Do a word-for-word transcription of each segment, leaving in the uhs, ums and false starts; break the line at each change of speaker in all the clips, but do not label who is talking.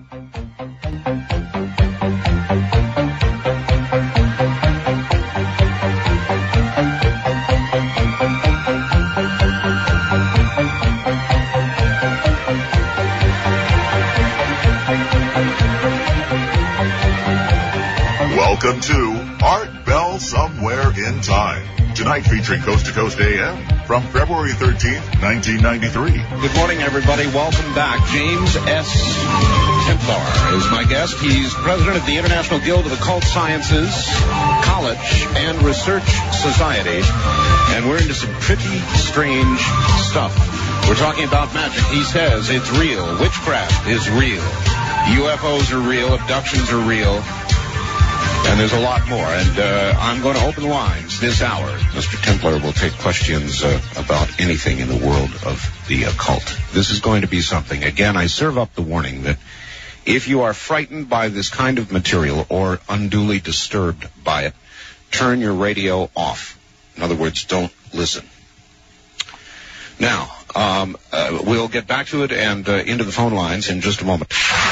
Welcome to Art Bell Somewhere in Time. Tonight featuring Coast to Coast A M from February thirteenth, nineteen ninety-three.
Good morning, everybody. Welcome back. James S. Templar is my guest. He's president of the International Guild of Occult Sciences College and Research Society. And we're into some pretty strange stuff. We're talking about magic. He says it's real. Witchcraft is real. U F Os are real. Abductions are real. And there's a lot more. And uh, I'm going to open the lines this hour. Mister Templar will take questions uh, about anything in the world of the occult. This is going to be something. Again, I serve up the warning that if you are frightened by this kind of material or unduly disturbed by it, turn your radio off. In other words, don't listen. Now, um, uh, we'll get back to it and uh, into the phone lines in just a moment.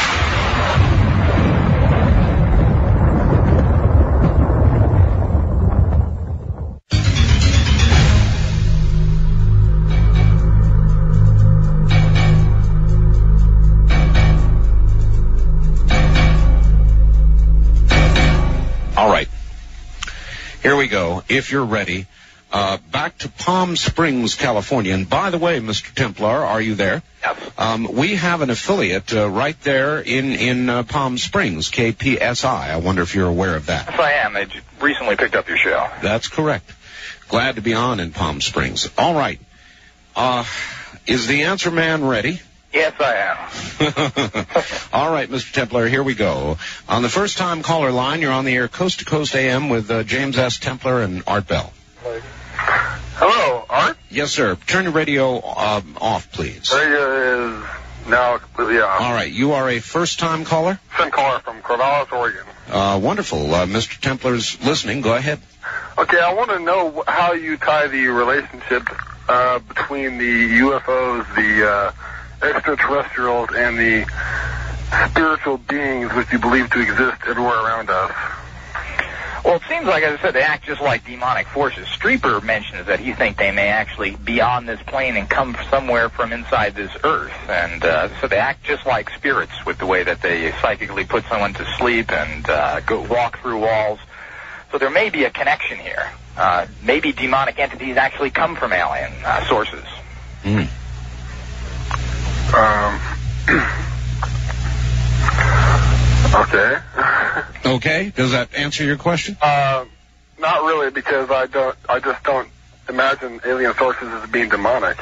All right. Here we go. If you're ready, uh, back to Palm Springs, California. And by the way, Mister Templar, are you there?
Yes.
Um, we have an affiliate uh, right there in, in uh, Palm Springs, K P S I. I wonder if you're aware of that.
Yes, I am. I recently picked up your show.
That's correct. Glad to be on in Palm Springs. All right. Uh, is the answer man ready?
Yes, I am.
All right, Mister Templar, here we go. On the first-time caller line, you're on the air Coast to Coast A M with uh, James S. Templar and Art Bell.
Hello, Art?
Yes, sir. Turn your radio um, off, please.
Radio is now completely off.
All right. You are a first-time caller?
First caller from Corvallis, Oregon.
Uh, wonderful. Uh, Mister Templar's listening. Go ahead.
Okay, I want to know how you tie the relationship uh, between the U F Os, the uh, extraterrestrials, and the spiritual beings which you believe to exist everywhere around us.
Well, it seems like, as I said, they act just like demonic forces. Streeper mentions that he thinks they may actually be on this plane and come somewhere from inside this earth. And uh, so they act just like spirits with the way that they psychically put someone to sleep and uh, go walk through walls. So there may be a connection here. Uh, maybe demonic entities actually come from alien uh, sources.
Mm.
Um... Okay.
Okay. Does that answer your question?
Uh, not really, because I don't. I just don't imagine alien sources as being demonic.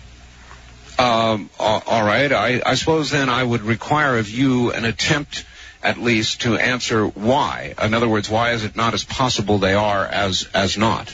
Um. All right. I, I suppose then I would require of you an attempt, at least, to answer why. In other words, why is it not as possible they are as as not?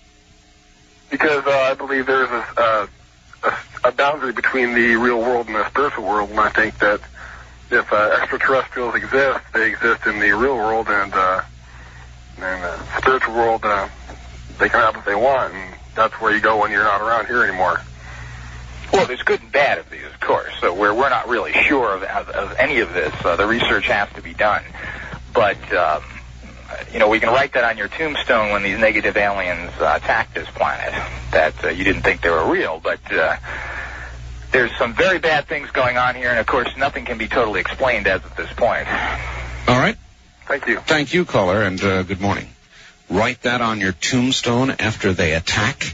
Because uh, I believe there's a, uh, a a boundary between the real world and the spiritual world, and I think that if uh, extraterrestrials exist, they exist in the real world, and uh, in the spiritual world, uh, they can have what they want, and that's where you go when you're not around here anymore.
Well, there's good and bad of these, of course, so we're, we're not really sure of, of, of any of this. Uh, the research has to be done. But, um, you know, we can write that on your tombstone when these negative aliens uh, attacked this planet, that uh, you didn't think they were real, but... Uh, There's some very bad things going on here, and, of course, nothing can be totally explained as of this point.
All right.
Thank you.
Thank you, caller, and uh, good morning. Write that on your tombstone after they attack?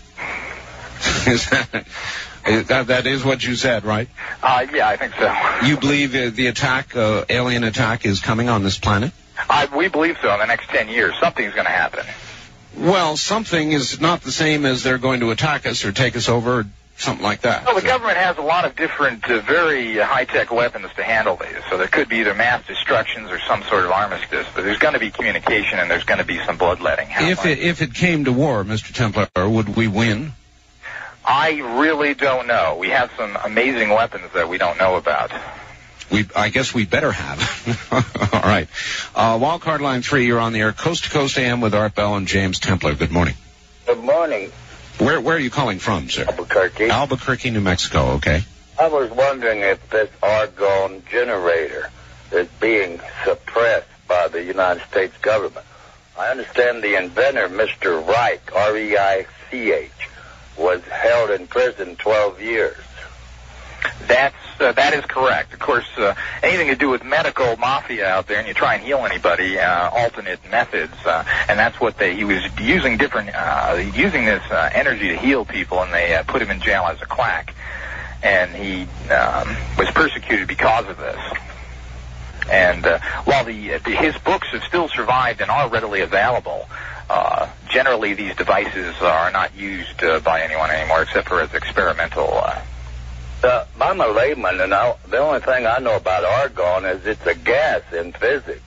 Is that, is that, that is what you said, right?
Uh, yeah, I think so.
You believe uh, the attack, uh, alien attack, is coming on this planet?
I, we believe so. In the next ten years, something's going to happen.
Well, something is not the same as they're going to attack us or take us over, something like that.
Well, the government has a lot of different, uh, very uh, high-tech weapons to handle these. So there could be either mass destructions or some sort of armistice. But there's going to be communication, and there's going to be some bloodletting.
If it, if it came to war, Mister Templar, would we win?
I really don't know. We have some amazing weapons that we don't know about.
We, I guess we better have. All right. Uh, Wildcard line three, you're on the air. Coast to Coast A M with Art Bell and James Templar. Good morning.
Good morning.
Where where are you calling from, sir?
Albuquerque.
Albuquerque, New Mexico, okay.
I was wondering if this argon generator is being suppressed by the United States government. I understand the inventor, Mister Reich, R E I C H, was held in prison twelve years.
That's uh, that is correct. Of course, uh, anything to do with medical mafia out there, and you try and heal anybody, uh, alternate methods, uh, and that's what they. He was using different, uh, using this uh, energy to heal people, and they uh, put him in jail as a quack, and he um, was persecuted because of this. And uh, while the, the his books have still survived and are readily available, uh, generally these devices are not used uh, by anyone anymore, except for as experimental. Uh,
Uh, I'm a layman, and I, the only thing I know about argon is it's a gas in physics.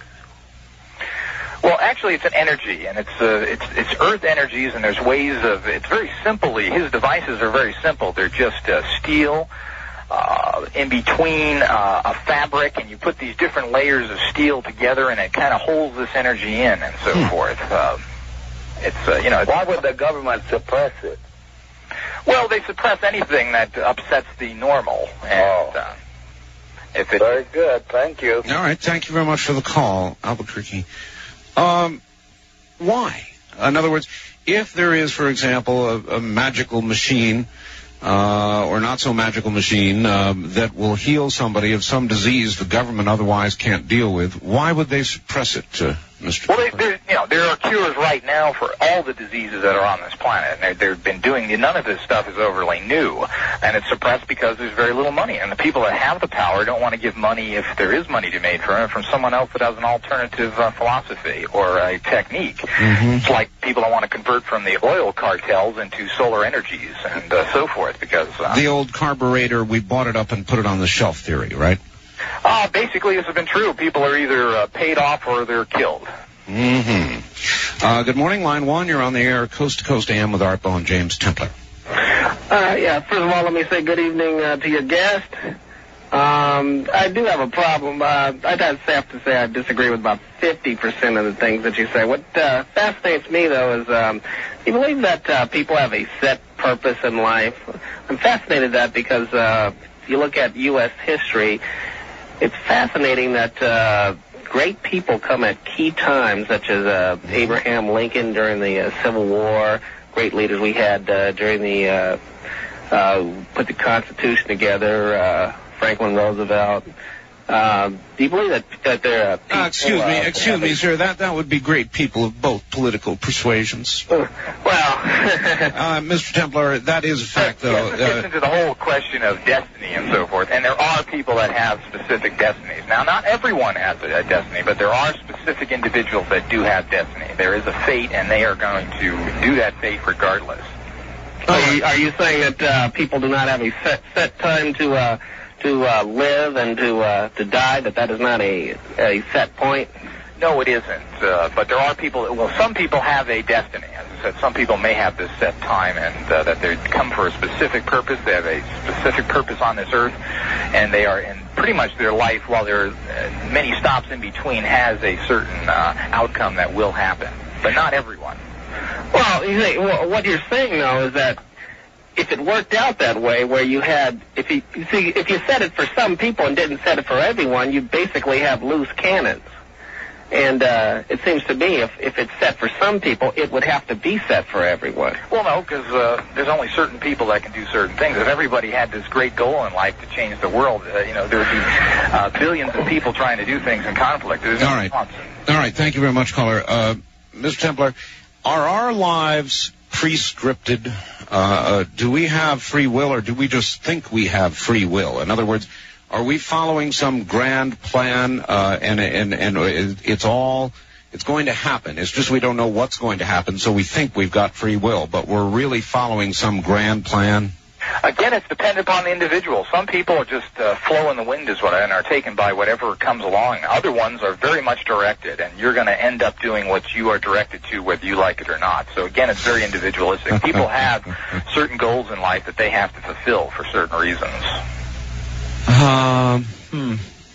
Well, actually, it's an energy, and it's uh, it's it's Earth energies, and there's ways of. It's very simply. His devices are very simple. They're just uh, steel uh, in between uh, a fabric, and you put these different layers of steel together, and it kind of holds this energy in, and so hmm. forth. Uh, it's uh, you know.
Why would the government suppress it?
Well, they suppress anything that upsets the normal. And,
oh.
uh, if it...
Very good. Thank you.
All right. Thank you very much for the call, Albuquerque. Um, why? In other words, if there is, for example, a, a magical machine uh, or not so magical machine um, that will heal somebody of some disease the government otherwise can't deal with, why would they suppress it, uh, Mister
Well, they, there, you know, there are cures right now for all the diseases that are on this planet. And they've been doing, none of this stuff is overly new. And it's suppressed because there's very little money. And the people that have the power don't want to give money, if there is money to be made from it, from someone else that has an alternative uh, philosophy or a technique. Mm-hmm. It's like people that want to convert from the oil cartels into solar energies and uh, so forth. Because uh,
the old carburetor, we bought it up and put it on the shelf theory, right?
Uh, basically, this has been true. People are either uh, paid off or they're killed.
Mm-hmm. Uh, good morning, line one. You're on the air, Coast to Coast A M with Art Bell and James Templer.
Uh, yeah, first of all, let me say good evening uh, to your guest. Um, I do have a problem. Uh, I'd have to say I disagree with about fifty percent of the things that you say. What uh, fascinates me, though, is um, you believe that uh, people have a set purpose in life. I'm fascinated that because uh, if you look at U S history, it's fascinating that uh, great people come at key times, such as uh, Abraham Lincoln during the uh, Civil War, great leaders we had uh, during the, uh, uh, put the Constitution together, uh, Franklin Roosevelt. Uh, do you believe that, that there are people...
Uh, excuse me,
uh,
excuse me, sir, that, that would be great people of both political persuasions.
Uh, well...
uh, Mister Templer, that is a fact, though.
Yes, it gets into the whole question of destiny and so forth, and there are people that have specific destinies. Now, not everyone has a, a destiny, but there are specific individuals that do have destiny. There is a fate, and they are going to do that fate regardless.
Are you, are you saying that uh, people do not have a set, set time to... Uh, to uh, live and to uh, to die, that that is not a, a set point?
No, it isn't. Uh, but there are people, well, some people have a destiny. As I said, some people may have this set time and uh, that they come for a specific purpose. They have a specific purpose on this earth, and they are in pretty much their life, while there are uh, many stops in between, has a certain uh, outcome that will happen. But not everyone.
Well, you see, well, what you're saying, though, is that if it worked out that way, where you had, if you, you see, if you set it for some people and didn't set it for everyone, you basically have loose cannons. And uh, it seems to me, if, if it's set for some people, it would have to be set for everyone.
Well, no, because uh, there's only certain people that can do certain things. If everybody had this great goal in life to change the world, uh, you know, there would be uh, billions of people trying to do things in conflict. There's no
All right.
response.
All right. Thank you very much, caller. Uh, Mister Templer, are our lives pre-scripted? Uh, uh, do we have free will, or do we just think we have free will? In other words, are we following some grand plan, uh, and, and, and it's all, it's going to happen. It's just we don't know what's going to happen, so we think we've got free will, but we're really following some grand plan?
Again, it's dependent upon the individual. Some people are just uh, flow in the wind is what I, and are taken by whatever comes along. Other ones are very much directed, and you're going to end up doing what you are directed to, whether you like it or not. So again, it's very individualistic. People have certain goals in life that they have to fulfill for certain reasons.
Um, hmm.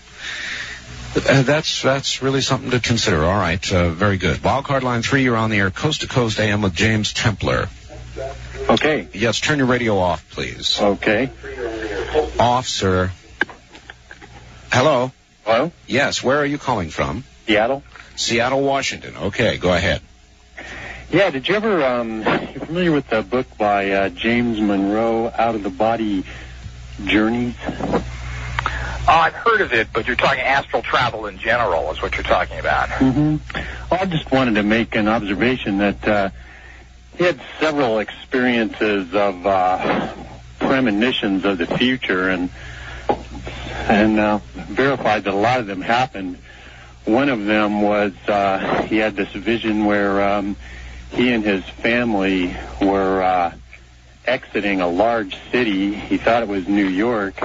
Uh, that's that's really something to consider. All right, uh, very good. Wildcard line three, you're on the air, Coast to Coast A M with James Templer.
Okay.
Yes, turn your radio off, please.
Okay.
Off, sir. Hello?
Hello?
Yes, where are you calling from?
Seattle.
Seattle, Washington. Okay, go ahead.
Yeah, did you ever, um, you familiar with the book by uh, James Monroe, Out of the Body Journeys?
Uh, I've heard of it, but you're talking astral travel in general is what you're talking about.
Mm-hmm. Well, I just wanted to make an observation that uh, he had several experiences of uh, premonitions of the future and and uh, verified that a lot of them happened. One of them was uh, he had this vision where um, he and his family were uh, exiting a large city. He thought it was New York.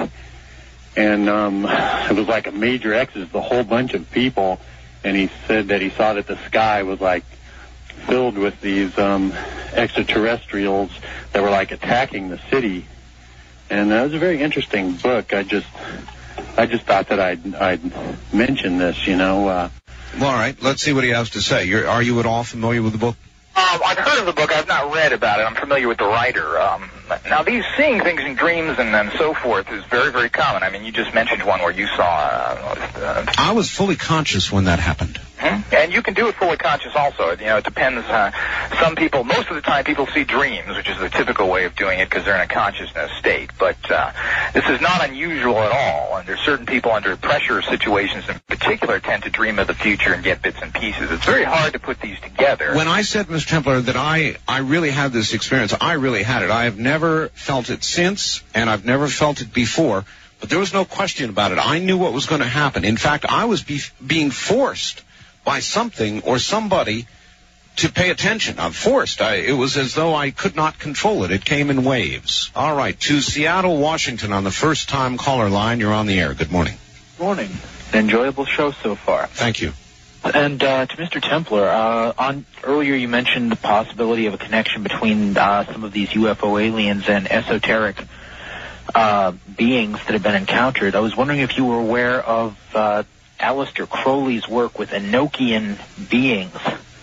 And um, it was like a major exodus, a whole bunch of people. And he said that he saw that the sky was like filled with these um, extraterrestrials that were like attacking the city. And uh, it was a very interesting book. I just, I just thought that I'd, I'd mention this, you know. Uh,
Well, all right, let's see what he has to say. You're, are you at all familiar with the book?
Um, I've heard of the book. I've not read about it. I'm familiar with the writer. Um, now, these seeing things in dreams and, and so forth is very, very common. I mean, you just mentioned one where you saw... Uh, uh,
I was fully conscious when that happened.
Hmm? And you can do it fully conscious also. You know, it depends. Uh, some people, most of the time, people see dreams, which is the typical way of doing it because they're in a consciousness state. But uh, this is not unusual at all. And there's certain people under pressure situations in particular tend to dream of the future and get bits and pieces. It's very hard to put these together.
When I said, Mister Templar, that I, I really had this experience, I really had it. I have never felt it since, and I've never felt it before. But there was no question about it. I knew what was going to happen. In fact, I was be- being forced by something or somebody to pay attention. I'm forced. I, it was as though I could not control it. It came in waves. All right, to Seattle, Washington, on the first-time caller line. You're on the air. Good morning.
Morning. An enjoyable show so far.
Thank you.
And uh, to Mister Templar, uh, on earlier you mentioned the possibility of a connection between uh, some of these U F O aliens and esoteric uh, beings that have been encountered. I was wondering if you were aware of uh, Aleister Crowley's work with Enochian beings.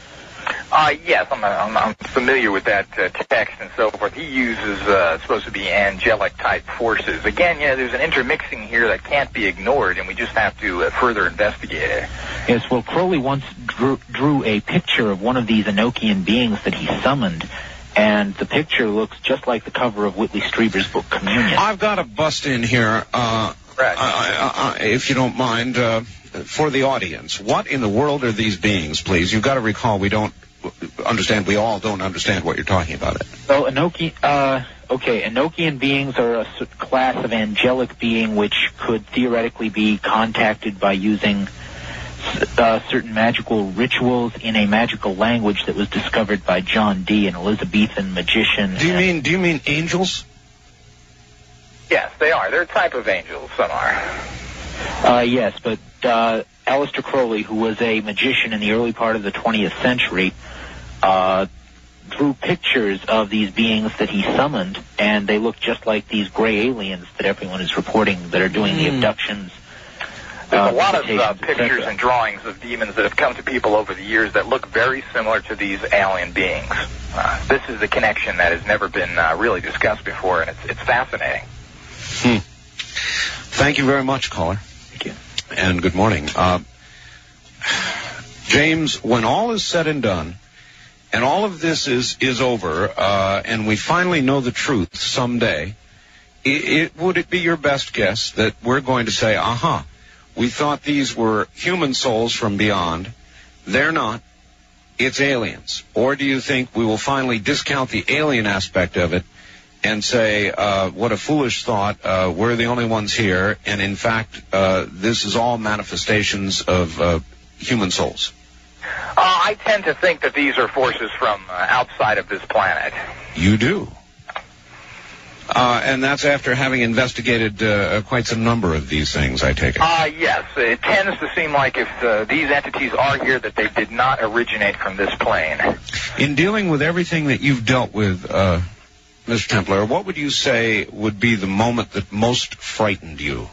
Uh, yes, I'm, I'm, I'm familiar with that uh, text and so forth. He uses uh, supposed to be angelic-type forces. Again, yeah, there's an intermixing here that can't be ignored, and we just have to uh, further investigate it.
Yes, well, Crowley once drew, drew a picture of one of these Enochian beings that he summoned, and the picture looks just like the cover of Whitley Strieber's book Communion.
I've got to bust in here, uh,
right.
uh, uh, if you don't mind, uh, for the audience. What in the world are these beings, please? You've got to recall we don't understand, we all don't understand what you're talking about. It.
Well, Enochian, uh, okay, Enochian beings are a class of angelic being which could theoretically be contacted by using uh, certain magical rituals in a magical language that was discovered by John Dee, an Elizabethan magician.
Do you mean, do you mean angels?
Yes, they are. They're a type of angels, some are.
Uh, yes, but uh, Aleister Crowley, who was a magician in the early part of the twentieth century, uh, drew pictures of these beings that he summoned, and they look just like these gray aliens that everyone is reporting that are doing mm. the abductions.
There's
uh,
a lot of uh, pictures and drawings of demons that have come to people over the years that look very similar to these alien beings. Uh, this is the connection that has never been uh, really discussed before, and it's, it's fascinating.
Hmm. Thank you very much, caller.
Thank you.
And good morning. Uh, James, when all is said and done, and all of this is, is over, uh, and we finally know the truth someday, it, it, would it be your best guess that we're going to say, aha, we thought these were human souls from beyond. They're not. It's aliens. Or do you think we will finally discount the alien aspect of it and say, uh, what a foolish thought, uh, we're the only ones here, and in fact, uh, this is all manifestations of uh, human souls?
Uh, I tend to think that these are forces from uh, outside of this planet.
You do? Uh, and that's after having investigated uh, quite some number of these things, I take it?
Uh, yes. It tends to seem like if uh, these entities are here, that they did not originate from this plane.
In dealing with everything that you've dealt with, uh, Mister Templar, what would you say would be the moment that most frightened you?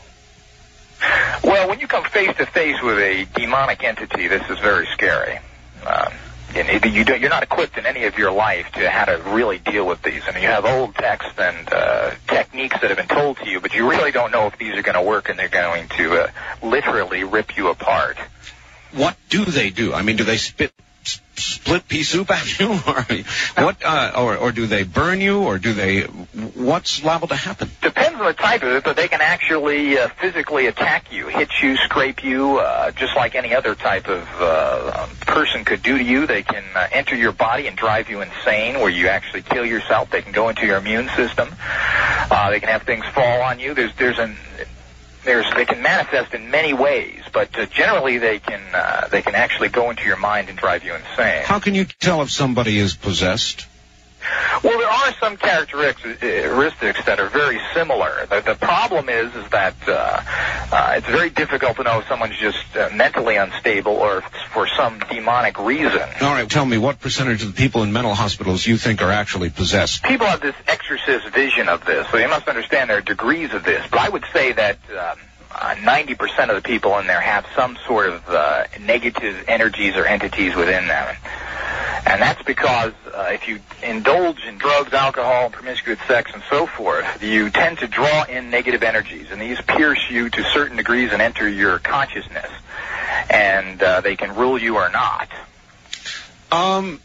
Well, when you come face to face with a demonic entity, this is very scary. Uh, and you don't, you're not equipped in any of your life to how to really deal with these. I mean, you have old texts and uh, techniques that have been told to you, but you really don't know if these are going to work, and they're going to uh, literally rip you apart.
What do they do? I mean, do they spit split pea soup at you, or what? Uh, or, or do they burn you, or do they? What's liable to happen?
Depends on the type of it, but they can actually uh, physically attack you, hit you, scrape you, uh, just like any other type of uh, person could do to you. They can uh, enter your body and drive you insane, where you actually kill yourself. They can go into your immune system. Uh, they can have things fall on you. There's there's an There's, they can manifest in many ways, but uh, generally they can uh, they can actually go into your mind and drive you insane.
How can you tell if somebody is possessed?
Well, there are some characteristics that are very similar. The, the problem is is that uh, uh, it's very difficult to know if someone's just uh, mentally unstable or if it's for some demonic reason.
All right, tell me, what percentage of the people in mental hospitals you think are actually possessed?
People have this exorcist vision of this, so you must understand there are degrees of this. But I would say that um, uh, ninety percent of the people in there have some sort of uh, negative energies or entities within them. And that's because uh, if you indulge in drugs, alcohol, promiscuous sex, and so forth, you tend to draw in negative energies, and these pierce you to certain degrees and enter your consciousness, and uh, they can rule you or not.
Um,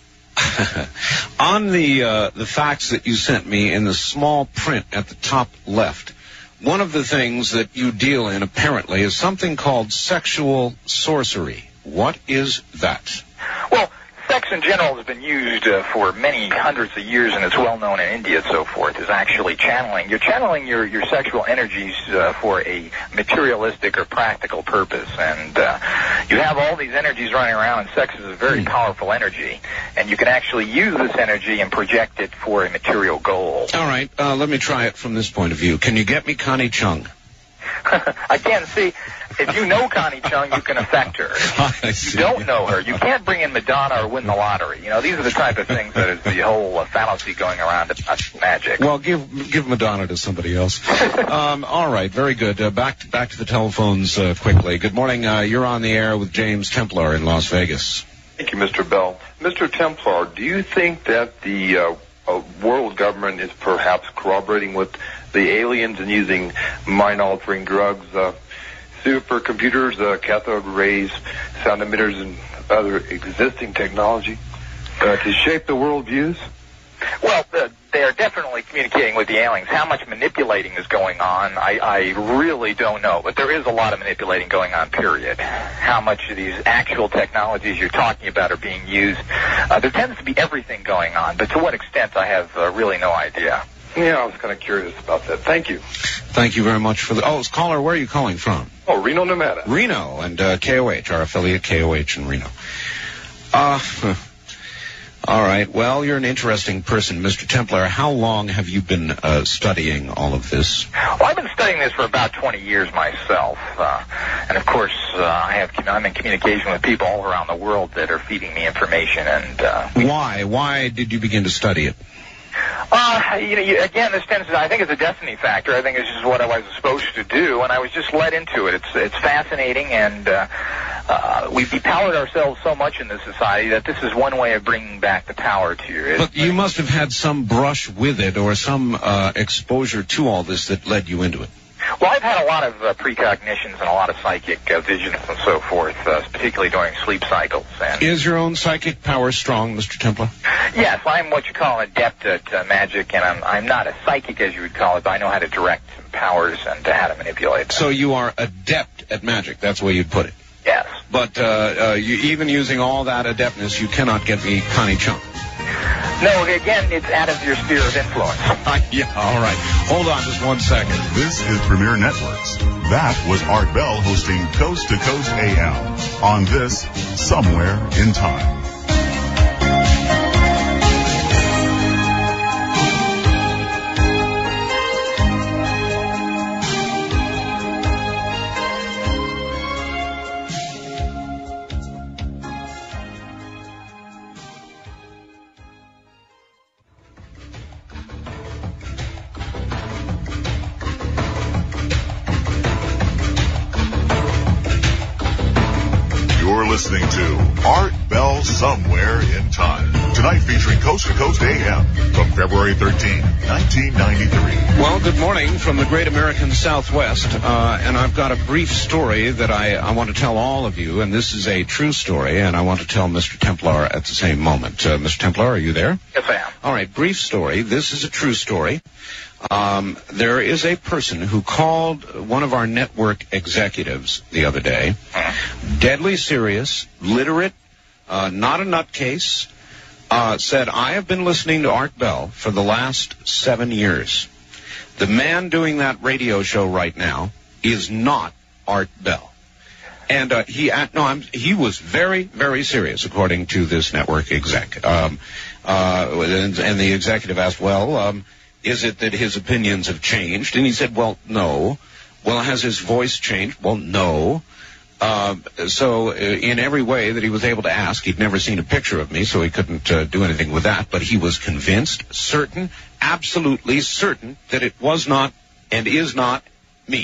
on the uh, the facts that you sent me in the small print at the top left, one of the things that you deal in apparently is something called sexual sorcery. What is that?
Well, sex in general has been used uh, for many hundreds of years, and it's well known in India and so forth, is actually channeling. You're channeling your, your sexual energies uh, for a materialistic or practical purpose, and uh, you have all these energies running around, and sex is a very powerful energy, and you can actually use this energy and project it for a material goal.
All right, uh, let me try it from this point of view. Can you get me Connie Chung?
I can't see. If you know Connie Chung, you can affect her. If you don't know her, you can't bring in Madonna or win the lottery. You know, these are the type of things that is the whole uh, fallacy going around about magic.
Well, give give Madonna to somebody else. um, all right, very good. Uh, back to, back to the telephones uh, quickly. Good morning. Uh, you're on the air with James Templar in Las Vegas.
Thank you, Mister Bell. Mister Templar, do you think that the uh, uh, world government is perhaps corroborating with the aliens and using mind-altering drugs, uh, supercomputers, uh, cathode rays, sound emitters, and other existing technology uh, to shape the world views?
Well, uh, they are definitely communicating with the aliens. How much manipulating is going on, I, I really don't know. But there is a lot of manipulating going on, period. How much of these actual technologies you're talking about are being used, uh, there tends to be everything going on. But to what extent, I have uh, really no idea.
Yeah, I was kind of curious about that. Thank you.
Thank you very much for the... Oh, caller, where are you calling from?
Oh, Reno, Nevada.
Reno, and uh, K O H, our affiliate K O H in Reno. Uh, all right. Well, you're an interesting person, Mister Templar. How long have you been uh, studying all of this?
Well, I've been studying this for about twenty years myself. Uh, and, of course, uh, I have, I'm in communication with people all around the world that are feeding me information. And uh,
Why? Why did you begin to study it?
Uh, you know, you, again, this tends to, I think it's a destiny factor. I think it's just what I was supposed to do, and I was just led into it. It's it's fascinating, and uh, uh, we've depowered ourselves so much in this society that this is one way of bringing back the power to you.
But you must have had some brush with it or some uh, exposure to all this that led you into it.
Well, I've had a lot of uh, precognitions and a lot of psychic uh, visions and so forth, uh, particularly during sleep cycles. And
is your own psychic power strong, Mister Templar?
Yes, I'm what you call an adept at uh, magic, and I'm, I'm not a psychic, as you would call it, but I know how to direct powers and uh, how to manipulate them.
So you are adept at magic. That's the way you'd put it.
Yes.
But uh, uh, you, even using all that adeptness, you cannot get me Connie Chung.
No, again, it's out of your sphere of influence.
Uh, yeah, all right. Hold on just one second.
This is Premier Networks. That was Art Bell hosting Coast to Coast A M on this Somewhere in Time. listening to Art Bell Somewhere in Time. Tonight featuring Coast to Coast A M from February thirteenth, nineteen ninety-three.
Well, good morning from the great American Southwest, uh, and I've got a brief story that I, I want to tell all of you, and this is a true story, and I want to tell Mister Templar at the same moment. Uh, Mister Templar, are you there?
Yes, I am.
All right, brief story. This is a true story. Um, there is a person who called one of our network executives the other day, deadly serious, literate, uh, not a nutcase, uh, said, I have been listening to Art Bell for the last seven years. The man doing that radio show right now is not Art Bell. And uh, he uh, no, I'm, he was very, very serious, according to this network exec. Um, uh, and, and the executive asked, well, um, is it that his opinions have changed? And he said, well, no. Well, has his voice changed? Well, no. Uh, so uh, in every way that he was able to ask, he'd never seen a picture of me, so he couldn't uh, do anything with that. But he was convinced, certain, absolutely certain that it was not and is not me.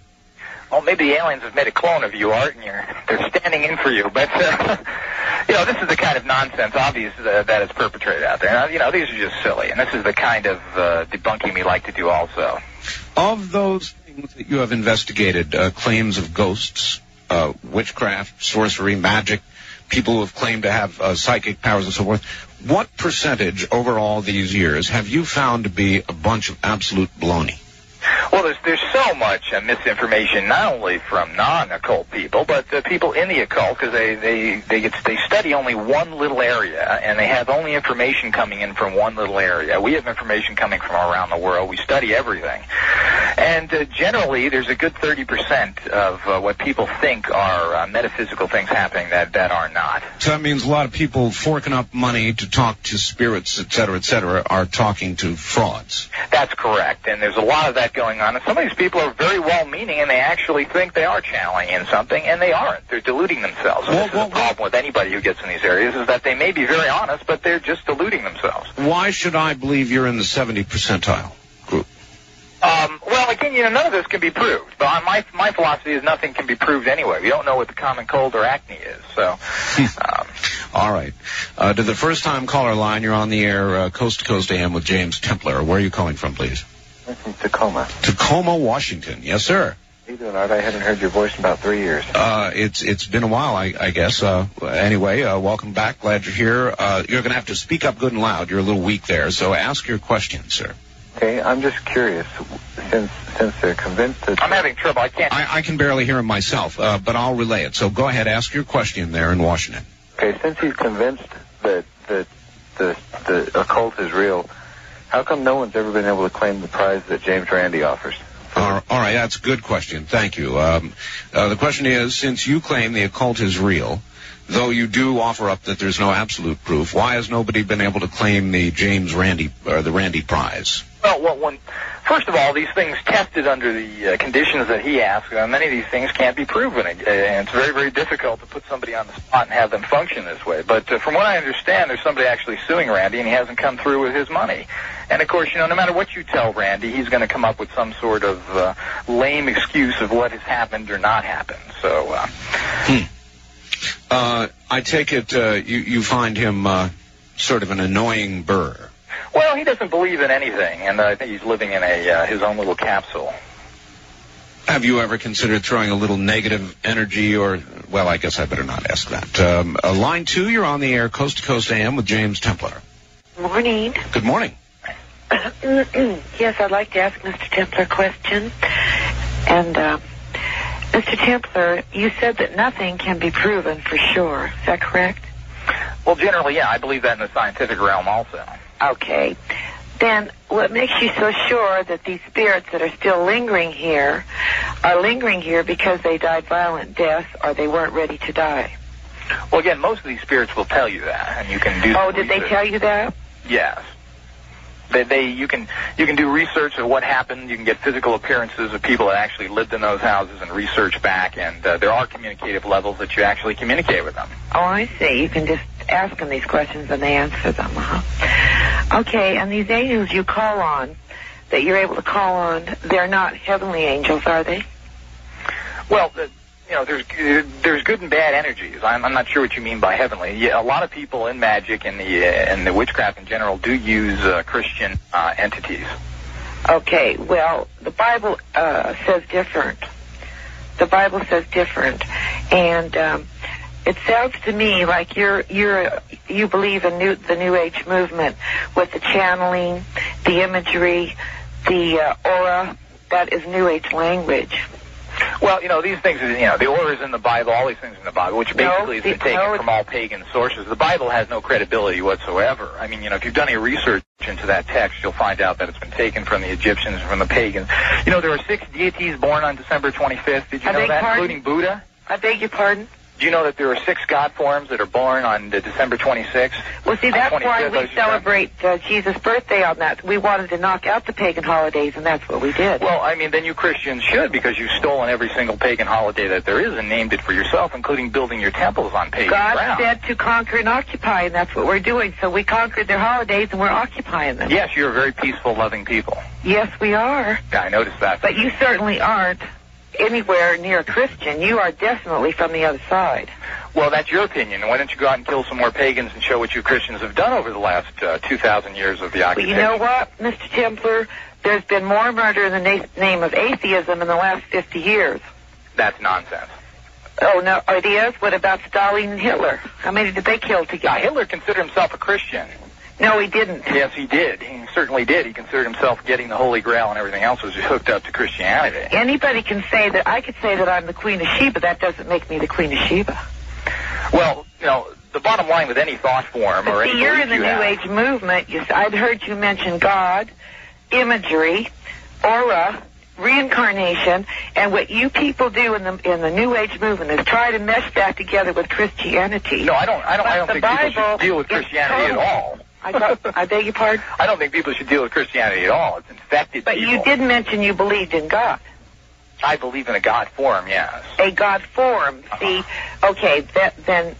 Well, maybe the aliens have made a clone of you, Art, and you're, they're standing in for you. But, uh, you know, this is the kind of nonsense, obvious, uh, that is perpetrated out there. Now, you know, these are just silly, and this is the kind of uh, debunking we like to do also.
Of those things that you have investigated, uh, claims of ghosts, uh, witchcraft, sorcery, magic, people who have claimed to have uh, psychic powers and so forth, what percentage over all these years have you found to be a bunch of absolute baloney?
Well, there's there's so much uh, misinformation, not only from non-occult people, but uh, people in the occult, because they they they, get, they study only one little area, and they have only information coming in from one little area. We have information coming from around the world. We study everything. And uh, generally, there's a good thirty percent of uh, what people think are uh, metaphysical things happening that, that are not.
So that means a lot of people forking up money to talk to spirits, et cetera, et cetera, are talking to frauds.
That's correct, and there's a lot of that going on. And some of these people are very well-meaning, and they actually think they are channeling in something, and they aren't. They're deluding themselves. And
Well,
this
well,
is the problem with anybody who gets in these areas, is that they may be very honest, but they're just deluding themselves.
Why should I believe you're in the seventy percentile group?
Um, well, again, you know, none of this can be proved. But my my philosophy is nothing can be proved anyway. We don't know what the common cold or acne is. So, um,
all right. Uh, to the first-time caller line, you're on the air, uh, Coast to Coast A M with James Templar. Where are you calling from, please?
I'm from Tacoma.
Tacoma, Washington. Yes, sir.
How you doing, Art? I haven't heard your voice in about three years.
Uh, it's it's been a while, I, I guess. Uh, anyway, uh, welcome back. Glad you're here. Uh, you're going to have to speak up good and loud. You're a little weak there, so ask your question, sir.
Okay, I'm just curious. Since since they're convinced that
I'm having trouble. I can't.
I, I can barely hear him myself, uh, but I'll relay it. So go ahead, ask your question there in Washington.
Okay, since he's convinced that that the the occult is real, how come no one's ever been able to claim the prize that James Randi offers?
All right, that's a good question. Thank you. Um, uh, the question is, since you claim the occult is real, though you do offer up that there's no absolute proof, why has nobody been able to claim the James Randi or the Randi Prize?
Well, well, when, first of all, these things tested under the uh, conditions that he asked, uh, many of these things can't be proven. Uh, and it's very, very difficult to put somebody on the spot and have them function this way. But uh, from what I understand, there's somebody actually suing Randi, and he hasn't come through with his money. And, of course, you know, no matter what you tell Randi, he's going to come up with some sort of uh, lame excuse of what has happened or not happened. So, uh...
Hmm. Uh, I take it uh, you, you find him uh, sort of an annoying burr.
Well, he doesn't believe in anything, and uh, I think he's living in a uh, his own little capsule.
Have you ever considered throwing a little negative energy or, well, I guess I better not ask that. Um, uh, line two, you're on the air, Coast to Coast A M with James Templar.
Morning.
Good morning.
Yes, I'd like to ask Mister Templar a question. And, uh, Mister Templar, you said that nothing can be proven for sure. Is that correct?
Well, generally, yeah, I believe that in the scientific realm also.
Okay. Then what makes you so sure that these spirits that are still lingering here are lingering here because they died violent deaths or they weren't ready to die?
Well, again, most of these spirits will tell you that, and you can do.
Oh, did they tell you that?
Yes. They, they, you can, you can do research of what happened. You can get physical appearances of people that actually lived in those houses and research back. And uh, there are communicative levels that you actually communicate with them.
Oh, I see. You can just ask them these questions and they answer them. Uh-huh. Okay. And these angels you call on, that you're able to call on, they're not heavenly angels, are they?
Well, the, you know, there's there's good and bad energies. I'm, I'm not sure what you mean by heavenly. Yeah, a lot of people in magic and the uh, and the witchcraft in general do use uh, Christian uh, entities.
Okay, well, the Bible uh, says different. The Bible says different, and um, it sounds to me like you're you're you believe in new, the New Age movement with the channeling, the imagery, the uh, aura. That is New Age language.
Well, you know, these things, you know, the aura is in the Bible, all these things in the Bible, which basically
no,
has been taken
no,
from all pagan sources. The Bible has no credibility whatsoever. I mean, you know, if you've done any research into that text, you'll find out that it's been taken from the Egyptians, from the pagans. You know, there were six deities born on December twenty-fifth. Did you
I
know
beg
that,
pardon?
including Buddha?
I beg your pardon?
Do you know that there are six God forms that are born on the December twenty-sixth?
Well, see, that's why we
twenty-fifth,
celebrate uh, Jesus' birthday on that. We wanted to knock out the pagan holidays, and that's what we did.
Well, I mean, then you Christians should, because you've stolen every single pagan holiday that there is and named it for yourself, including building your temples on pagan
God
ground.
said to conquer and occupy, and that's what we're doing. So we conquered their holidays, and we're occupying them.
Yes, you're a very peaceful, loving people.
Yes, we are.
Yeah, I noticed that.
But you certainly aren't anywhere near a Christian. You are definitely from the other side.
Well, that's your opinion. Why don't you go out and kill some more pagans and show what you Christians have done over the last uh, two thousand years of the occupation?
Well, you know what, Mister Templar? There's been more murder in the na- name of atheism in the last fifty years.
That's nonsense.
Oh, no, it is? What about Stalin and Hitler? How many did they kill together?
Yeah, Hitler considered himself a Christian.
No, he didn't.
Yes, he did. He certainly did. He considered himself getting the Holy Grail, and everything else was hooked up to Christianity.
Anybody can say that. I could say that I'm the Queen of Sheba. That doesn't make me the Queen of Sheba.
Well, you know, the bottom line with any thought form
but
or
see,
any
you're
belief
in the
you
New
have,
Age movement. You, I'd heard you mention God, imagery, aura, reincarnation, and what you people do in the in the New Age movement is try to mesh that together with Christianity.
No, I don't. I don't.
But
I don't
the
think
Bible
people should deal with Christianity
totally,
at all.
I, thought, I beg your pardon?
I don't think people should deal with Christianity at all. It's infected
But
people.
you did mention you believed in God.
I believe in a God form, yes.
A God form.
Uh-huh.
See, okay, that, then,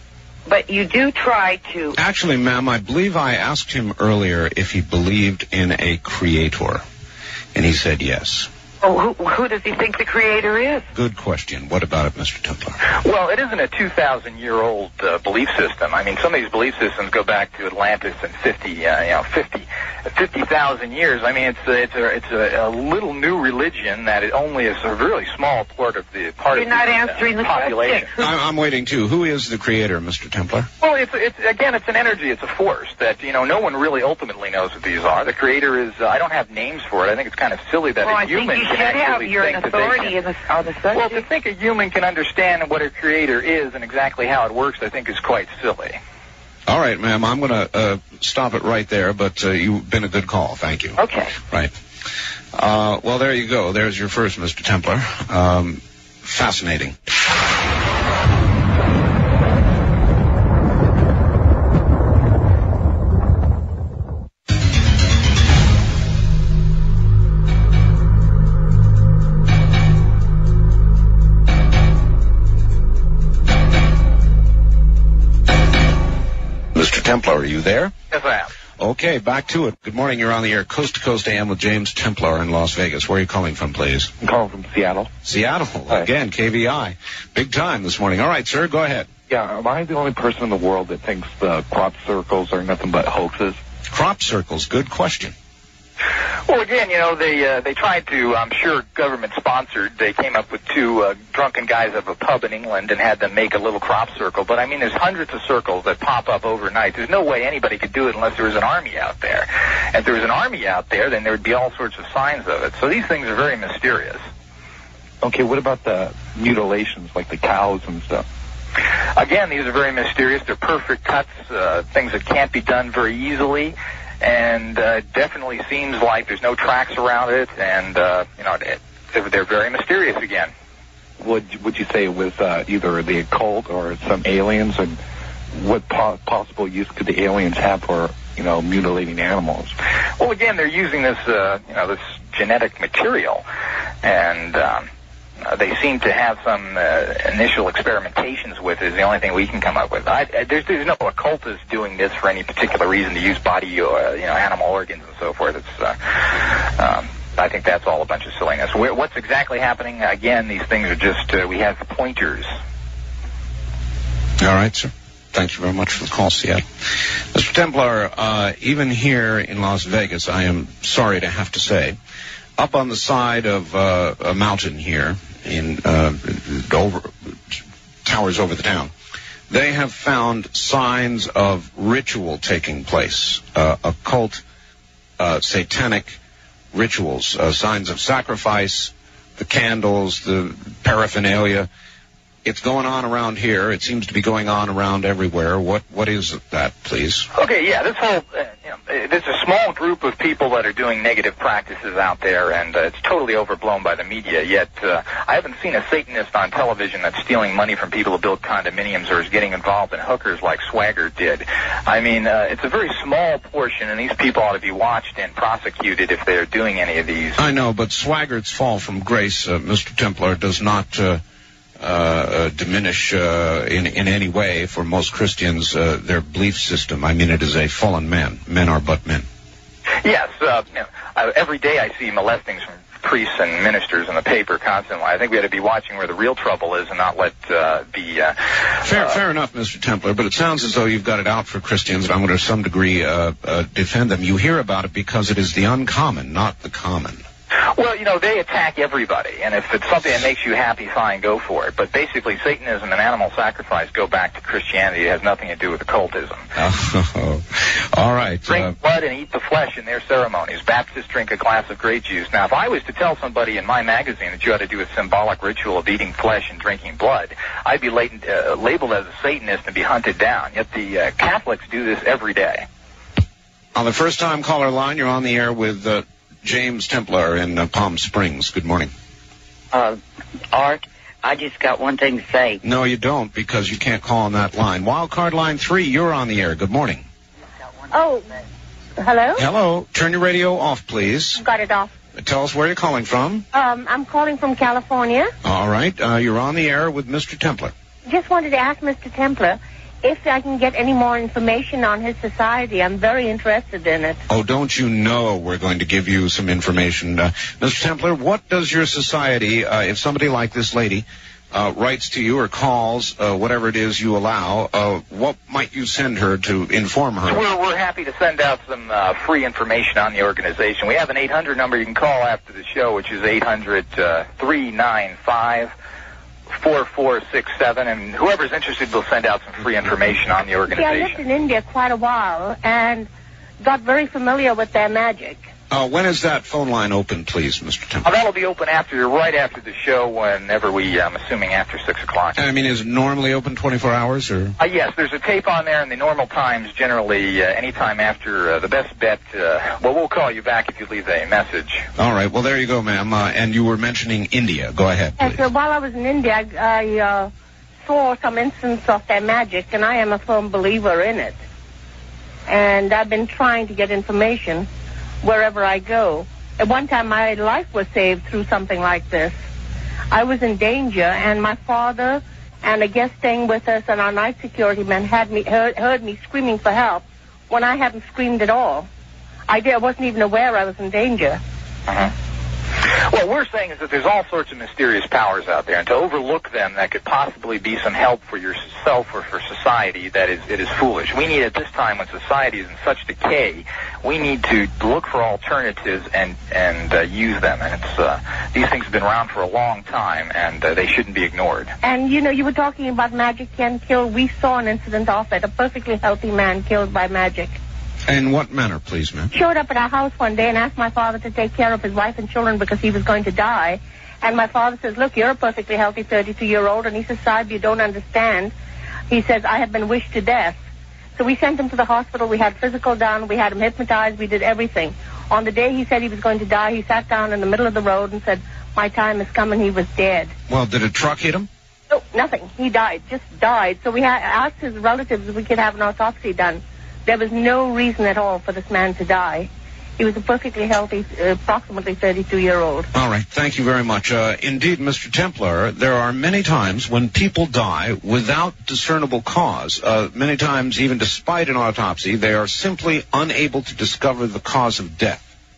but you do try to...
Actually, ma'am, I believe I asked him earlier if he believed in a creator, and he said yes.
Oh, who, who does he think the creator is?
Good question. What about it, Mister Templar?
Well, it isn't a two thousand year old uh, belief system. I mean, some of these belief systems go back to Atlantis and fifty, uh, you know, fifty, fifty thousand years. I mean, it's a, it's a, it's a, a little new religion that it only is a really small part of the part
You're
of
not
the
answering
uh,
the
population.
question.
I'm, I'm waiting too. Who is the creator, Mister Templar?
Well, it's it's again, it's an energy, it's a force that you know no one really ultimately knows what these are. The creator is. Uh, I don't have names for it. I think it's kind of silly that
Well,
a
I think
human
you
can
should have.
actually
You're
think
an
that they
authority
can-
in the, on the subject.
Well, to think a human can understand what a creator is and exactly how it works, I think is quite silly.
All right, ma'am, I'm going to uh, stop it right there, but uh, you've been a good call. Thank you.
Okay.
Right. Uh, well, there you go. There's your first, Mister Templar. Um, fascinating. Mister Templar, are you there?
Yes, I am.
Okay, back to it. Good morning. You're on the air, Coast to Coast A M with James Templar in Las Vegas. Where are you calling from, please?
I'm calling from Seattle.
Seattle.
Hi.
Again, K V I. Big time this morning. All right, sir, go ahead.
Yeah, am I the only person in the world that thinks the crop circles are nothing but hoaxes?
Crop circles, good question.
Well, again, you know, they uh, they tried to, I'm sure, government-sponsored. They came up with two uh, drunken guys of a pub in England and had them make a little crop circle. But, I mean, there's hundreds of circles that pop up overnight. There's no way anybody could do it unless there was an army out there. And if there was an army out there, then there would be all sorts of signs of it. So these things are very mysterious.
Okay, what about the mutilations, like the cows and stuff?
Again, these are very mysterious. They're perfect cuts, uh, things that can't be done very easily. And uh, it definitely seems like there's no tracks around it, and uh, you know it, they're very mysterious again.
Would would you say it was uh, either the occult or some aliens, and what po- possible use could the aliens have for you know mutilating animals?
Well, again, they're using this uh, you know this genetic material, and um, uh, they seem to have some uh, initial experimentations with it. Is the only thing we can come up with. I, I, there's there's no occultist doing this for any particular reason to use body or you know animal organs and so forth. It's uh, um, I think that's all a bunch of silliness. Where, what's exactly happening? Again, these things are just, uh, we have pointers.
All right, sir. Thank you very much for the call, Seattle. Mister Templar, uh, even here in Las Vegas, I am sorry to have to say, up on the side of uh, a mountain here, in uh, over towers over the town, they have found signs of ritual taking place, uh, occult, uh, satanic rituals, uh, signs of sacrifice, the candles, the paraphernalia. It's going on around here. It seems to be going on around everywhere. What What is that, please?
Okay, yeah, this whole, uh, you know, uh, there's a small group of people that are doing negative practices out there, and uh, it's totally overblown by the media, yet uh, I haven't seen a Satanist on television that's stealing money from people to build condominiums or is getting involved in hookers like Swagger did. I mean, uh, it's a very small portion, and these people ought to be watched and prosecuted if they're doing any of these.
I know, but Swaggert's fall from grace, uh, Mister Templar, does not... Uh, Uh, uh, diminish uh, in in any way for most Christians uh, their belief system. I mean, it is a fallen man. Men are but men.
Yes, uh, you know, uh, every day I see molestings from priests and ministers in the paper constantly. I think we ought to be watching where the real trouble is and not let uh, be... Uh,
fair,
uh,
fair enough, Mister Templar, but it sounds as though you've got it out for Christians, and I'm going to, to some degree, uh, uh, defend them. You hear about it because it is the uncommon, not the common.
Well, you know, they attack everybody, and if it's something that makes you happy, fine, go for it. But basically, Satanism and animal sacrifice go back to Christianity. It has nothing to do with occultism.
Oh, all right.
Drink
uh,
blood and eat the flesh in their ceremonies. Baptists drink a glass of grape juice. Now, if I was to tell somebody in my magazine that you ought to do a symbolic ritual of eating flesh and drinking blood, I'd be latent, uh, labeled as a Satanist and be hunted down. Yet the uh, Catholics do this every day.
On the first-time caller line, you're on the air with... Uh, James Templar in uh, Palm Springs. Good morning.
Uh, Art, I just got one thing to say.
No, you don't, because you can't call on that line. Wildcard line three, you're on the air. Good morning.
Oh, hello?
Hello. Turn your radio off, please.
Got it off.
Tell us where you're calling from.
Um, I'm calling from California.
All right. Uh, you're on the air with Mister Templar.
Just wanted to ask Mister Templar if I can get any more information on his society. I'm very interested in it.
Oh, don't you know we're going to give you some information. Uh, Mister Templar, what does your society, uh, if somebody like this lady uh, writes to you or calls, uh, whatever it is you allow, uh, what might you send her to inform her?
We're, we're happy to send out some uh, free information on the organization. We have an eight hundred number you can call after the show, which is eight hundred, three nine five, four four six seven, and whoever's interested will send out some free information on the organization.
Yeah, I lived in India quite a while and got very familiar with their magic.
Uh, when is that phone line open, please, Mister Templar?
Oh, that'll be open after, right after the show, whenever we, I'm assuming after six o'clock.
I mean, is it normally open twenty-four hours, or?
Uh, yes, there's a tape on there, and the normal times generally uh, any time after uh, the best bet. Uh, well, we'll call you back if you leave a message.
All right. Well, there you go, ma'am. Uh, and you were mentioning India. Go ahead, please.
And so while I was in India, I, I uh, saw some instance of their magic, and I am a firm believer in it. And I've been trying to get information wherever I go. At one time, my life was saved through something like this. I was in danger, and my father and a guest staying with us and our night security men had me heard, heard me screaming for help when I hadn't screamed at all. I, did, I wasn't even aware I was in danger.
Uh-huh. What we're saying is that there's all sorts of mysterious powers out there, and to overlook them that could possibly be some help for yourself or for society, that is, it is foolish. We need, at this time when society is in such decay, we need to look for alternatives and and uh, use them. And it's uh, these things have been around for a long time, and uh, they shouldn't be ignored.
And you know, you were talking about magic can kill. We saw an incident of it, a perfectly healthy man killed by magic.
In what manner, please, ma'am?
Showed up at our house one day and asked my father to take care of his wife and children because he was going to die. And my father says, look, you're a perfectly healthy thirty-two-year-old. And he says, Saib, you don't understand. He says, I have been wished to death. So we sent him to the hospital. We had physical done. We had him hypnotized. We did everything. On the day he said he was going to die, he sat down in the middle of the road and said, my time has come, and he was dead.
Well, did a truck hit him?
No, nothing. He died, just died. So we had asked his relatives if we could have an autopsy done. There was no reason at all for this man to die. He was a perfectly healthy, uh, approximately thirty-two-year-old.
All right. Thank you very much. Uh, indeed, Mister Templar, there are many times when people die without discernible cause. Uh, many times, even despite an autopsy, they are simply unable to discover the cause of death.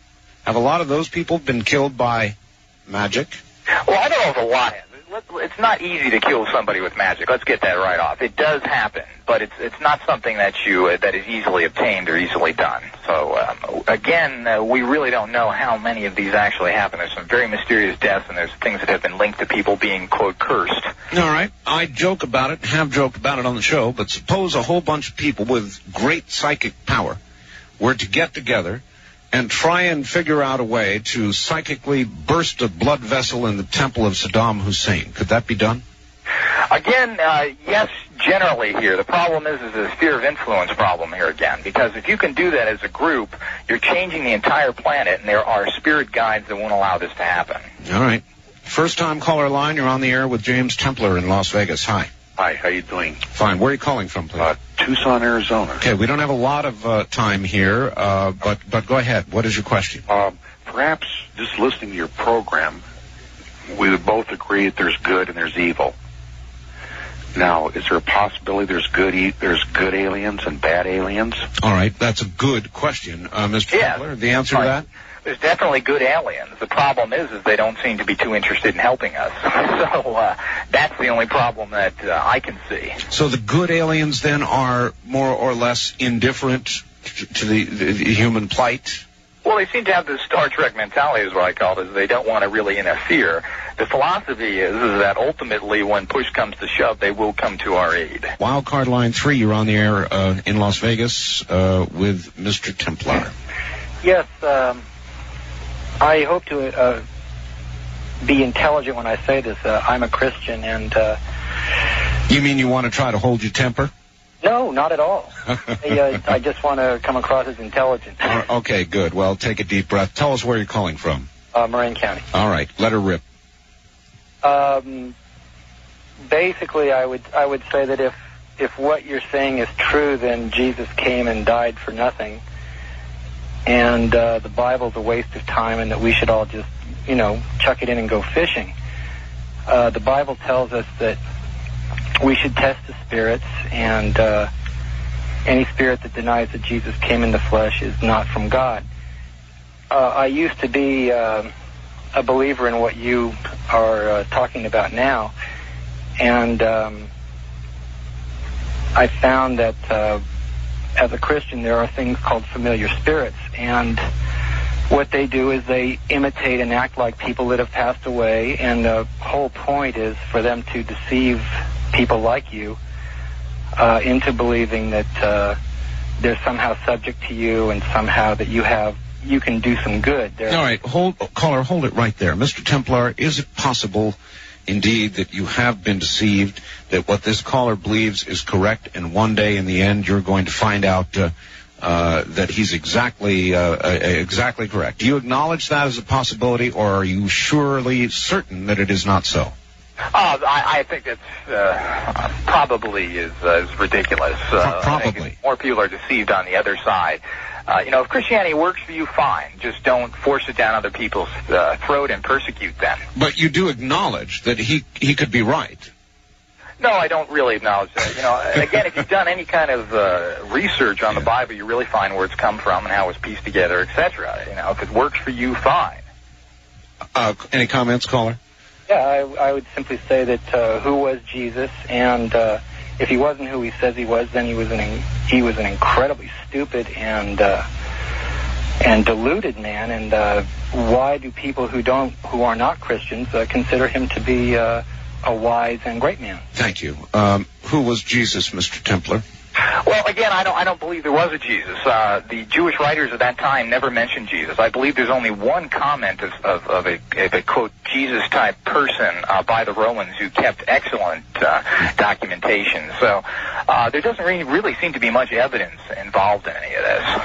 Have a lot of those people been killed by magic?
Well, I don't know if a lot have. It's not easy to kill somebody with magic. Let's get that right off. It does happen, but it's it's not something that you uh, that is easily obtained or easily done. So um, again, uh, we really don't know how many of these actually happen. There's some very mysterious deaths, and there's things that have been linked to people being, quote, cursed.
All right. I joke about it, have joked about it on the show, but suppose a whole bunch of people with great psychic power were to get together and try and figure out a way to psychically burst a blood vessel in the temple of Saddam Hussein. Could that be done?
Again, uh, yes, generally here. The problem is, is the sphere of influence problem here again, because if you can do that as a group, you're changing the entire planet, and there are spirit guides that won't allow this to happen.
All right. First time caller line, you're on the air with James Templar in Las Vegas. Hi.
Hi, how you doing?
Fine. Where are you calling from, please?
Uh, Tucson, Arizona.
Okay, we don't have a lot of uh, time here, uh, but but go ahead. What is your question?
Um, perhaps just listening to your program, we would both agree that there's good and there's evil. Now, is there a possibility there's good e- there's good aliens and bad aliens?
All right, that's a good question, uh, Mister
Yeah.
Templar. The answer to that?
There's definitely good aliens. The problem is, is they don't seem to be too interested in helping us. So uh, that's the only problem that uh, I can see.
So the good aliens then are more or less indifferent to the, the, the human plight?
Well, they seem to have this Star Trek mentality, is what I call it, is they don't want to really interfere. The philosophy is, is that ultimately when push comes to shove, they will come to our aid.
Wildcard line three, you're on the air uh, in Las Vegas uh, with Mister Templar.
Yes, um... I hope to uh, be intelligent when I say this. Uh, I'm a Christian, and... Uh,
you mean you want to try to hold your temper?
No, not at all. I, uh, I just want to come across as intelligent.
Uh, okay, good. Well, take a deep breath. Tell us where you're calling from.
Uh, Marin County.
All right, let her rip.
Um, basically, I would I would say that if, if what you're saying is true, then Jesus came and died for nothing. And uh, the Bible's a waste of time, and that we should all just, you know, chuck it in and go fishing. Uh, the Bible tells us that we should test the spirits, and uh, any spirit that denies that Jesus came in the flesh is not from God. Uh, I used to be uh, a believer in what you are uh, talking about now, and um, I found that... Uh, as a Christian, there are things called familiar spirits, and what they do is they imitate and act like people that have passed away, and the whole point is for them to deceive people like you uh, into believing that uh, they're somehow subject to you, and somehow that you have you can do some good. They're
All right, hold, caller, hold it right there. Mister Templar, is it possible indeed that you have been deceived, that what this caller believes is correct, and one day in the end you're going to find out uh, uh, that he's exactly uh, uh, exactly correct? Do you acknowledge that as a possibility, or are you surely certain that it is not so?
Uh, I, I think that's uh, probably is, uh, is ridiculous. Uh,
probably.
I think more people are deceived on the other side. Uh, you know, if Christianity works for you, fine. Just don't force it down other people's uh, throat and persecute them.
But you do acknowledge that he he could be right.
No, I don't really acknowledge that. You know, again, if you've done any kind of uh, research on the Bible, you really find where it's come from and how it's pieced together, et cetera. You know, if it works for you, fine.
Uh, any comments, caller?
Yeah, I, I would simply say that uh, who was Jesus, and uh, if he wasn't who he says he was, then he was an he was an incredibly stupid and uh, and deluded man. And uh, why do people who don't who are not Christians uh, consider him to be uh, a wise and great man?
Thank you. Um, who was Jesus, Mister Templar?
Well, again, I don't I don't believe there was a Jesus. Uh, the Jewish writers of that time never mentioned Jesus. I believe there's only one comment of, of, of, a, of a, quote, Jesus-type person uh, by the Romans who kept excellent uh, documentation. So uh, there doesn't really, really seem to be much evidence involved in any of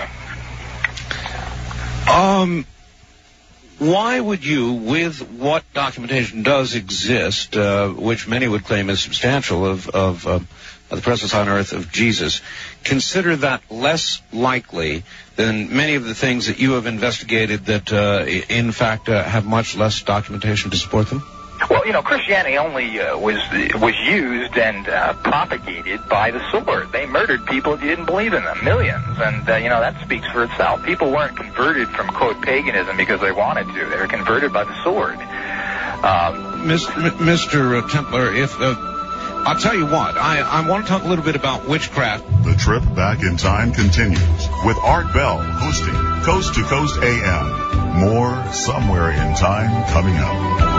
this.
Um, why would you, with what documentation does exist, uh, which many would claim is substantial, of, of uh, the presence on earth of Jesus, consider that less likely than many of the things that you have investigated that, uh, in fact, uh, have much less documentation to support them?
Well, you know, Christianity only uh, was was used and uh, propagated by the sword. They murdered people if you didn't believe in them, millions, and uh, you know that speaks for itself. People weren't converted from quote paganism because they wanted to; they were converted by the sword. Um,
Mister Templar, if uh, I'll tell you what, I I want to talk a little bit about witchcraft.
The trip back in time continues with Art Bell hosting Coast to Coast A M. More Somewhere in Time coming up.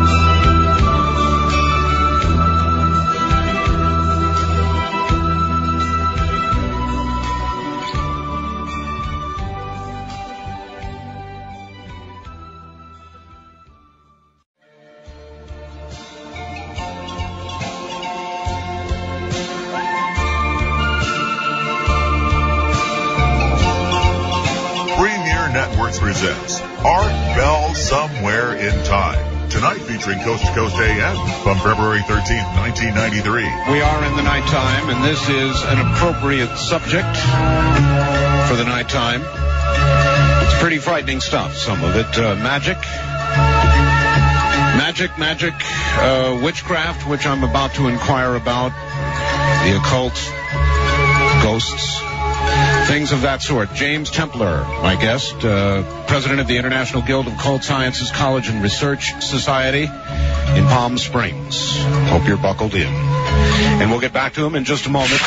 Presents Art Bell Somewhere in Time. Tonight featuring Coast to Coast A M from February thirteenth, nineteen ninety-three.
We are in the nighttime, and this is an appropriate subject for the nighttime. It's pretty frightening stuff, some of it. Uh, magic. Magic, magic, uh, witchcraft, which I'm about to inquire about. The occult, ghosts. Things of that sort. James Templar, my guest, uh, president of the International Guild of Occult Sciences College and Research Society in Palm Springs. Hope you're buckled in. And we'll get back to him in just a moment.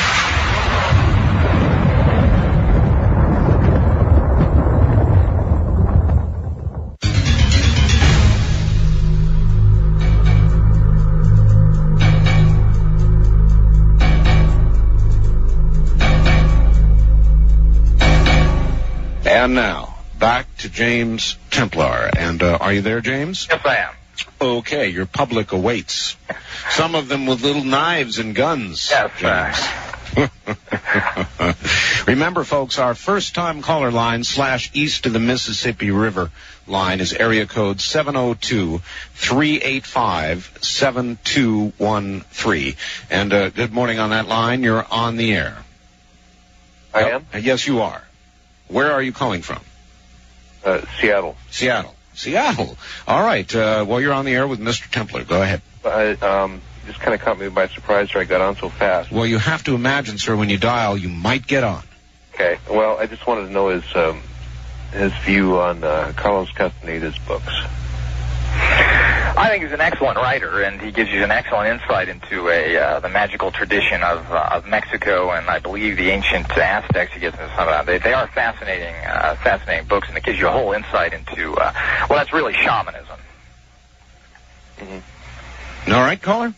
And now, back to James Templar. And uh, are you there, James?
Yes, I am.
Okay, your public awaits. Some of them with little knives and guns.
Yes,
James. Remember, folks, our first-time caller line slash east of the Mississippi River line is area code seven oh two, three eight five, seven two one three. And uh, good morning on that line. You're on the air.
I am?
Uh, yes, you are. Where are you calling from?
Uh, Seattle.
Seattle. Seattle. All right. Uh, well, you're on the air with Mister Templar. Go ahead.
I, um, just kind of caught me by surprise after I got on so fast.
Well, you have to imagine, sir, when you dial, you might get on.
Okay. Well, I just wanted to know his um, his view on uh, Carlos Castaneda's books.
I think he's an excellent writer, and he gives you an excellent insight into a uh, the magical tradition of uh, of Mexico, and I believe the ancient Aztecs. He gets into some of that. They, they are fascinating, uh, fascinating books, and it gives you a whole insight into uh, well, that's really shamanism.
Mm-hmm.
All right, caller.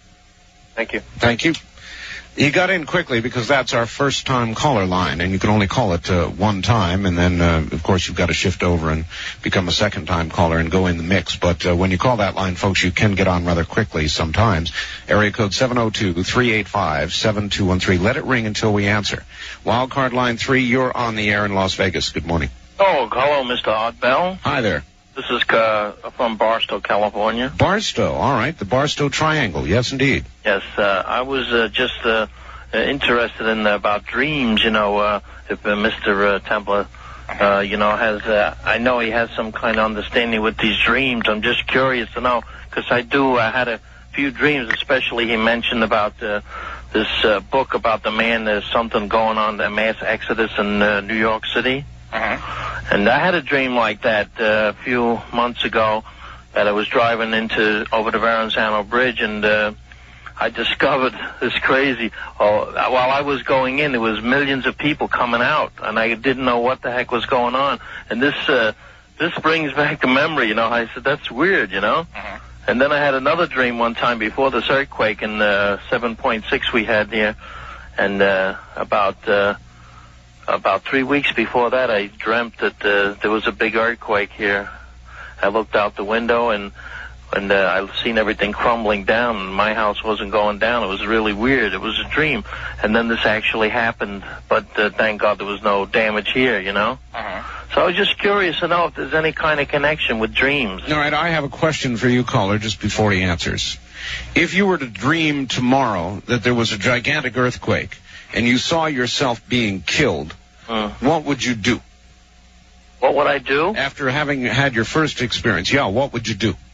Thank you.
Thank you. You got in quickly because that's our first-time caller line, and you can only call it uh, one time, and then, uh, of course, you've got to shift over and become a second-time caller and go in the mix. But uh, when you call that line, folks, you can get on rather quickly sometimes. Area code seven oh two, three eight five, seven two one three. Let it ring until we answer. Wildcard line three, you're on the air in Las Vegas. Good morning.
Oh, hello, Mister Art Bell.
Hi there.
This is uh, from Barstow, California.
Barstow, all right. The Barstow Triangle, yes, indeed.
Yes, uh, I was uh, just uh, uh, interested in uh, about dreams, you know, uh, if uh, Mister Uh, Templar, uh, you know, has, uh, I know he has some kind of understanding with these dreams. I'm just curious to know, because I do, I had a few dreams, especially he mentioned about uh, this uh, book about the man, there's something going on, the mass exodus in uh, New York City.
Uh-huh.
And I had a dream like that uh, a few months ago that I was driving into over the Verrazano Bridge, and uh, I discovered this crazy. Oh, while I was going in, there was millions of people coming out, and I didn't know what the heck was going on. And this uh, this brings back a memory, you know. I said, that's weird, you know.
Uh-huh.
And then I had another dream one time before this earthquake in uh, seven point six we had here, and uh, about. Uh, About three weeks before that, I dreamt that uh, there was a big earthquake here. I looked out the window, and and uh, I seen everything crumbling down, and my house wasn't going down. It was really weird. It was a dream. And then this actually happened, but uh, thank God there was no damage here, you know?
Uh-huh.
So I was just curious to know if there's any kind of connection with dreams.
All right, I have a question for you, caller, just before he answers. If you were to dream tomorrow that there was a gigantic earthquake, and you saw yourself being killed,
Uh,
what would you do?
What would I do?
After having had your first experience, yeah, what would you do?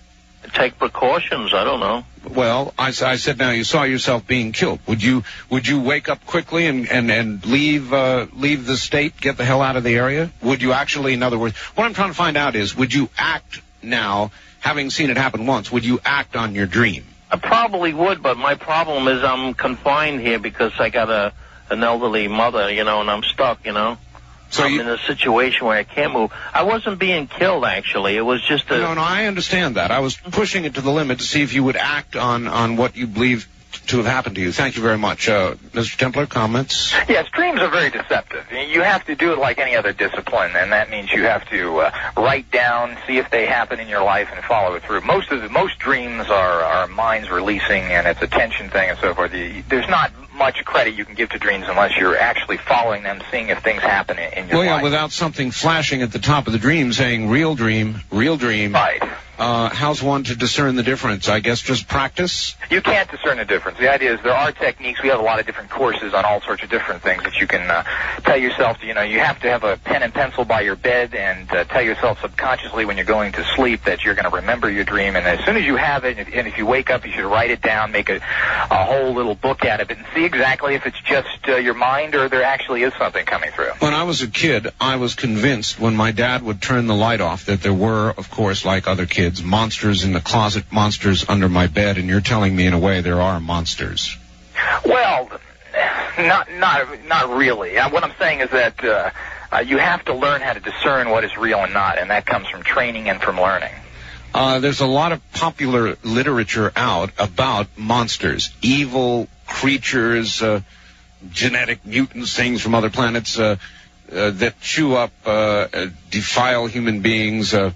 take precautions. I don't know.
Well, I, s- I said now you saw yourself being killed. Would you would you wake up quickly and and and leave uh, leave the state, get the hell out of the area? Would you actually, in other words, what I'm trying to find out is, would you act now, having seen it happen once? Would you act on your dream?
I probably would, but my problem is I'm confined here because I got a an elderly mother, you know, and I'm stuck, you know. So I'm you, in a situation where I can't move. I wasn't being killed, actually. It was just a...
No, no, I understand that. I was pushing it to the limit to see if you would act on, on what you believe to have happened to you. Thank you very much. Uh, Mister Templer, comments?
Yes, dreams are very deceptive. You have to do it like any other discipline, and that means you have to uh, write down, see if they happen in your life, and follow it through. Most of the, most dreams are, are minds releasing, and it's a tension thing and so forth. There's not much credit you can give to dreams unless you're actually following them, seeing if things happen in, in your
well,
life.
Yeah, without something flashing at the top of the dream saying, real dream, real dream.
Right.
Uh, how's one to discern the difference? I guess just practice?
You can't discern the difference. The idea is there are techniques. We have a lot of different courses on all sorts of different things that you can uh, tell yourself, you know, you have to have a pen and pencil by your bed and uh, tell yourself subconsciously when you're going to sleep that you're going to remember your dream. And as soon as you have it, and if, and if you wake up, you should write it down, make a, a whole little book out of it, and see exactly if it's just uh, your mind or there actually is something coming through.
When I was a kid, I was convinced when my dad would turn the light off that there were, of course, like other kids, monsters in the closet, monsters under my bed, and you're telling me in a way there are monsters.
Well, not not not really. Uh, what I'm saying is that uh, uh, you have to learn how to discern what is real and not, and that comes from training and from learning.
Uh, there's a lot of popular literature out about monsters, evil creatures, uh, genetic mutants, things from other planets uh, uh, that chew up, uh, uh, defile human beings, uh,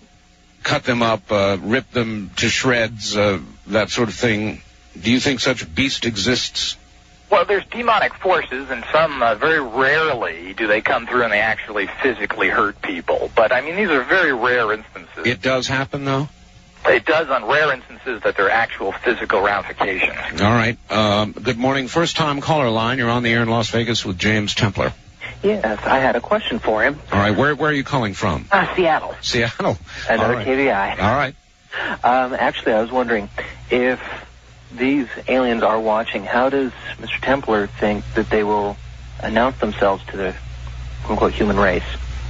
cut them up, uh, rip them to shreds, uh, that sort of thing. Do you think such a beast exists?
Well, there's demonic forces, and some uh, very rarely do they come through and they actually physically hurt people. But, I mean, these are very rare instances.
It does happen, though?
It does on rare instances that there are actual physical ramifications.
All right. Um, good morning. First-time caller line. You're on the air in Las Vegas with James Templer.
Yes, I had a question for him.
All right. Where where are you calling from?
Uh, Seattle.
Seattle.
Another
right.
K V I.
All right.
Um, actually, I was wondering if these aliens are watching, how does Mister Templer think that they will announce themselves to the quote-unquote human race?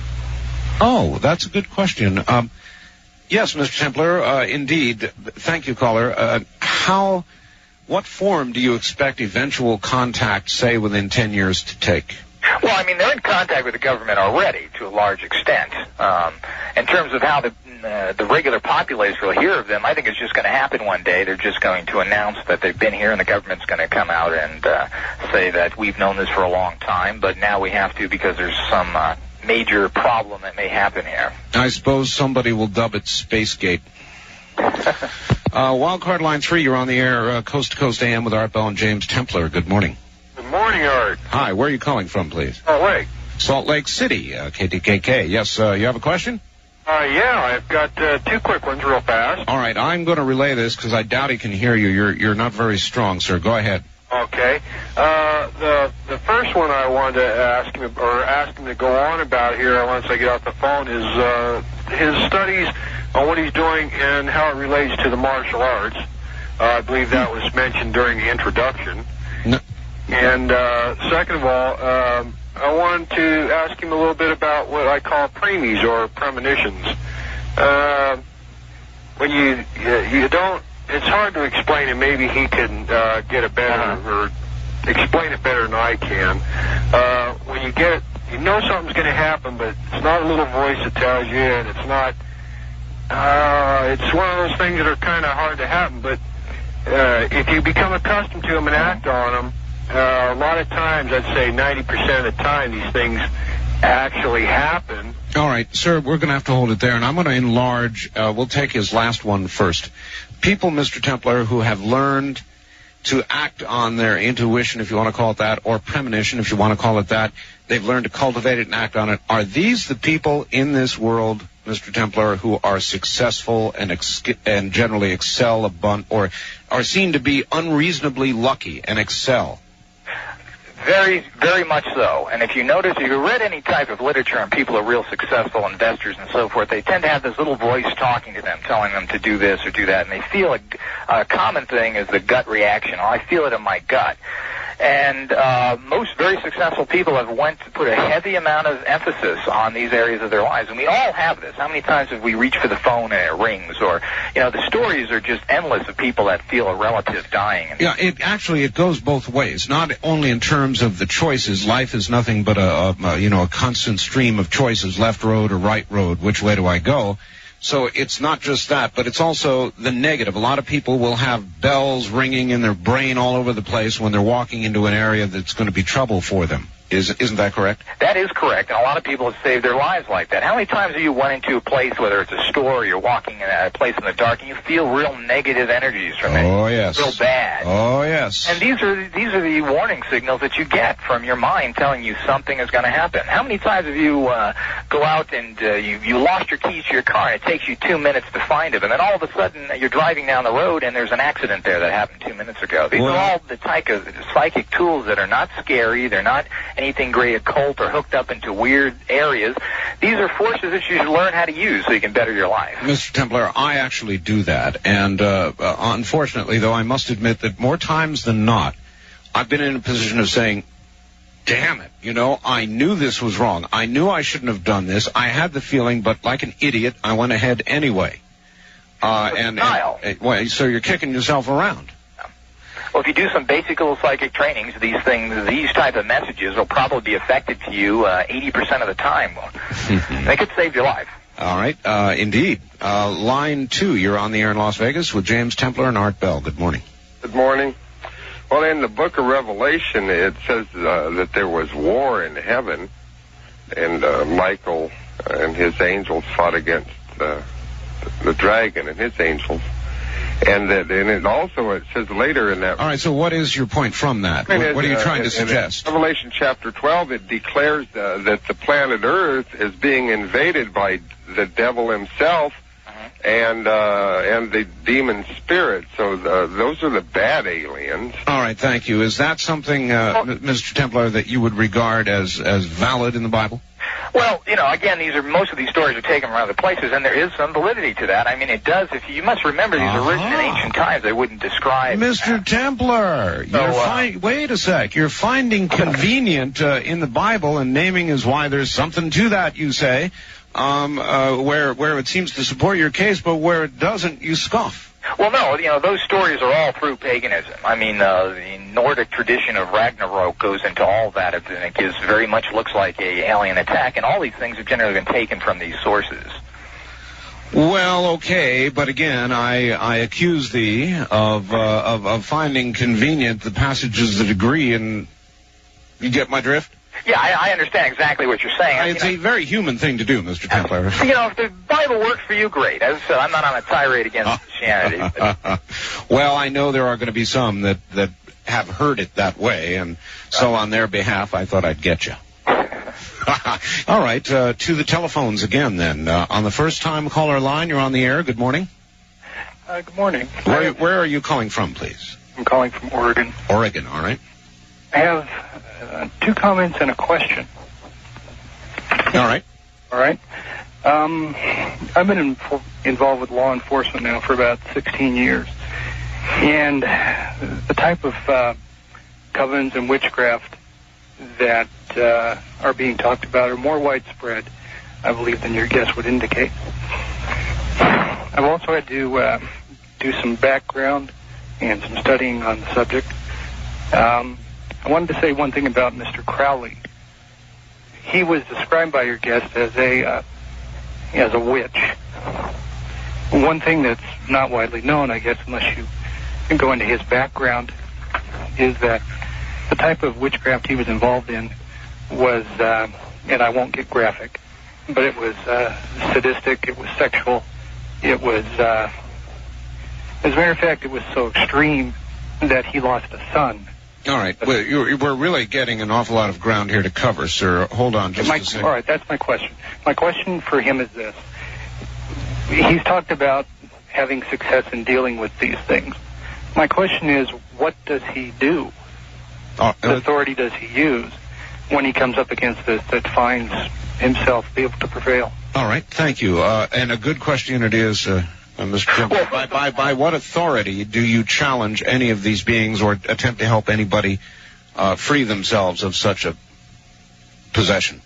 Oh, that's a good question. Um, yes, Mister Templer, uh, indeed. Thank you, caller. Uh, how, what form do you expect eventual contact, say, within ten years to take?
Well, I mean, they're in contact with the government already to a large extent. Um, in terms of how the uh, the regular populace will hear of them, I think it's just going to happen one day. They're just going to announce that they've been here, and the government's going to come out and uh, say that we've known this for a long time, but now we have to because there's some uh, major problem that may happen here.
I suppose somebody will dub it Spacegate. uh, Wildcard Line three, you're on the air, uh, Coast to Coast A M with Art Bell and James Templer. Good morning.
Good morning, Art.
Hi, where are you calling from, please?
Salt Lake.
Salt Lake City, uh, K T K K. Yes, uh, you have a question?
Uh, yeah, I've got uh, two quick ones real fast.
All right, I'm going to relay this because I doubt he can hear you. You're you're not very strong, sir. Go ahead.
Okay. Uh, the the first one I wanted to ask him, or ask him to go on about here once I get off the phone, is uh, his studies on what he's doing and how it relates to the martial arts. Uh, I believe that was mentioned during the introduction.
No.
And uh, second of all, um, I wanted to ask him a little bit about what I call preemies or premonitions. Uh, when you, you you don't, it's hard to explain, and maybe he can uh, get it better or explain it better than I can. Uh, when you get, you know something's going to happen, but it's not a little voice that tells you, and it's not. Uh, it's one of those things that are kind of hard to happen, but uh, if you become accustomed to them and act on them. Uh, a lot of times, I'd say ninety percent of the time, these things actually happen.
All right, sir, we're going to have to hold it there, and I'm going to enlarge. Uh, we'll take his last one first. People, Mister Templer, who have learned to act on their intuition, if you want to call it that, or premonition, if you want to call it that, they've learned to cultivate it and act on it. Are these the people in this world, Mister Templer, who are successful and ex- and generally excel abun- or are seen to be unreasonably lucky and excel?
Very, very much so. And if you notice, if you read any type of literature on people who are real successful investors and so forth, they tend to have this little voice talking to them, telling them to do this or do that. And they feel a, a common thing is the gut reaction. Oh, I feel it in my gut. And uh, most very successful people have went to put a heavy amount of emphasis on these areas of their lives. And we all have this. How many times have we reached for the phone and it rings? Or, you know, the stories are just endless of people that feel a relative dying.
Yeah, it actually, it goes both ways. Not only in terms of the choices. Life is nothing but a, a, you know, a constant stream of choices, left road or right road. Which way do I go? So it's not just that, but it's also the negative. A lot of people will have bells ringing in their brain all over the place when they're walking into an area that's going to be trouble for them. Is, isn't that correct?
That is correct, and a lot of people have saved their lives like that. How many times have you went into a place, whether it's a store or you're walking in a place in the dark, and you feel real negative energies from it?
Oh, yes.
Real bad.
Oh, yes.
And these are these are the warning signals that you get from your mind telling you something is going to happen. How many times have you uh, go out and uh, you, you lost your keys to your car, and it takes you two minutes to find them, and then all of a sudden you're driving down the road, and there's an accident there that happened two minutes ago? These
well,
are all the type of psychic tools that are not scary. They're not anything great occult or hooked up into weird areas. These are forces that you should learn how to use so you can better your life.
Mister Templar, I actually do that, and uh, uh, unfortunately, though, I must admit that more times than not, I've been in a position of saying, damn it, you know, I knew this was wrong. I knew I shouldn't have done this. I had the feeling, but like an idiot, I went ahead anyway. Uh, and, and, and well, so you're kicking yourself around.
Well, if you do some basic little psychic trainings, these things, these type of messages will probably be effective to you uh, eighty percent of the time. They could save your life.
All right, uh, indeed. Uh, line two, you're on the air in Las Vegas with James Templar and Art Bell. Good morning.
Good morning. Well, in the book of Revelation, it says uh, that there was war in heaven, and uh, Michael and his angels fought against uh, the dragon and his angels. And that, and it also, it says later in that...
All right, so what is your point from that? What, what are you trying to suggest?
In Revelation chapter twelve, it declares uh, that the planet Earth is being invaded by the devil himself and uh, and the demon spirit. So the, those are the bad aliens.
All right, thank you. Is that something, uh, well, Mister Templar, that you would regard as, as valid in the Bible?
Well, you know, again, these are most of these stories are taken from other places, and there is some validity to that. I mean, it does. If you, you must remember, these
uh-huh.
originated in ancient times. They wouldn't describe.
Mister Templar,
so,
you're
uh,
fi- wait a sec. You're finding convenient uh, in the Bible, and naming is why there's something to that. You say, um, uh, where where it seems to support your case, but where it doesn't, you scoff.
Well, no, you know, those stories are all through paganism. I mean, uh, the Nordic tradition of Ragnarok goes into all that, and it gives very much looks like a alien attack, and all these things have generally been taken from these sources.
Well, okay, but again, I, I accuse thee of, uh, of of finding convenient the passages that agree, and you get my drift?
Yeah, I, I understand exactly what you're saying.
It's
you know,
a very human thing to do, Mister Templar.
You know, if the Bible works for you, great. As I said, I'm not on a tirade against Christianity. But...
Well, I know there are going to be some that, that have heard it that way, and so on their behalf, I thought I'd get you. All right, uh, to the telephones again, then. Uh, on the first-time caller line, you're on the air. Good morning.
Uh, good morning.
Where, where are you calling from, please?
I'm calling from Oregon.
Oregon, all right.
I have uh, two comments and a question.
All right.
All right. Um, I've been in, involved with law enforcement now for about sixteen years. And the type of uh, covens and witchcraft that uh, are being talked about are more widespread, I believe, than your guess would indicate. I've also had to uh, do some background and some studying on the subject. Um, I wanted to say one thing about Mister Crowley. He was described by your guest as a uh, as a witch. One thing that's not widely known, I guess, unless you can go into his background, is that the type of witchcraft he was involved in was, uh, and I won't get graphic, but it was uh, sadistic, it was sexual, it was, uh, as a matter of fact, it was so extreme that he lost a son.
All right. Well, you're, we're really getting an awful lot of ground here to cover, sir. Hold on just
my,
a second.
All right, that's my question. My question for him is this. He's talked about having success in dealing with these things. My question is, what does he do? Uh, what authority does he use when he comes up against this that finds himself be able to prevail?
All right, thank you. Uh, and a good question it is, uh, uh, Mister Kimball. By, by, by what authority do you challenge any of these beings or attempt to help anybody uh, free themselves of such a possession?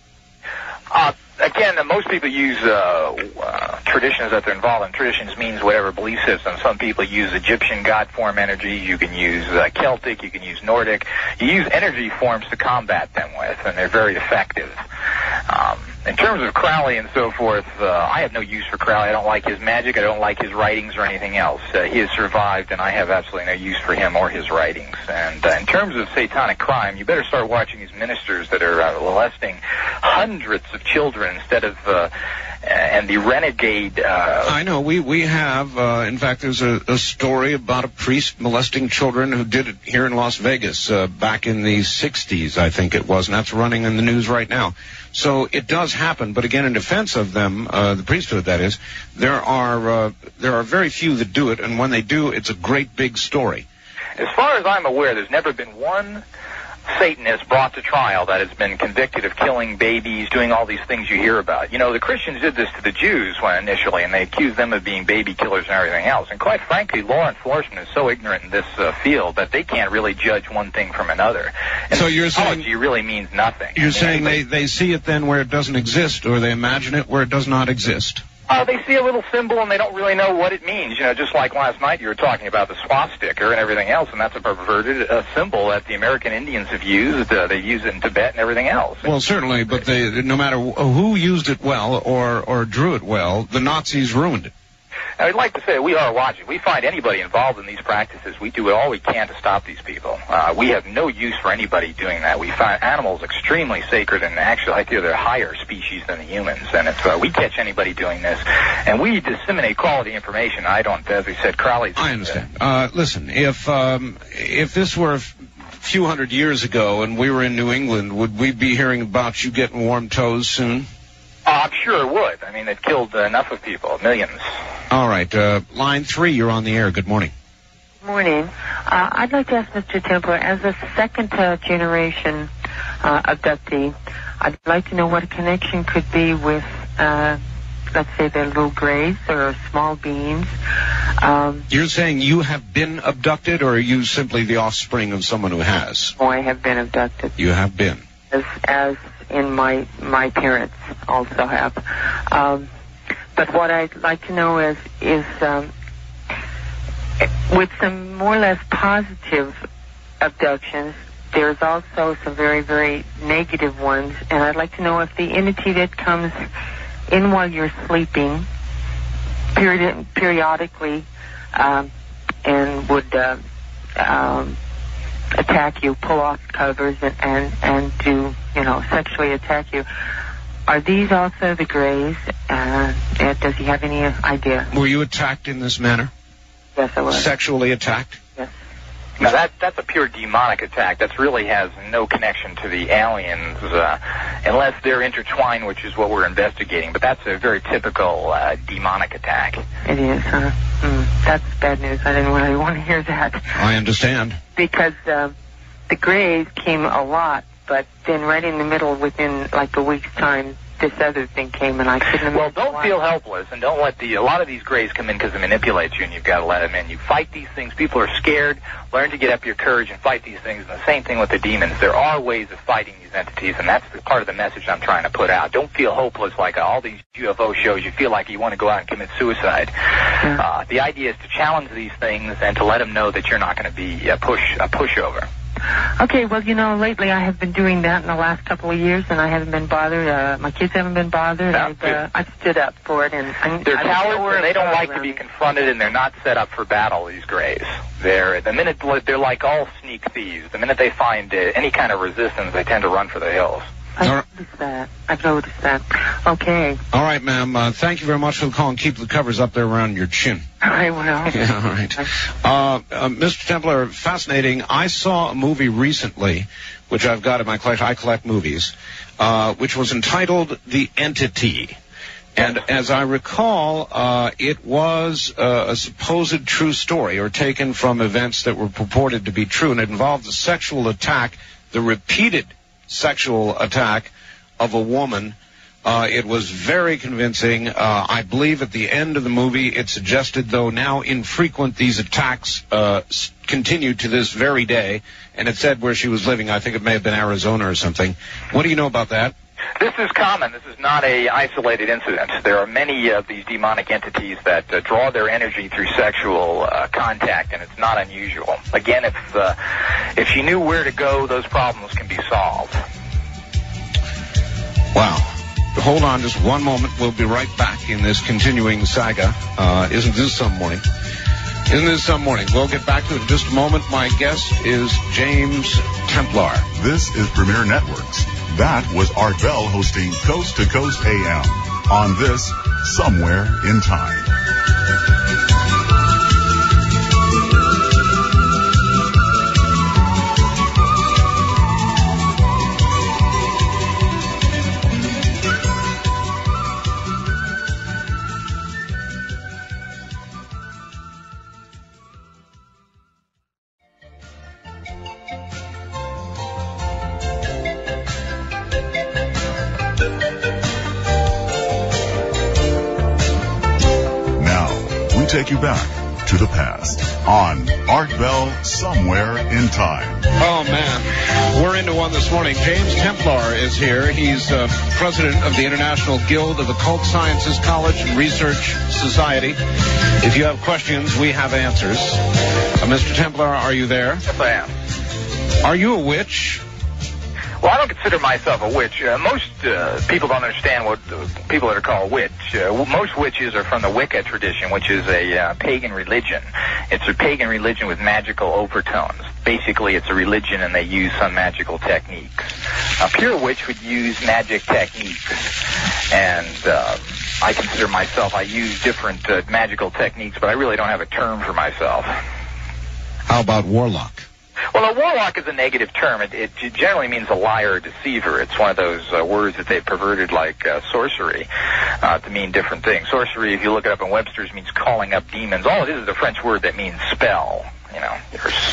Uh, again, uh, most people use uh, uh, traditions that they're involved in. Traditions means whatever belief system. Some people use Egyptian god form energy. You can use uh, Celtic. You can use Nordic. You use energy forms to combat them with, and they're very effective. Um, in terms of Crowley and so forth, uh, I have no use for Crowley. I don't like his magic. I don't like his writings or anything else. Uh, he has survived, and I have absolutely no use for him or his writings. And uh, in terms of satanic crime, you better start watching these ministers that are uh, molesting hundreds of children instead of, uh, and the renegade... Uh,
I know. We, we have, uh, in fact, there's a, a story about a priest molesting children who did it here in Las Vegas uh, back in the sixties, I think it was, and that's running in the news right now. So it does happen, but again, in defense of them, uh, the priesthood, that is, there are uh, there are very few that do it, and when they do, it's a great big story.
As far as I'm aware, there's never been one Satanist brought to trial that has been convicted of killing babies, doing all these things you hear about. You know, the Christians did this to the Jews when initially, and they accused them of being baby killers and everything else. And quite frankly, law enforcement is so ignorant in this uh, field that they can't really judge one thing from another. And
so you're saying
really means nothing.
You're
I mean,
saying
anybody,
they, they see it then where it doesn't exist, or they imagine it where it does not exist?
Uh, they see a little symbol and they don't really know what it means. You know, just like last night you were talking about the swastika and everything else, and that's a perverted uh, symbol that the American Indians have used. Uh, they use it in Tibet and everything else.
Well, certainly, but they, no matter who used it well or, or drew it well, the Nazis ruined it.
I'd like to say we are watching. We find anybody involved in these practices. We do all we can to stop these people. Uh, we have no use for anybody doing that. We find animals extremely sacred, and actually, I feel they're higher species than the humans. And if uh, we catch anybody doing this, and we disseminate quality information, I don't, as we said, Crowley's...
I understand. Uh, listen, if um, if this were a few hundred years ago and we were in New England, would we be hearing about you getting warm toes soon?
Uh, I'm sure it would. I mean, it killed uh, enough of people, millions.
All right. Uh, line three, you're on the air. Good morning.
Morning. Uh, I'd like to ask Mister Templer, as a second uh, generation uh, abductee, I'd like to know what a connection could be with, uh, let's say, the little grays or small beings. Um,
you're saying you have been abducted, or are you simply the offspring of someone who has?
Oh, I have been abducted.
You have been.
As, as in my my parents also have. Um, but what I'd like to know is, is um, with some more or less positive abductions, there's also some very, very negative ones, and I'd like to know if the entity that comes in while you're sleeping period, periodically um, and would uh, um, attack you, pull off covers, and, and, and do, you know, sexually attack you. Are these also the Greys? Uh, uh, does he have any idea?
Were you attacked in this manner?
Yes, I was.
Sexually attacked?
Yes.
Now, that, that's a pure demonic attack. That really has no connection to the aliens, uh, unless they're intertwined, which is what we're investigating. But that's a very typical uh, demonic attack.
It is, huh? Mm, that's bad news. I didn't really want to hear that.
I understand.
Because uh, the Greys came a lot, but then right in the middle, within like a week's time, this other thing came, and I couldn't imagine.
Well, don't
why.
feel helpless, and don't let the, a lot of these Greys come in because they manipulate you, and you've got to let them in. You fight these things. People are scared. Learn to get up your courage and fight these things. And the same thing with the demons. There are ways of fighting these entities, and that's the part of the message I'm trying to put out. Don't feel hopeless like all these U F O shows. You feel like you want to go out and commit suicide.
Yeah.
Uh, the idea is to challenge these things and to let them know that you're not going to be a push a pushover.
Okay, well, you know, lately I have been doing that in the last couple of years, and I haven't been bothered. Uh, my kids haven't been bothered. I've, uh, I've stood up for it, and I'm,
they're
I
cowards, and they don't like to
around.
be confronted, and they're not set up for battle. These Greys, they're the minute they're like all sneak thieves. The minute they find uh, any kind of resistance, they tend to run for the hills.
I've noticed that. I've noticed that. Okay.
All right, ma'am. Uh, thank you very much for the call, and keep the covers up there around your chin.
I will.
Yeah, all right. Uh, uh, Mister Templer, fascinating. I saw a movie recently, which I've got in my collection. I collect movies, uh, which was entitled The Entity. And as I recall, uh, it was uh, a supposed true story, or taken from events that were purported to be true, and it involved a sexual attack, the repeated sexual attack of a woman. Uh, it was very convincing. Uh, I believe at the end of the movie, it suggested, though now infrequent, these attacks uh, s- continue to this very day, and it said where she was living. I think it may have been Arizona or something. What do you know about that?
This is common. This is not a isolated incident. There are many of these demonic entities that uh, draw their energy through sexual uh, contact, and it's not unusual. Again, if uh, if she knew where to go, those problems can be solved.
Wow. Hold on just one moment. We'll be right back in this continuing saga. Uh, isn't this some morning? Isn't this some morning? We'll get back to it in just a moment. My guest is James Templar.
This is Premier Networks. That was Art Bell hosting Coast to Coast A M on this Somewhere in Time. Take you back to the past on Art Bell Somewhere in Time.
Oh, man. We're into one this morning. James Templar is here. He's uh, president of the International Guild of Occult Sciences College and Research Society. If you have questions, we have answers. Uh, Mister Templar, are you there?
Yes, I am.
Are you a witch?
Well, I don't consider myself a witch. Uh, most uh, people don't understand what uh, people that are called witch. Uh, most witches are from the Wicca tradition, which is a uh, pagan religion. It's a pagan religion with magical overtones. Basically, it's a religion, and they use some magical techniques. A pure witch would use magic techniques, and uh, I consider myself, I use different uh, magical techniques, but I really don't have a term for myself.
How about warlock?
Well, a warlock is a negative term. It, it generally means a liar or deceiver. It's one of those uh, words that they've perverted like uh, sorcery uh, to mean different things. Sorcery, if you look it up in Webster's, means calling up demons. All it is is a French word that means spell. You know.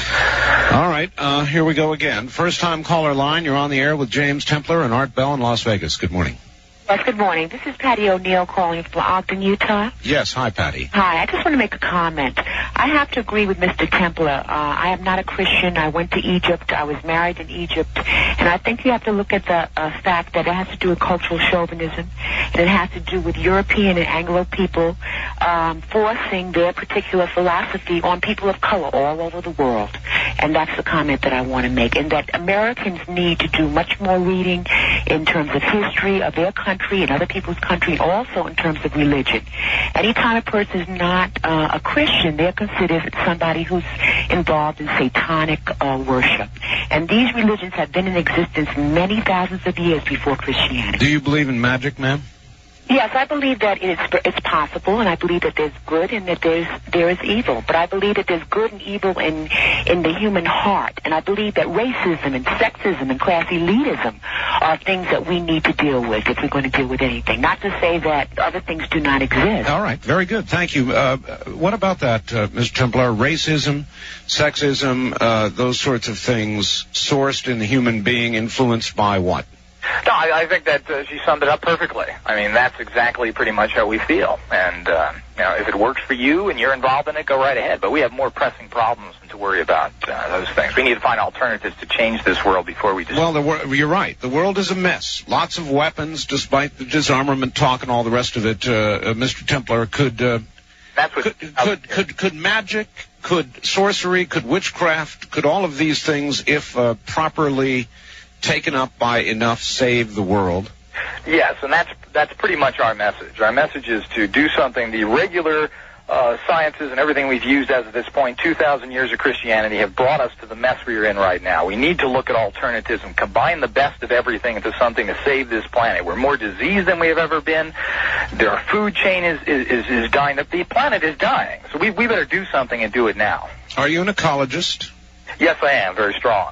All right, uh, here we go again. First time caller line. You're on the air with James Templar and Art Bell in Las Vegas. Good morning.
Yes, good morning. This is Patty O'Neill calling from Ogden, Utah.
Yes, hi, Patty.
Hi, I just want to make a comment. I have to agree with Mister Templar. Uh, I am not a Christian. I went to Egypt. I was married in Egypt. And I think you have to look at the uh, fact that it has to do with cultural chauvinism, and it has to do with European and Anglo people um, forcing their particular philosophy on people of color all over the world. And that's the comment that I want to make, and that Americans need to do much more reading in terms of history of their country and other people's country, also in terms of religion. Anytime a person is not uh, a Christian, they're considered somebody who's involved in satanic uh, worship. And these religions have been in existence many thousands of years before Christianity.
Do you believe in magic, ma'am?
Yes, I believe that it's it's possible, and I believe that there's good and that there's there is evil. But I believe that there's good and evil in in the human heart, and I believe that racism and sexism and class elitism are things that we need to deal with if we're going to deal with anything. Not to say that other things do not exist.
All right, very good, thank you. Uh, what about that, uh, Mister Templar? Racism, sexism, uh, those sorts of things sourced in the human being, influenced by what?
No, I, I think that uh, she summed it up perfectly. I mean, that's exactly pretty much how we feel. And, uh, you know, if it works for you and you're involved in it, go right ahead. But we have more pressing problems than to worry about uh, those things. We need to find alternatives to change this world before we just...
Well, the wor- you're right. The world is a mess. Lots of weapons, despite the disarmament talk and all the rest of it. Uh, uh, Mister Templar, could... Uh,
that's what
could, could, could, could magic, could sorcery, could witchcraft, could all of these things, if uh, properly... taken up by enough, save the world?
Yes, and that's that's pretty much our message. Our message is to do something. The regular uh, sciences and everything we've used as of this point, two thousand years of Christianity, have brought us to the mess we're in right now. We need to look at alternatives and combine the best of everything into something to save this planet. We're more diseased than we have ever been. Our food chain is, is, is, is dying. The planet is dying. So we, we better do something and do it now.
Are you an ecologist?
Yes, I am. Very strong.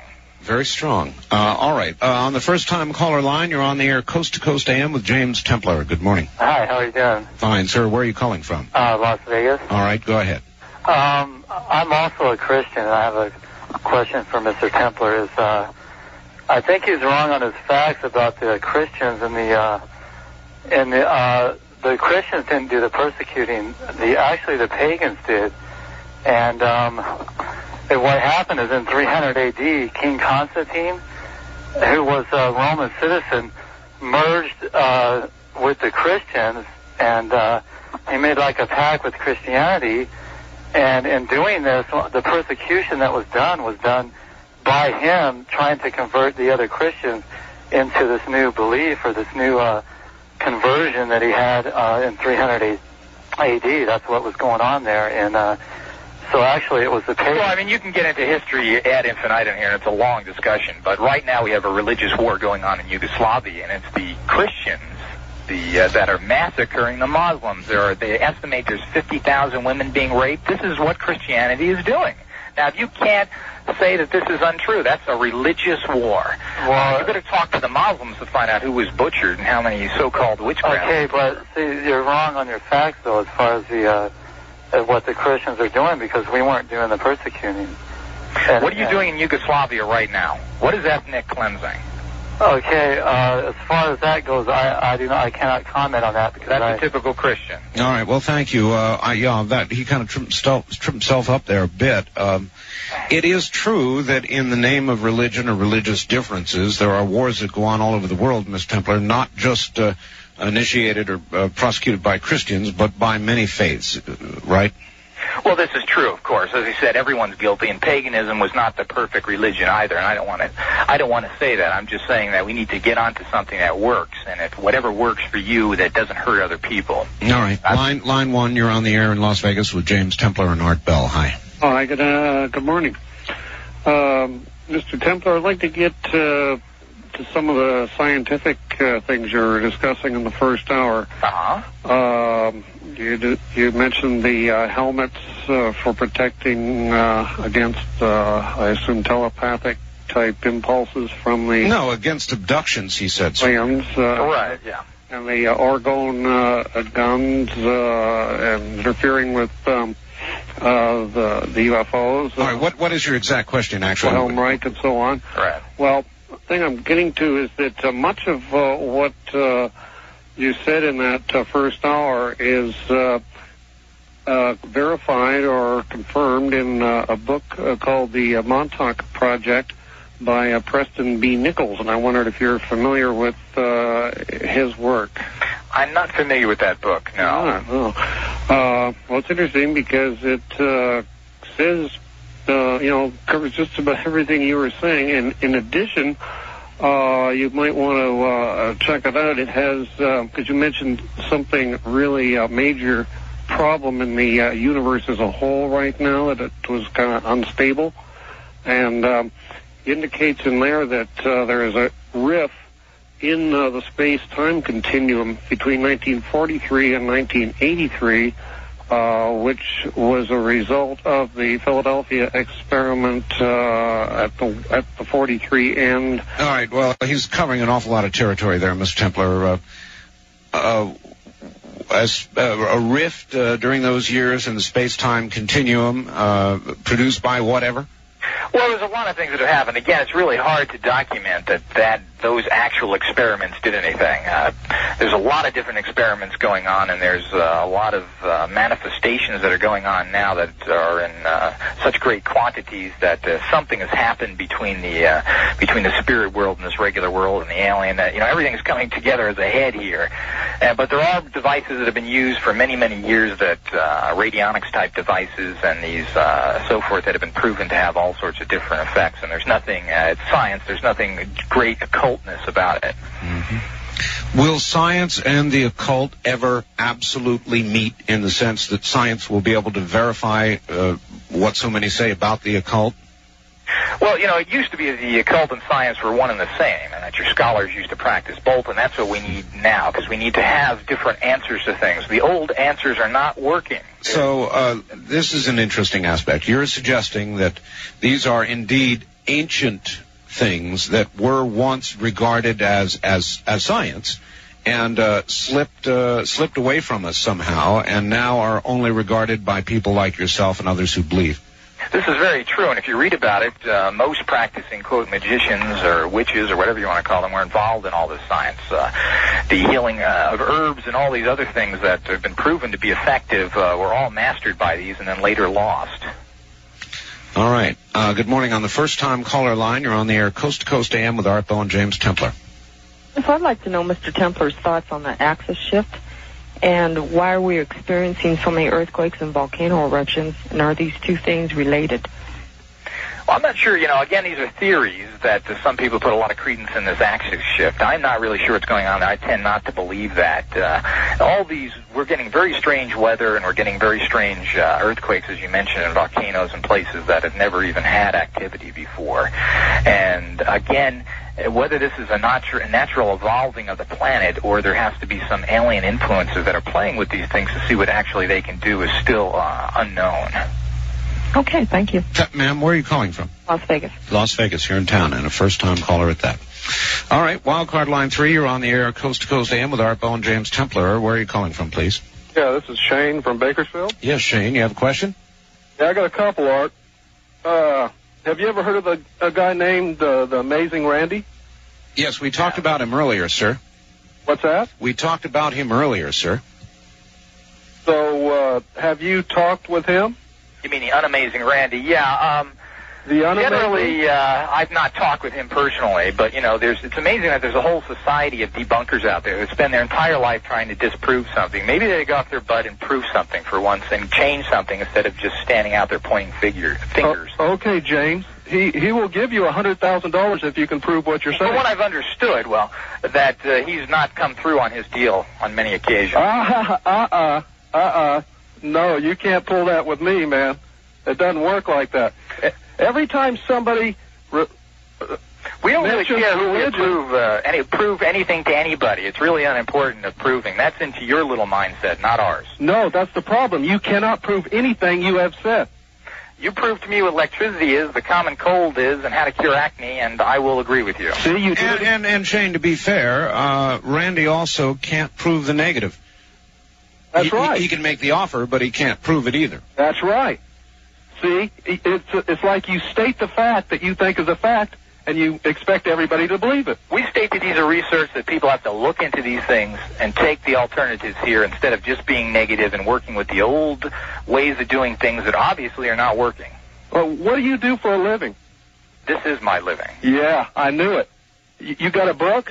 Very strong. Uh, all right. Uh, on the first-time caller line, you're on the air Coast to Coast A M with James Templar. Good morning.
Hi, how are you doing?
Fine, sir. Where are you calling from?
Uh, Las Vegas.
All right, go ahead.
Um, I'm also a Christian, and I have a question for Mister Templar. Is uh, I think he's wrong on his facts about the Christians and the uh, and the uh, the Christians didn't do the persecuting. The actually the pagans did, and um, and what happened is in three hundred A D, King Constantine, who was a Roman citizen, merged uh, with the Christians, and uh, he made like a pact with Christianity. And in doing this, the persecution that was done was done by him trying to convert the other Christians into this new belief or this new uh, conversion that he had uh, in three hundred A D. That's what was going on there. And uh, so actually it was the pagans.
Well, I mean, you can get into history ad infinitum here, and it's a long discussion. But right now we have a religious war going on in Yugoslavia, and it's the Christians The, uh, that are massacring the Muslims. There are, they estimate there's fifty thousand women being raped. This is what Christianity is doing. Now, if you can't say that this is untrue, that's a religious war. Well, uh, you better talk to the Muslims to find out who was butchered and how many so-called witchcraft.
Okay, but see, you're wrong on your facts, though, as far as the uh, as what the Christians are doing, because we weren't doing the persecuting. And,
what are you doing in Yugoslavia right now? What is ethnic cleansing?
Okay, uh, as far as that goes, I, I do not, I cannot comment on that because
that's
I,
a typical Christian.
All right, well, thank you. Uh, I, yeah, that he kind of tripped himself, tripped himself up there a bit. Um, it is true that in the name of religion or religious differences, there are wars that go on all over the world, Miz Templar, not just uh, initiated or uh, prosecuted by Christians, but by many faiths, right?
Well, this is true, of course. As I said, everyone's guilty, and paganism was not the perfect religion either. And I don't want to, I don't want to say that. I'm just saying that we need to get onto something that works, and if whatever works for you, that doesn't hurt other people.
All right, line line one, you're on the air in Las Vegas with James Templar and Art Bell. Hi.
Oh, hi. Good uh, good morning, um, Mister Templar. I'd like to get uh, to some of the scientific uh, things you were discussing in the first hour.
Uh-huh.
Um, You, you mentioned the uh, helmets uh, for protecting uh, against, uh, I assume, telepathic type impulses from the...
No, against abductions, he said.
Aliens. Uh,
right, yeah.
And the uh, orgone uh, guns uh, and interfering with um, uh, the, the U F Os.
All right, what, what is your exact question, actually?
Helm right and so on.
Right.
Well, the thing I'm getting to is that uh, much of uh, what... Uh, you said in that uh, first hour is uh, uh, verified or confirmed in uh, a book uh, called the uh, Montauk Project by uh, Preston B. Nichols, and I wondered if you're familiar with uh, his work.
I'm not familiar with that book, no.
Ah, no. Uh, well, it's interesting because it uh, says, uh, you know, covers just about everything you were saying, and in addition... Uh, you might want to uh, check it out. It has, because uh, you mentioned something really uh, major problem in the uh, universe as a whole right now, that it was kind of unstable. And um, indicates in there that uh, there is a rift in uh, the space-time continuum between nineteen forty-three and nineteen eighty-three, Uh, which was a result of the Philadelphia experiment uh, at the at the forty-three end.
All right. Well, he's covering an awful lot of territory there, Mister Templar. Uh, uh, as, uh, a rift uh, during those years in the space-time continuum uh, produced by whatever.
Well, there's a lot of things that have happened. Again, it's really hard to document that, that those actual experiments did anything. Uh, there's a lot of different experiments going on, and there's uh, a lot of uh, manifestations that are going on now that are in uh, such great quantities that uh, something has happened between the uh, between the spirit world and this regular world and the alien. That, you know, everything is coming together as a head here. Uh, but there are devices that have been used for many, many years, that uh, radionics-type devices and these uh, so forth, that have been proven to have all sorts of different effects. And there's nothing, uh, it's science, there's nothing great occultness about it.
Mm-hmm. Will science and the occult ever absolutely meet, in the sense that science will be able to verify uh, what so many say about the occult?
Well, you know, it used to be the occult and science were one and the same, and that your scholars used to practice both, and that's what we need now, because we need to have different answers to things. The old answers are not working.
So uh, this is an interesting aspect. You're suggesting that these are indeed ancient things that were once regarded as as as science, and uh, slipped uh, slipped away from us somehow, and now are only regarded by people like yourself and others who believe.
This is very true, and if you read about it, uh, most practicing, quote, magicians or witches or whatever you want to call them were involved in all this science. Uh, the healing uh, of herbs and all these other things that have been proven to be effective uh, were all mastered by these and then later lost.
All right. Uh, good morning. On the first-time caller line, you're on the air, Coast to Coast A M with Art Bell and James Templar.
So I'd like to know Mister Templar's thoughts on the axis shift and why are we experiencing so many earthquakes and volcano eruptions, and are these two things related?
Well, I'm not sure. You know, again, these are theories that uh, some people put a lot of credence in this axis shift. I'm not really sure what's going on. I tend not to believe that. Uh, all these, we're getting very strange weather, and we're getting very strange uh, earthquakes, as you mentioned, and volcanoes in places that have never even had activity before. And again, whether this is a natu- natural evolving of the planet or there has to be some alien influences that are playing with these things to see what actually they can do is still uh, unknown.
Okay, thank you.
Uh, ma'am, where are you calling from?
Las Vegas.
Las Vegas, here in town, and a first-time caller at that. All right, wildcard line three, you're on the air, Coast to Coast A M with Art Bell and James Templar. Where are you calling from, please?
Yeah, this is Shane from Bakersfield.
Yes, Shane, you have a question?
Yeah, I got a couple, Art. Uh, have you ever heard of a, a guy named uh, the Amazing Randy?
Yes, we talked about him earlier, sir.
What's that?
We talked about him earlier, sir.
So, uh, have you talked with him?
You mean the unamazing Randy? Yeah, um...
The unamazing?
Generally, uh, I've not talked with him personally, but, you know, there's it's amazing that there's a whole society of debunkers out there that spend their entire life trying to disprove something. Maybe they go off their butt and prove something for once and change something instead of just standing out there pointing figure, fingers.
Uh, okay, James. He he will give you one hundred thousand dollars if you can prove what you're saying.
From what I've understood, well, that uh, he's not come through on his deal on many occasions.
Uh, uh-uh, uh-uh. No, you can't pull that with me, man. It doesn't work like that. Every time somebody... Re-
we don't really
mentions
care who we
religion-
prove, uh, any, prove anything to anybody. It's really unimportant of proving. That's into your little mindset, not ours.
No, that's the problem. You cannot prove anything you have said.
You prove to me what electricity is, the common cold is, and how to cure acne, and I will agree with you.
See, you did
And,
it.
and, and Shane, to be fair, uh, Randy also can't prove the negative.
That's
he,
right.
He, he can make the offer, but he can't prove it either.
That's right. See, it's it's like you state the fact that you think is a fact, and you expect everybody to believe it.
We state that these are research, that people have to look into these things and take the alternatives here instead of just being negative and working with the old ways of doing things that obviously are not working.
Well, what do you do for a living?
This is my living.
Yeah, I knew it. Y- you got a book?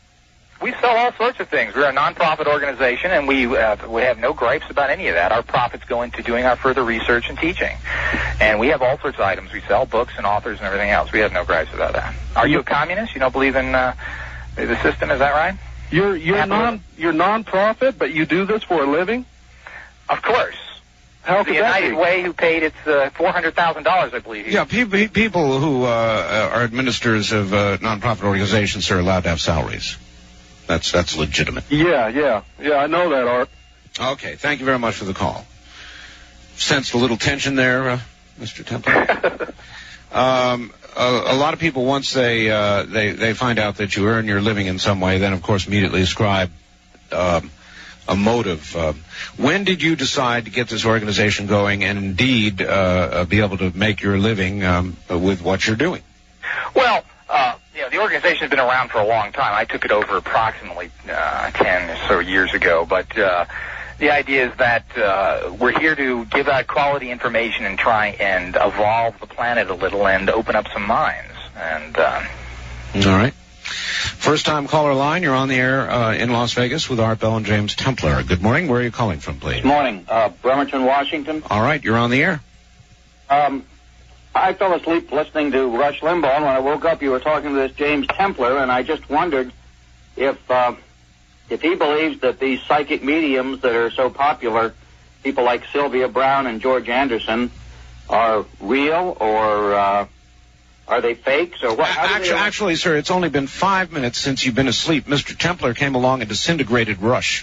We sell all sorts of things. We're a nonprofit organization, and we uh, we have no gripes about any of that. Our profits go into doing our further research and teaching. And we have all sorts of items. We sell books and authors and everything else. We have no gripes about that. Are you a communist? You don't believe in uh, the system? Is that right?
You're you're
Capitalism?
non you're non-profit, but you do this for a living?
Of course.
How
the
could that
United
be?
Way, who paid its uh, four hundred thousand dollars, I believe.
Yeah, people, people who uh, are administrators of uh, nonprofit organizations are allowed to have salaries. That's that's legitimate.
Yeah, yeah, yeah. I know that, Art.
Okay, thank you very much for the call. Sensed a little tension there, uh, Mister Templar. um, a, a lot of people, once they uh, they they find out that you earn your living in some way, then of course immediately ascribe um, a motive. Uh, when did you decide to get this organization going and indeed uh, uh, be able to make your living um, with what you're doing?
Well, uh, you know, the organization has been around for a long time. I took it over approximately uh, ten or so years ago, but uh, the idea is that uh, we're here to give out quality information and try and evolve the planet a little and open up some minds. And uh,
All right. First-time caller line, you're on the air uh, in Las Vegas with Art Bell and James Templar. Good morning. Where are you calling from, please?
Good morning. Uh, Bremerton, Washington.
All right, you're on the air.
Um, I fell asleep listening to Rush Limbaugh, and when I woke up, you were talking to this James Templar, and I just wondered if uh, if he believes that these psychic mediums that are so popular, people like Sylvia Brown and George Anderson, are real, or uh, are they fakes, or what? How do
Actually,
they...
actually, sir, it's only been five minutes since you've been asleep. Mister Templar came along and disintegrated Rush.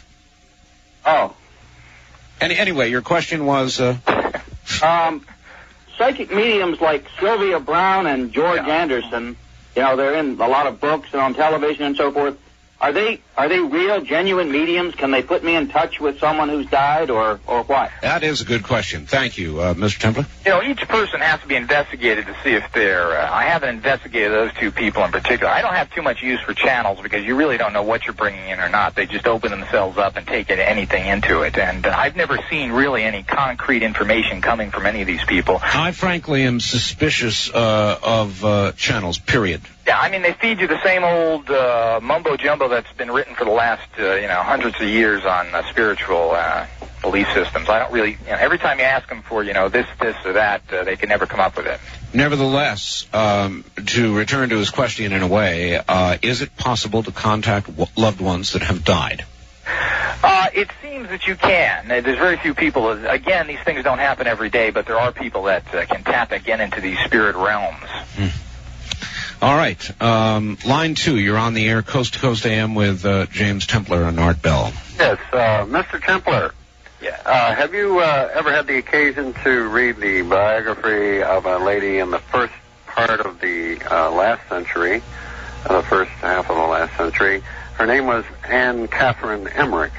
Oh.
Any, anyway, your question was... Uh...
Um, psychic mediums like Sylvia Brown and George Anderson, You know, they're in a lot of books and on television and so forth. Are they are they real, genuine mediums? Can they put me in touch with someone who's died, or, or what?
That is a good question. Thank you, uh, Mister Templer.
You know, each person has to be investigated to see if they're... Uh, I haven't investigated those two people in particular. I don't have too much use for channels because you really don't know what you're bringing in or not. They just open themselves up and take it, anything into it. And uh, I've never seen really any concrete information coming from any of these people.
I frankly am suspicious uh, of uh, channels, period.
Yeah, I mean, they feed you the same old uh, mumbo-jumbo that's been written for the last, uh, you know, hundreds of years on uh, spiritual uh, belief systems. I don't really, you know, every time you ask them for, you know, this, this, or that, uh, they can never come up with it.
Nevertheless, um, to return to his question in a way, uh, is it possible to contact w- loved ones that have died?
Uh, it seems that you can. Uh, There's very few people. uh, Again, these things don't happen every day, but there are people that uh, can tap again into these spirit realms.
Hmm. All right. Um, line two, you're on the air, Coast to Coast A M with uh, James Templer and Art Bell.
Yes, uh, Mister Templer.
Yeah.
Uh, have you uh, ever had the occasion to read the biography of a lady in the first part of the uh, last century, uh, the first half of the last century? Her name was Anne Catherine Emmerich.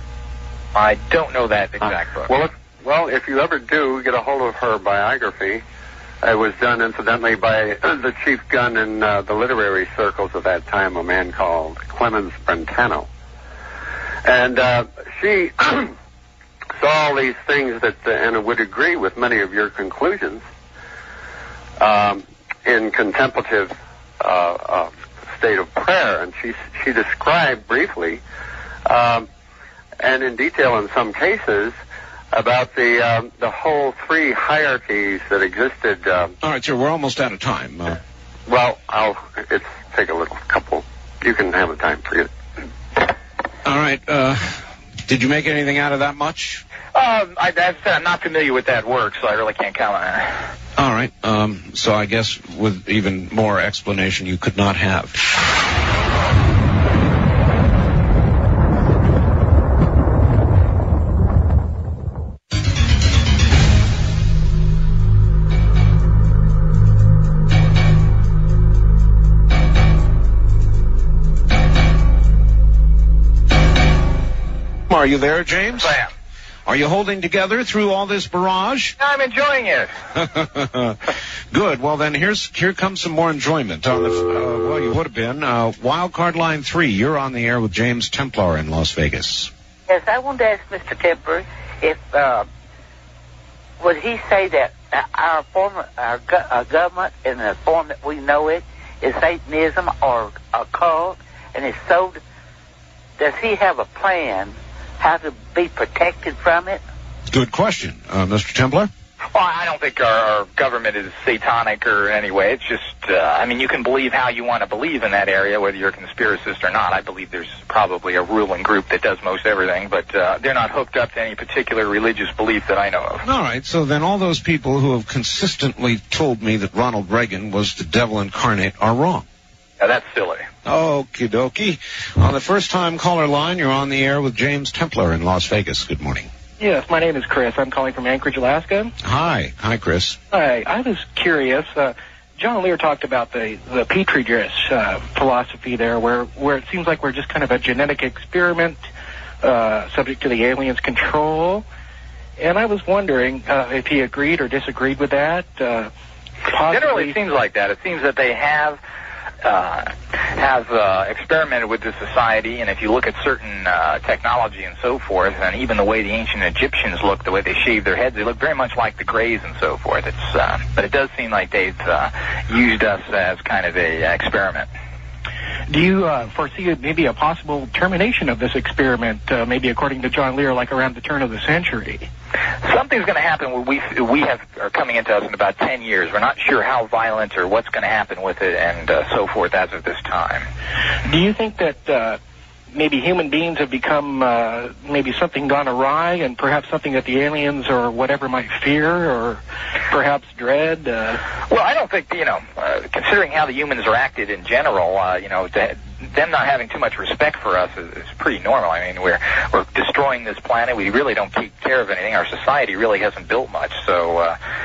I don't know that exact
uh,
book.
Well, if, well, if you ever do get a hold of her biography, it was done, incidentally, by the chief gun in uh, the literary circles of that time, a man called Clemens Brentano. And uh, she saw all these things that, uh, and would agree with many of your conclusions, um, in contemplative uh, uh, state of prayer. And she, she described briefly, um, and in detail in some cases, about the um, the whole three hierarchies that existed. Um,
All right, sir, we're almost out of time. Uh,
well, I'll it's take a little couple. You can have the time for it.
all right. Uh, did you make anything out of that much?
Um, I, as I said, I'm not familiar with that work, so I really can't comment on it.
All right. Um, so I guess with even more explanation you could not have. Are you there, James?
I am.
Are you holding together through all this barrage?
I'm enjoying it.
Good. Well, then here's here comes some more enjoyment. On the uh, well, you would have been uh, wild card line three. You're on the air with James Templar in Las Vegas.
Yes, I wanted to ask Mister Templer if uh, would he say that our form, our, go- our government in the form that we know it is Satanism or a cult, and if so, does he have a plan how to be protected from it?
Good question, uh, Mister Templar.
Well, I don't think our, our government is satanic or in any way. It's just, uh, I mean, you can believe how you want to believe in that area, whether you're a conspiracist or not. I believe there's probably a ruling group that does most everything, but uh, they're not hooked up to any particular religious belief that I know of.
All right, so then all those people who have consistently told me that Ronald Reagan was the devil incarnate are wrong.
Now, that's silly.
Okie dokie. On the first-time caller line, you're on the air with James Templar in Las Vegas. Good morning.
Yes, my name is Chris. I'm calling from Anchorage, Alaska.
Hi. Hi, Chris.
Hi. I was curious. Uh, John Lear talked about the, the Petri dish uh, philosophy there, where, where it seems like we're just kind of a genetic experiment uh, subject to the aliens' control. And I was wondering uh, if he agreed or disagreed with that. Uh,
Generally, it seems like that. It seems that they have... Uh, have uh, experimented with this society, and if you look at certain uh, technology and so forth, and even the way the ancient Egyptians looked, the way they shaved their heads, they look very much like the Greys and so forth. It's, uh, but it does seem like they've uh, used us as kind of a uh, experiment.
Do you uh, foresee maybe a possible termination of this experiment, uh, maybe according to John Lear, like around the turn of the century?
Something's going to happen when we we have are coming into us in about ten years. We're not sure how violent or what's going to happen with it and uh, so forth as of this time.
Do you think that uh, maybe human beings have become uh, maybe something gone awry and perhaps something that the aliens or whatever might fear or perhaps dread? Uh...
Well, I don't think, you know, uh, considering how the humans are acted in general, uh, you know, to, them not having too much respect for us is, is pretty normal. I mean, we're we're destroying this planet. We really don't take care of anything. Our society really hasn't built much. So, uh,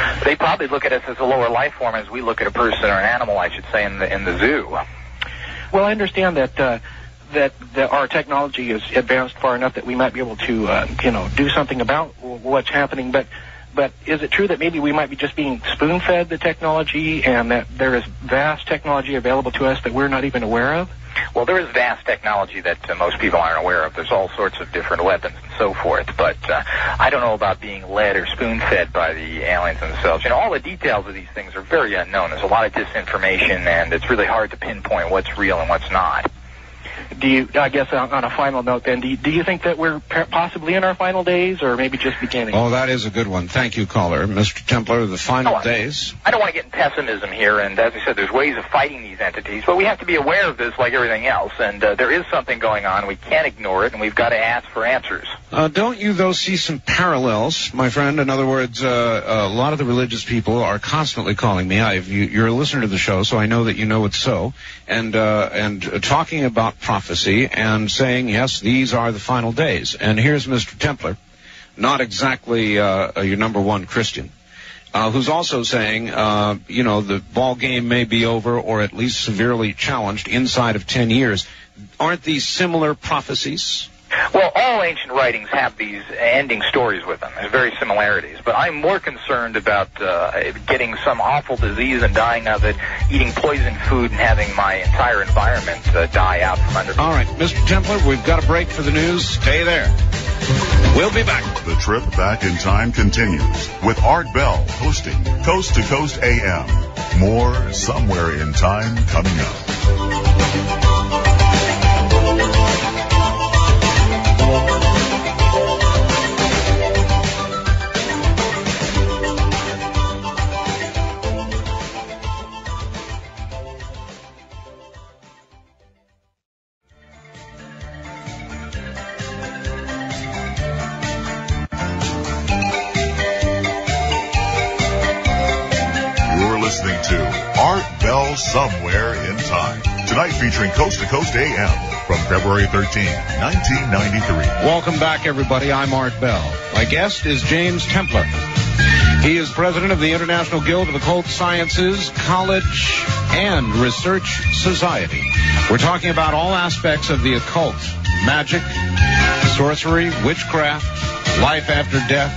They probably look at us as a lower life form as we look at a person or an animal, I should say, in the in the zoo.
Well, I understand that uh, that that our technology is advanced far enough that we might be able to, uh, you know, do something about what's happening. But but is it true that maybe we might be just being spoon-fed the technology, and that there is vast technology available to us that we're not even aware of?
Well, there is vast technology that uh, most people aren't aware of. There's all sorts of different weapons and so forth, but uh, I don't know about being led or spoon-fed by the aliens themselves. You know, all the details of these things are very unknown. There's a lot of disinformation, and it's really hard to pinpoint what's real and what's not.
Do you, I guess on, on a final note then, do you, do you think that we're possibly in our final days, or maybe just beginning?
Oh, that is a good one. Thank you, caller. Mister Templar, the final
oh,
days.
I don't want to get in pessimism here, and as I said, there's ways of fighting these entities, but we have to be aware of this like everything else, and uh, there is something going on. We can't ignore it, and we've got to ask for answers.
Uh, don't you, though, see some parallels, my friend? In other words, uh, a lot of the religious people are constantly calling me. I've, you, you're a listener to the show, so I know that you know it's so, and, uh, and uh, talking about prophecy and saying, yes, these are the final days. And here's Mister Templar, not exactly uh, your number one Christian, uh, who's also saying, uh, you know, the ball game may be over or at least severely challenged inside of ten years. Aren't these similar prophecies?
Well, all ancient writings have these ending stories with them. There's very similarities. But I'm more concerned about uh, getting some awful disease and dying of it, eating poison food, and having my entire environment uh, die out from under me.
All right, Mister Templar, we've got a break for the news. Stay there. We'll be back.
The trip back in time continues with Art Bell hosting Coast to Coast A M. More Somewhere in Time coming up. Listening to Art Bell Somewhere in Time. Tonight featuring Coast to Coast A M from February thirteenth, nineteen ninety-three.
Welcome back, everybody. I'm Art Bell. My guest is James Templar. He is president of the International Guild of Occult Sciences, College, and Research Society. We're talking about all aspects of the occult, magic, sorcery, witchcraft, life after death,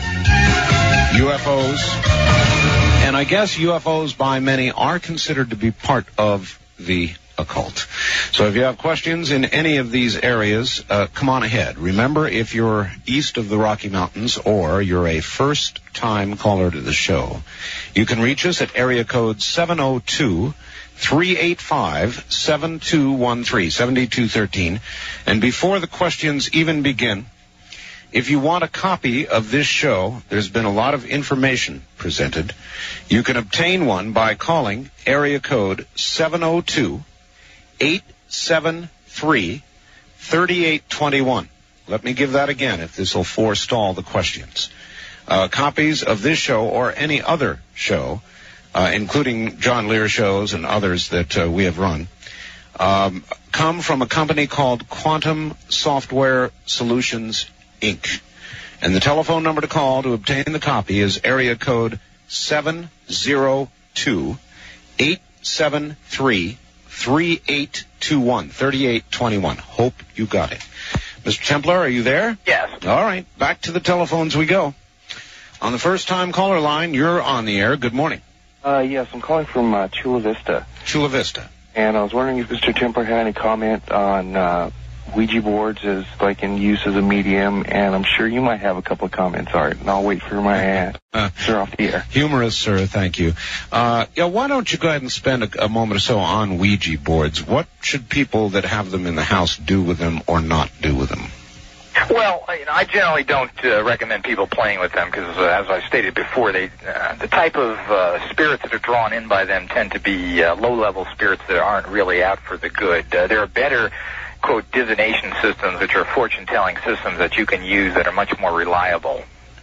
U F Os. And I guess U F Os by many are considered to be part of the occult. So if you have questions in any of these areas, uh, come on ahead. Remember, if you're east of the Rocky Mountains or you're a first-time caller to the show, you can reach us at area code seven oh two, three eight five, seven two one three, seven two one three. And before the questions even begin, if you want a copy of this show, there's been a lot of information presented. You can obtain one by calling area code seven oh two, eight seven three, three eight two one. Let me give that again if this will forestall the questions. Uh, copies of this show or any other show, uh, including John Lear shows and others that uh, we have run, um, come from a company called Quantum Software Solutions, Incorporated. And the telephone number to call to obtain the copy is area code seven oh two, eight seven three, three eight two one, three eight two one. Hope you got it. Mister Templar, are you there?
Yes.
All right, back to the telephones we go. On the first-time caller line, you're on the air. Good morning.
Uh, yes, I'm calling from uh, Chula Vista.
Chula Vista.
And I was wondering if Mister Templar had any comment on uh, Ouija boards as like in use as a medium, and I'm sure you might have a couple of comments, Art, and I'll wait for my ad.
Uh,
sir, off the air.
Humorous, sir. Thank you. Uh, yeah, why don't you go ahead and spend a, a moment or so on Ouija boards? What should people that have them in the house do with them or not do with them?
Well, you know, I generally don't uh, recommend people playing with them because, uh, as I stated before, they uh, the type of uh, spirits that are drawn in by them tend to be uh, low-level spirits that aren't really out for the good. Uh, there are better, quote, divination systems, which are fortune-telling systems that you can use that are much more reliable.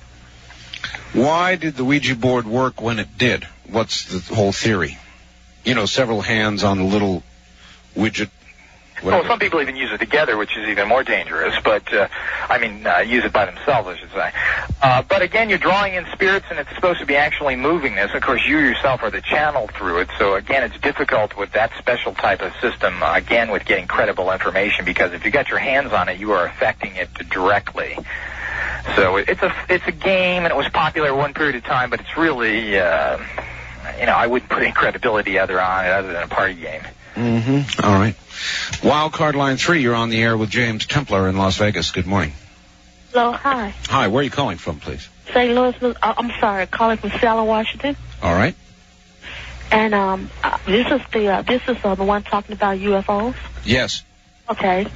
Why did the Ouija board work when it did? What's the whole theory? You know, several hands on a little widget.
Well, some people even use it together, which is even more dangerous. But, uh, I mean, uh, use it by themselves, I should say. Uh, but again, you're drawing in spirits, and it's supposed to be actually moving this. Of course, you yourself are the channel through it. So, again, it's difficult with that special type of system, uh, again, with getting credible information, because if you got your hands on it, you are affecting it directly. So it's a, it's a game, and it was popular one period of time, but it's really, uh, you know, I wouldn't put any credibility other on it other than a party game.
Mm-hmm. All right. Wild card line three, you're on the air with James Templar in Las Vegas. Good morning.
Hello, hi.
Hi, where are you calling from, please?
Saint Louis, uh, I'm sorry, calling from Seattle, Washington.
All right.
And um, uh, this is the uh, this is uh, the one talking about U F Os.
Yes.
Okay.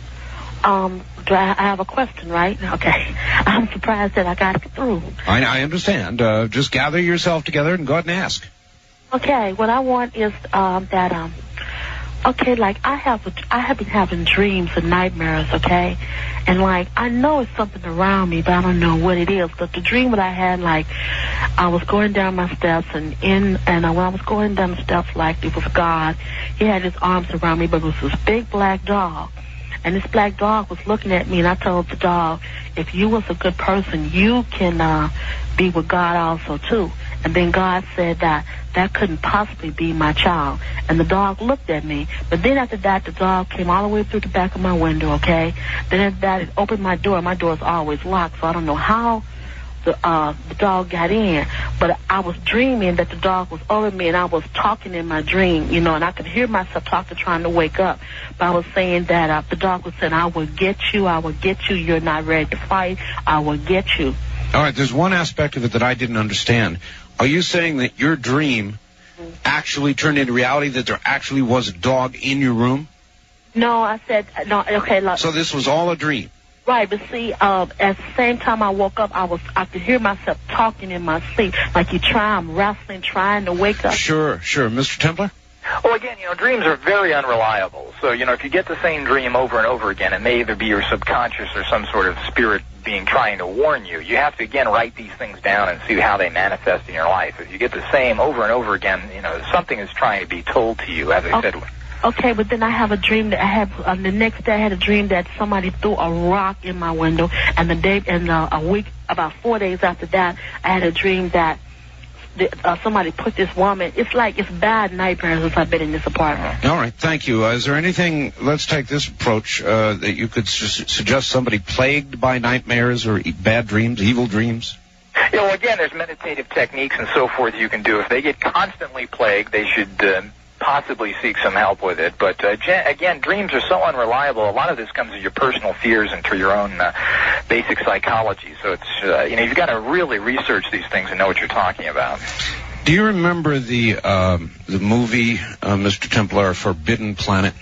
Um, do I, I have a question, right? Okay. I'm surprised that I got it through.
I, I understand. Uh, just gather yourself together and go ahead and ask.
Okay. What I want is um, that um. Okay, like I have, a, I have been having dreams and nightmares. Okay, and like I know it's something around me, but I don't know what it is. But the dream that I had, like I was going down my steps, and in and uh, when I was going down the steps, like it was God. He had his arms around me, but it was this big black dog, and this black dog was looking at me, and I told the dog, if you was a good person, you can uh, be with God also too. And then God said that that couldn't possibly be my child. And the dog looked at me. But then after that, the dog came all the way through the back of my window, okay? Then after that, it opened my door. My door is always locked, so I don't know how the uh, the dog got in. But I was dreaming that the dog was over me, and I was talking in my dream, you know, and I could hear myself talking, trying to wake up. But I was saying that uh, the dog was saying, I will get you, I will get you, you're not ready to fight, I will get you.
All right, there's one aspect of it that I didn't understand. Are you saying that your dream actually turned into reality, that there actually was a dog in your room?
No, I said, no, okay. Look.
So this was all a dream?
Right, but see, uh, at the same time I woke up, I was I could hear myself talking in my sleep, like you try, I'm wrestling, trying to wake up.
Sure, sure. Mister Templar?
Well, again, you know, dreams are very unreliable. So, you know, if you get the same dream over and over again, it may either be your subconscious or some sort of spirit being trying to warn you. You have to, again, write these things down and see how they manifest in your life. If you get the same over and over again, you know, something is trying to be told to you, as I
okay.
said.
Okay, but then I have a dream that I had, uh, the next day I had a dream that somebody threw a rock in my window, and the day, and uh, a week, about four days after that, I had a dream that the, uh, somebody put this woman, it's like, it's bad nightmares since I've been in this apartment.
All right, thank you. Uh, is there anything, let's take this approach, uh, that you could su- suggest somebody plagued by nightmares or e- bad dreams, evil dreams?
You know, again, there's meditative techniques and so forth you can do. If they get constantly plagued, they should uh, possibly seek some help with it. But, uh, gen- again, dreams are so unreliable. A lot of this comes to your personal fears and to your own uh, basic psychology. So it's, uh, you know, you've got to really research these things and know what you're talking about.
Do you remember the um, the movie, uh, Mister Templar, Forbidden Planet?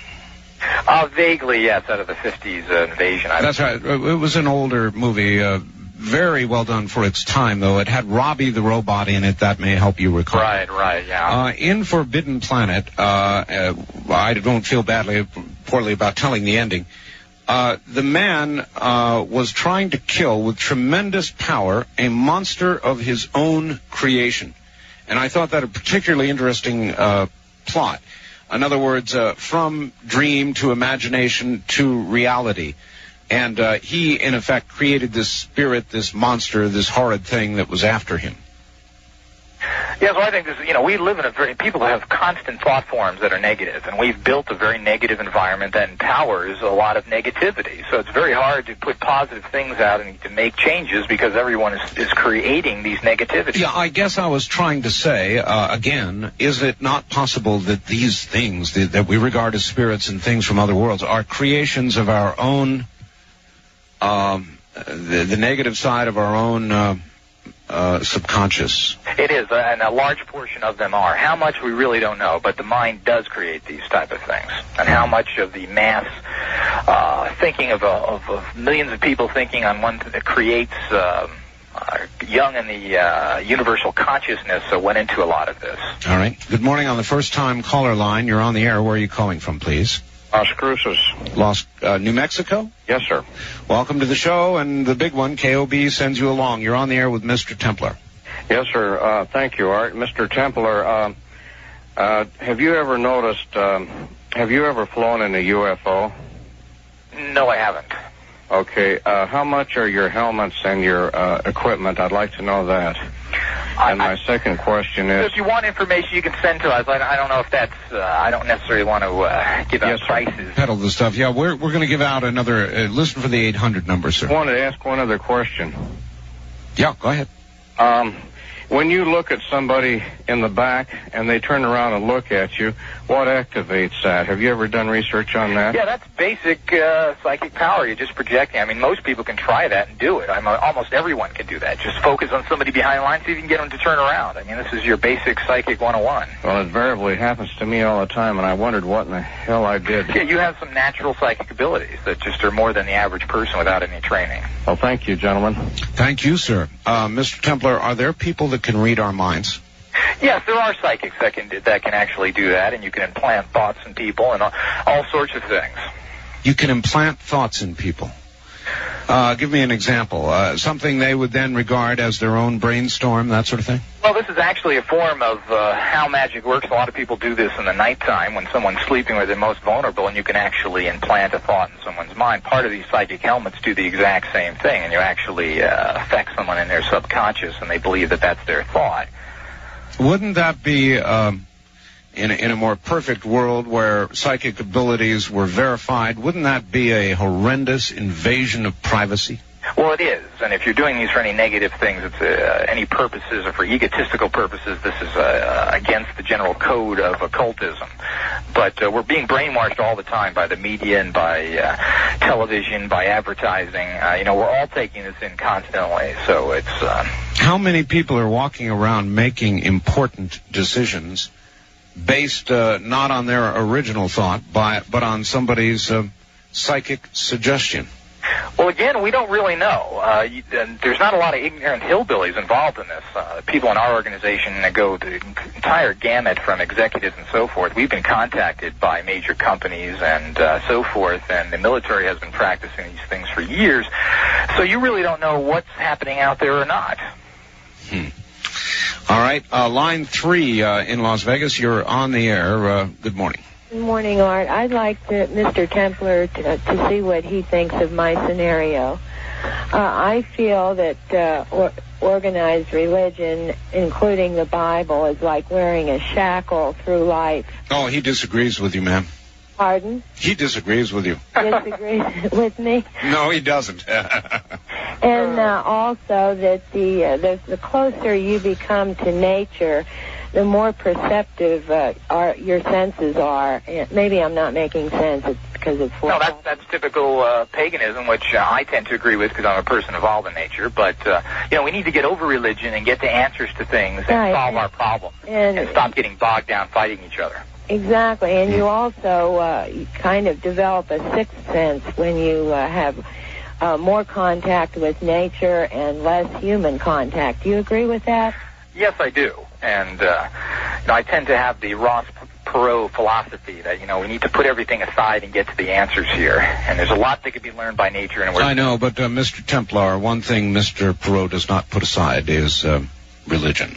Uh, vaguely, yes, out of the fifties uh, invasion. I
That's right. It was an older movie, uh, very well done for its time, though. It had Robbie the robot in it. That may help you recall.
Right, right, yeah.
Uh, in Forbidden Planet, uh, uh, I don't feel badly, poorly about telling the ending. Uh, the man uh, was trying to kill, with tremendous power, a monster of his own creation. And I thought that a particularly interesting uh, plot. In other words, uh, from dream to imagination to reality. And uh, he, in effect, created this spirit, this monster, this horrid thing that was after him.
Yeah, so I think this, you know, we live in a very, people have constant thought forms that are negative, and we've built a very negative environment that empowers a lot of negativity. So it's very hard to put positive things out and to make changes because everyone is, is creating these negativities.
Yeah, I guess I was trying to say, uh, again, is it not possible that these things that, that we regard as spirits and things from other worlds are creations of our own, um, the, the negative side of our own uh, uh, subconscious?
It is, uh, and a large portion of them are. How much, we really don't know, but the mind does create these type of things. And how much of the mass uh, thinking of, uh, of, of millions of people thinking on one that creates uh, uh, young in the uh, universal consciousness uh, went into a lot of this.
All right. Good morning on the first-time caller line. You're on the air. Where are you calling from, please?
Las Cruces.
Los, uh, New Mexico?
Yes, sir.
Welcome to the show, and the big one, K O B, sends you along. You're on the air with Mister Templar.
Yes, sir. Uh, thank you, Art. Mister Templar, uh, uh, have you ever noticed, um, have you ever flown in a U F O?
No, I haven't.
Okay. Uh, how much are your helmets and your uh, equipment? I'd like to know that. And my second question is...
If you want information, you can send to us. I, I don't know if that's... Uh, I don't necessarily want to uh, give out
yes,
prices.
Peddle the stuff. Yeah, we're we're going to give out another... Uh, listen for the eight hundred number, sir.
I wanted to ask one other question.
Yeah, go ahead.
Um, when you look at somebody in the back and they turn around and look at you, what activates that? Have you ever done research on that?
Yeah, that's basic uh, psychic power. You're just projecting. I mean, most people can try that and do it. I'm, uh, almost everyone can do that. Just focus on somebody behind the line, see if you can get them to turn around. I mean, this is your basic psychic one oh one.
Well, invariably it happens to me all the time, and I wondered what in the hell I did.
Yeah, you have some natural psychic abilities that just are more than the average person without any training.
Well, thank you, gentlemen.
Thank you, sir. Uh, Mister Templar, are there people that can read our minds?
Yes, there are psychics that can that can actually do that, and you can implant thoughts in people and all, all sorts of things.
You can implant thoughts in people. Uh, give me an example. Uh, something they would then regard as their own brainstorm, that sort of thing?
Well, this is actually a form of uh, how magic works. A lot of people do this in the nighttime when someone's sleeping where they're most vulnerable, and you can actually implant a thought in someone's mind. Part of these psychic helmets do the exact same thing, and you actually uh, affect someone in their subconscious, and they believe that that's their thought.
Wouldn't that be, um, in, a, in a more perfect world where psychic abilities were verified, wouldn't that be a horrendous invasion of privacy?
Well, it is, and if you're doing these for any negative things, it's uh, any purposes or for egotistical purposes, this is uh, against the general code of occultism. But uh, we're being brainwashed all the time by the media and by uh, television, by advertising. Uh, you know, we're all taking this in constantly, so it's... Uh,
How many people are walking around making important decisions based uh, not on their original thought, by, but on somebody's uh, psychic suggestion?
Well, again, we don't really know. Uh, you, and there's not a lot of ignorant hillbillies involved in this. Uh, people in our organization that go the entire gamut from executives and so forth. We've been contacted by major companies and uh, so forth, and the military has been practicing these things for years. So you really don't know what's happening out there or not.
Hmm. All right. Uh, line three uh, in Las Vegas. You're on the air. Uh, good morning.
Good morning, Art. I'd like to, Mister Templar to, to see what he thinks of my scenario. Uh, I feel that uh, or, organized religion, including the Bible, is like wearing a shackle through life.
Oh, he disagrees with you, ma'am.
Pardon?
He disagrees with you.
Disagrees with me?
No, he doesn't.
And uh, also that the, uh, the the closer you become to nature, the more perceptive uh, are, your senses are. Maybe I'm not making sense. It's because it's...
No, that's, that's typical uh, paganism, which uh, I tend to agree with because I'm a person evolved in nature. But, uh, you know, we need to get over religion and get to answers to things and
right.
solve our problems
and,
and stop getting bogged down fighting each other.
Exactly. And you also uh, you kind of develop a sixth sense when you uh, have uh, more contact with nature and less human contact. Do you agree with that?
Yes, I do. And, uh, you know, I tend to have the Ross Perot philosophy that, you know, we need to put everything aside and get to the answers here. And there's a lot that can be learned by nature. And we're
I know, but uh, Mister Templar, one thing Mister Perot does not put aside is uh, religion.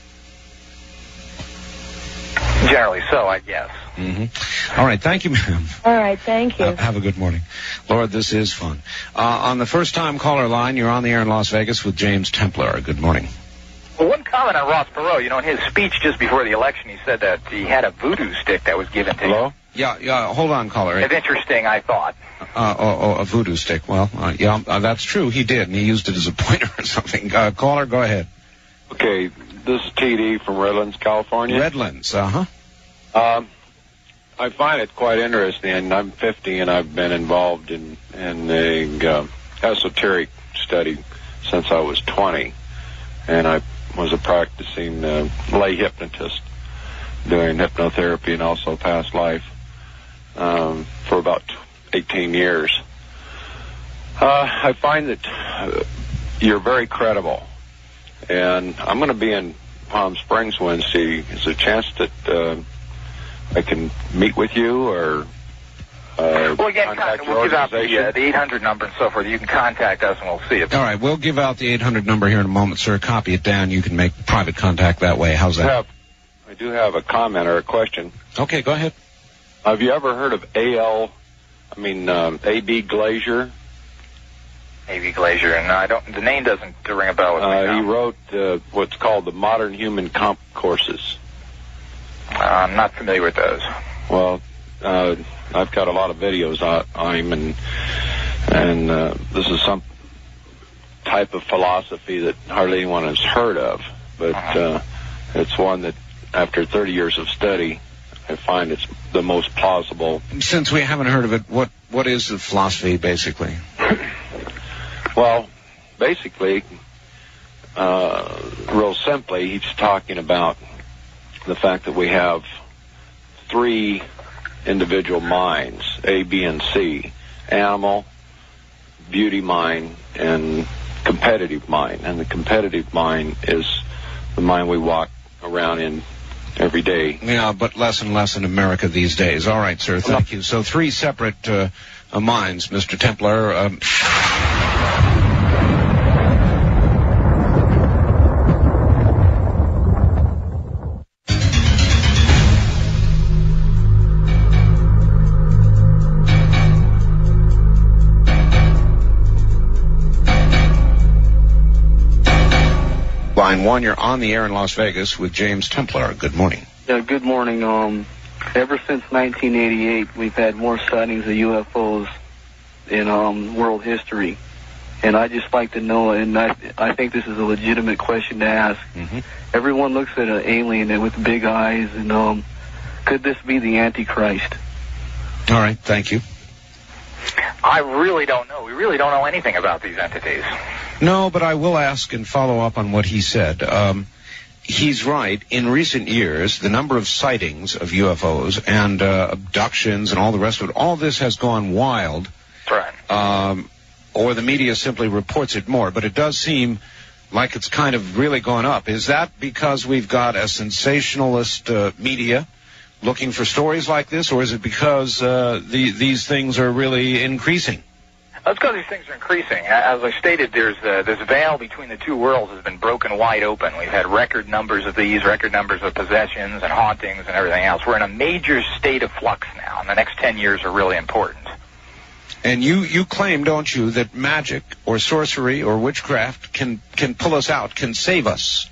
Generally so, I guess.
Mm-hmm. All right, thank you, ma'am.
All right, thank you.
Uh, have a good morning. Lord, this is fun. Uh, on the first-time caller line, you're on the air in Las Vegas with James Templar. Good morning.
Well, one comment on Ross Perot. You know, in his speech just before the election, he said that he had a voodoo stick that was given to
Hello?
him.
Yeah, yeah, hold on, caller.
It's interesting, I thought.
Uh, oh, oh, a voodoo stick. Well, uh, yeah, uh, that's true. He did, and he used it as a pointer or something. Uh, caller, go ahead.
Okay, this is T D from Redlands, California.
Redlands, uh-huh.
Um, I find it quite interesting. I'm fifty, and I've been involved in, in the uh, esoteric study since I was twenty. And I was a practicing uh, lay hypnotist doing hypnotherapy and also past life um, for about eighteen years. Uh, I find that uh, you're very credible. And I'm going to be in Palm Springs Wednesday. Is there a chance that uh, I can meet with you or uh,
well, again,
contact
we'll
your
give out the,
organization?
uh, the eight hundred number and so forth. You can contact us and we'll see it.
All right, we'll give out the eight hundred number here in a moment, sir. Copy it down. You can make private contact that way. How's
I
that?
have, I do have a comment or a question.
Okay, go ahead.
Have you ever heard of A L I mean, um, A B Glazier.
A B Glazier, and I don't. The name doesn't ring a bell with me.
Uh, he
now.
wrote uh, what's called the Modern Human Comp Courses.
Uh, I'm not familiar with those.
Well, uh, I've got a lot of videos on, on him, and and uh, this is some type of philosophy that hardly anyone has heard of, but uh, it's one that, after thirty years of study, I find it's the most plausible.
Since we haven't heard of it, what what is the philosophy, basically?
Well, basically, uh, real simply, he's talking about the fact that we have three individual minds, A, B, and C: animal, beauty mind, and competitive mind. And the competitive mind is the mind we walk around in every day.
Yeah, but less and less in America these days. All right, sir, thank you. So three separate uh, uh, minds, Mister Templar. Um Line one, you're on the air in Las Vegas with James Templar. Good morning.
Yeah, good morning. Um, ever since nineteen eighty-eight, we've had more sightings of U F Os in um, world history. And I just like to know, and I, I think this is a legitimate question to ask.
Mm-hmm.
Everyone looks at an alien with big eyes, and um, could this be the Antichrist?
All right, thank you.
I really don't know. We really don't know anything about these entities.
No, but I will ask and follow up on what he said. Um, he's right. In recent years, the number of sightings of U F Os and uh, abductions and all the rest of it, all this has gone wild.
Right.
Um, or the media simply reports it more. But it does seem like it's kind of really gone up. Is that because we've got a sensationalist uh, media looking for stories like this, or is it because uh, the, these things are really increasing?
That's because these things are increasing. As I stated, there's uh, this veil between the two worlds has been broken wide open. We've had record numbers of these, record numbers of possessions and hauntings and everything else. We're in a major state of flux now, and the next ten years are really important.
And you, you claim, don't you, that magic or sorcery or witchcraft can, can pull us out, can save us?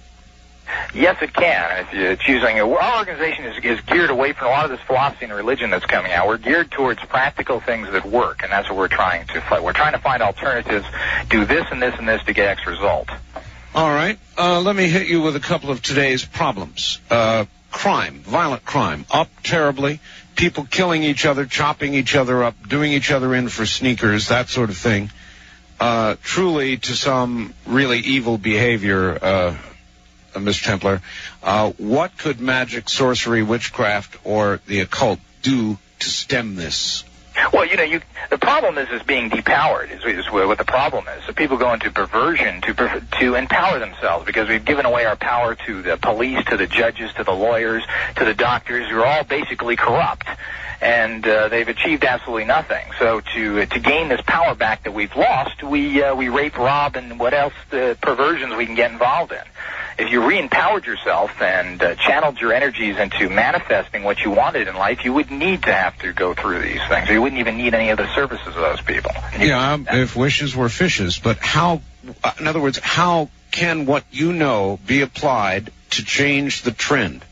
Yes, it can. If you're choosing, our organization is, is geared away from a lot of this philosophy and religion that's coming out. We're geared towards practical things that work, and that's what we're trying to fight. We're trying to find alternatives. Do this and this and this to get X result.
All right. Uh, let me hit you with a couple of today's problems. Uh, crime, violent crime, up terribly. People killing each other, chopping each other up, doing each other in for sneakers, that sort of thing. Uh, truly, to some really evil behavior, uh, Uh, Mister Templar, uh, what could magic, sorcery, witchcraft, or the occult do to stem this?
Well, you know, you the problem is is being depowered is, is what the problem is. So people go into perversion to to empower themselves because we've given away our power to the police, to the judges, to the lawyers, to the doctors, who are all basically corrupt, and uh, they've achieved absolutely nothing. So to uh, to gain this power back that we've lost, we uh, we rape, rob, and what else the perversions we can get involved in. If you re-empowered yourself and uh, channeled your energies into manifesting what you wanted in life, you wouldn't need to have to go through these things. Or you wouldn't even need any of the services of those people.
Yeah, if wishes were fishes. But how, in other words, how can what you know be applied to change the trend?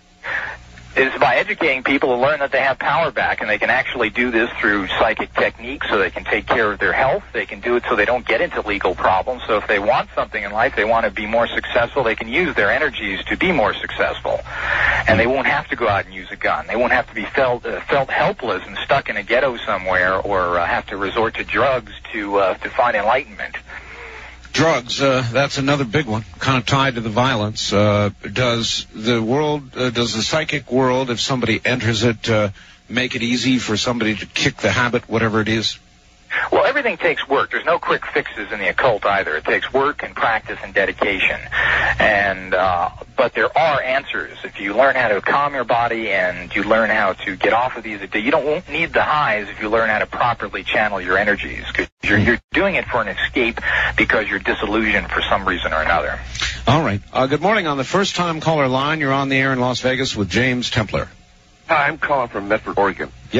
Is by educating people to learn that they have power back, and they can actually do this through psychic techniques so they can take care of their health. They can do it so they don't get into legal problems. So if they want something in life, they want to be more successful, they can use their energies to be more successful. And they won't have to go out and use a gun. They won't have to be felt uh, felt helpless and stuck in a ghetto somewhere, or uh, have to resort to drugs to uh, to find enlightenment.
Drugs, uh, that's another big one, kind of tied to the violence. Uh, does the world, uh, does the psychic world, if somebody enters it, uh, make it easy for somebody to kick the habit, whatever it is?
Well, everything takes work. There's no quick fixes in the occult either. It takes work and practice and dedication. And uh, but there are answers. If you learn how to calm your body and you learn how to get off of these, you don't won't need the highs if you learn how to properly channel your energies. Because you're, you're doing it for an escape because you're disillusioned for some reason or another.
All right. Uh, good morning. On the first-time caller line, you're on the air in Las Vegas with James Templar.
Hi, I'm calling from Medford, Oregon.
Yes, sir.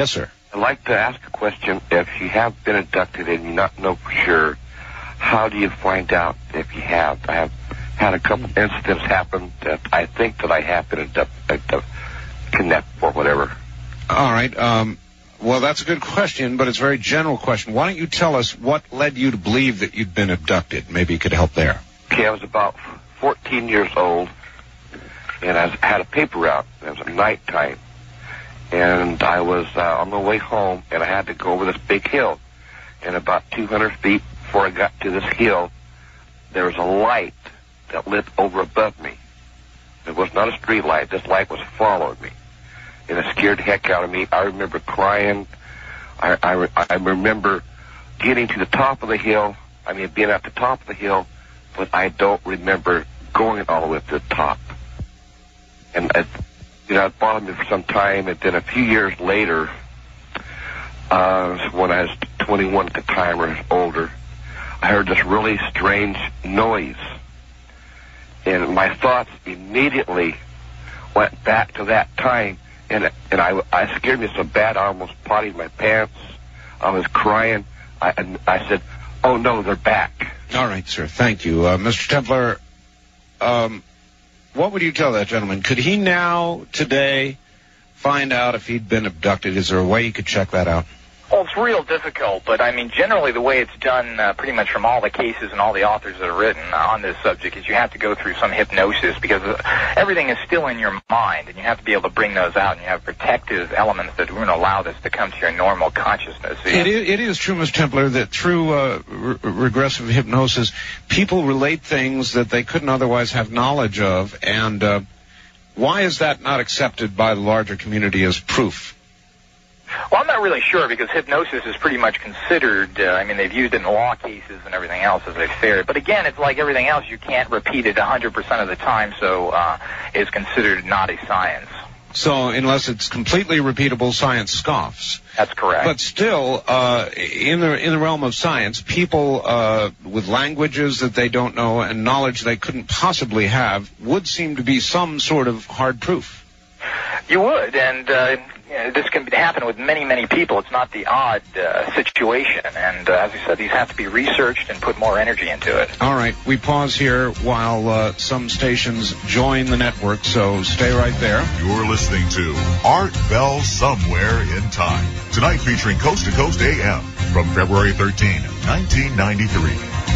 I'd like to ask a question. If you have been abducted and you not know for sure, how do you find out if you have? I have had a couple incidents happen that I think that I have been abducted, kidnapped or whatever.
All right. Um, well, that's a good question, but it's a very general question. Why don't you tell us what led you to believe that you'd been abducted? Maybe you could help there.
Okay, I was about fourteen years old, and I had a paper route. It was nighttime. And I was uh, on the way home, and I had to go over this big hill. And about two hundred feet before I got to this hill, there was a light that lit over above me. It was not a street light. This light was following me. And it scared the heck out of me. I remember crying. I, I, I remember getting to the top of the hill. I mean, being at the top of the hill, but I don't remember going all the way to the top. And it, you know, it bothered me for some time, and then a few years later, uh, when I was twenty-one at the time or older, I heard this really strange noise. And my thoughts immediately went back to that time, and and I, I scared me so bad I almost potted my pants. I was crying. I, and I said, oh, no, they're back.
All right, sir. Thank you. Uh, Mister Templar, um... what would you tell that gentleman? Could he now, today, find out if he'd been abducted? Is there a way he could check that out?
Well, it's real difficult, but I mean, generally the way it's done uh, pretty much from all the cases and all the authors that have written on this subject is you have to go through some hypnosis because uh, everything is still in your mind, and you have to be able to bring those out, and you have protective elements that wouldn't allow this to come to your normal consciousness.
It is, it is true, Mister Templar, that through uh, re- regressive hypnosis, people relate things that they couldn't otherwise have knowledge of, and uh, why is that not accepted by the larger community as proof?
Well, I'm not really sure because hypnosis is pretty much considered, uh, I mean, they've used it in law cases and everything else as they've said. But again, it's like everything else. You can't repeat it one hundred percent of the time, so uh, it's considered not a science.
So unless it's completely repeatable, science scoffs.
That's correct.
But still, uh, in the in the realm of science, people uh, with languages that they don't know and knowledge they couldn't possibly have would seem to be some sort of hard proof.
You would, and uh, you know, this can happen with many, many people. It's not the odd uh, situation, and uh, as I said, these have to be researched and put more energy into it.
All right, we pause here while uh, some stations join the network, so stay right there.
You're listening to Art Bell Somewhere in Time. Tonight featuring Coast to Coast A M from February thirteenth, nineteen ninety-three.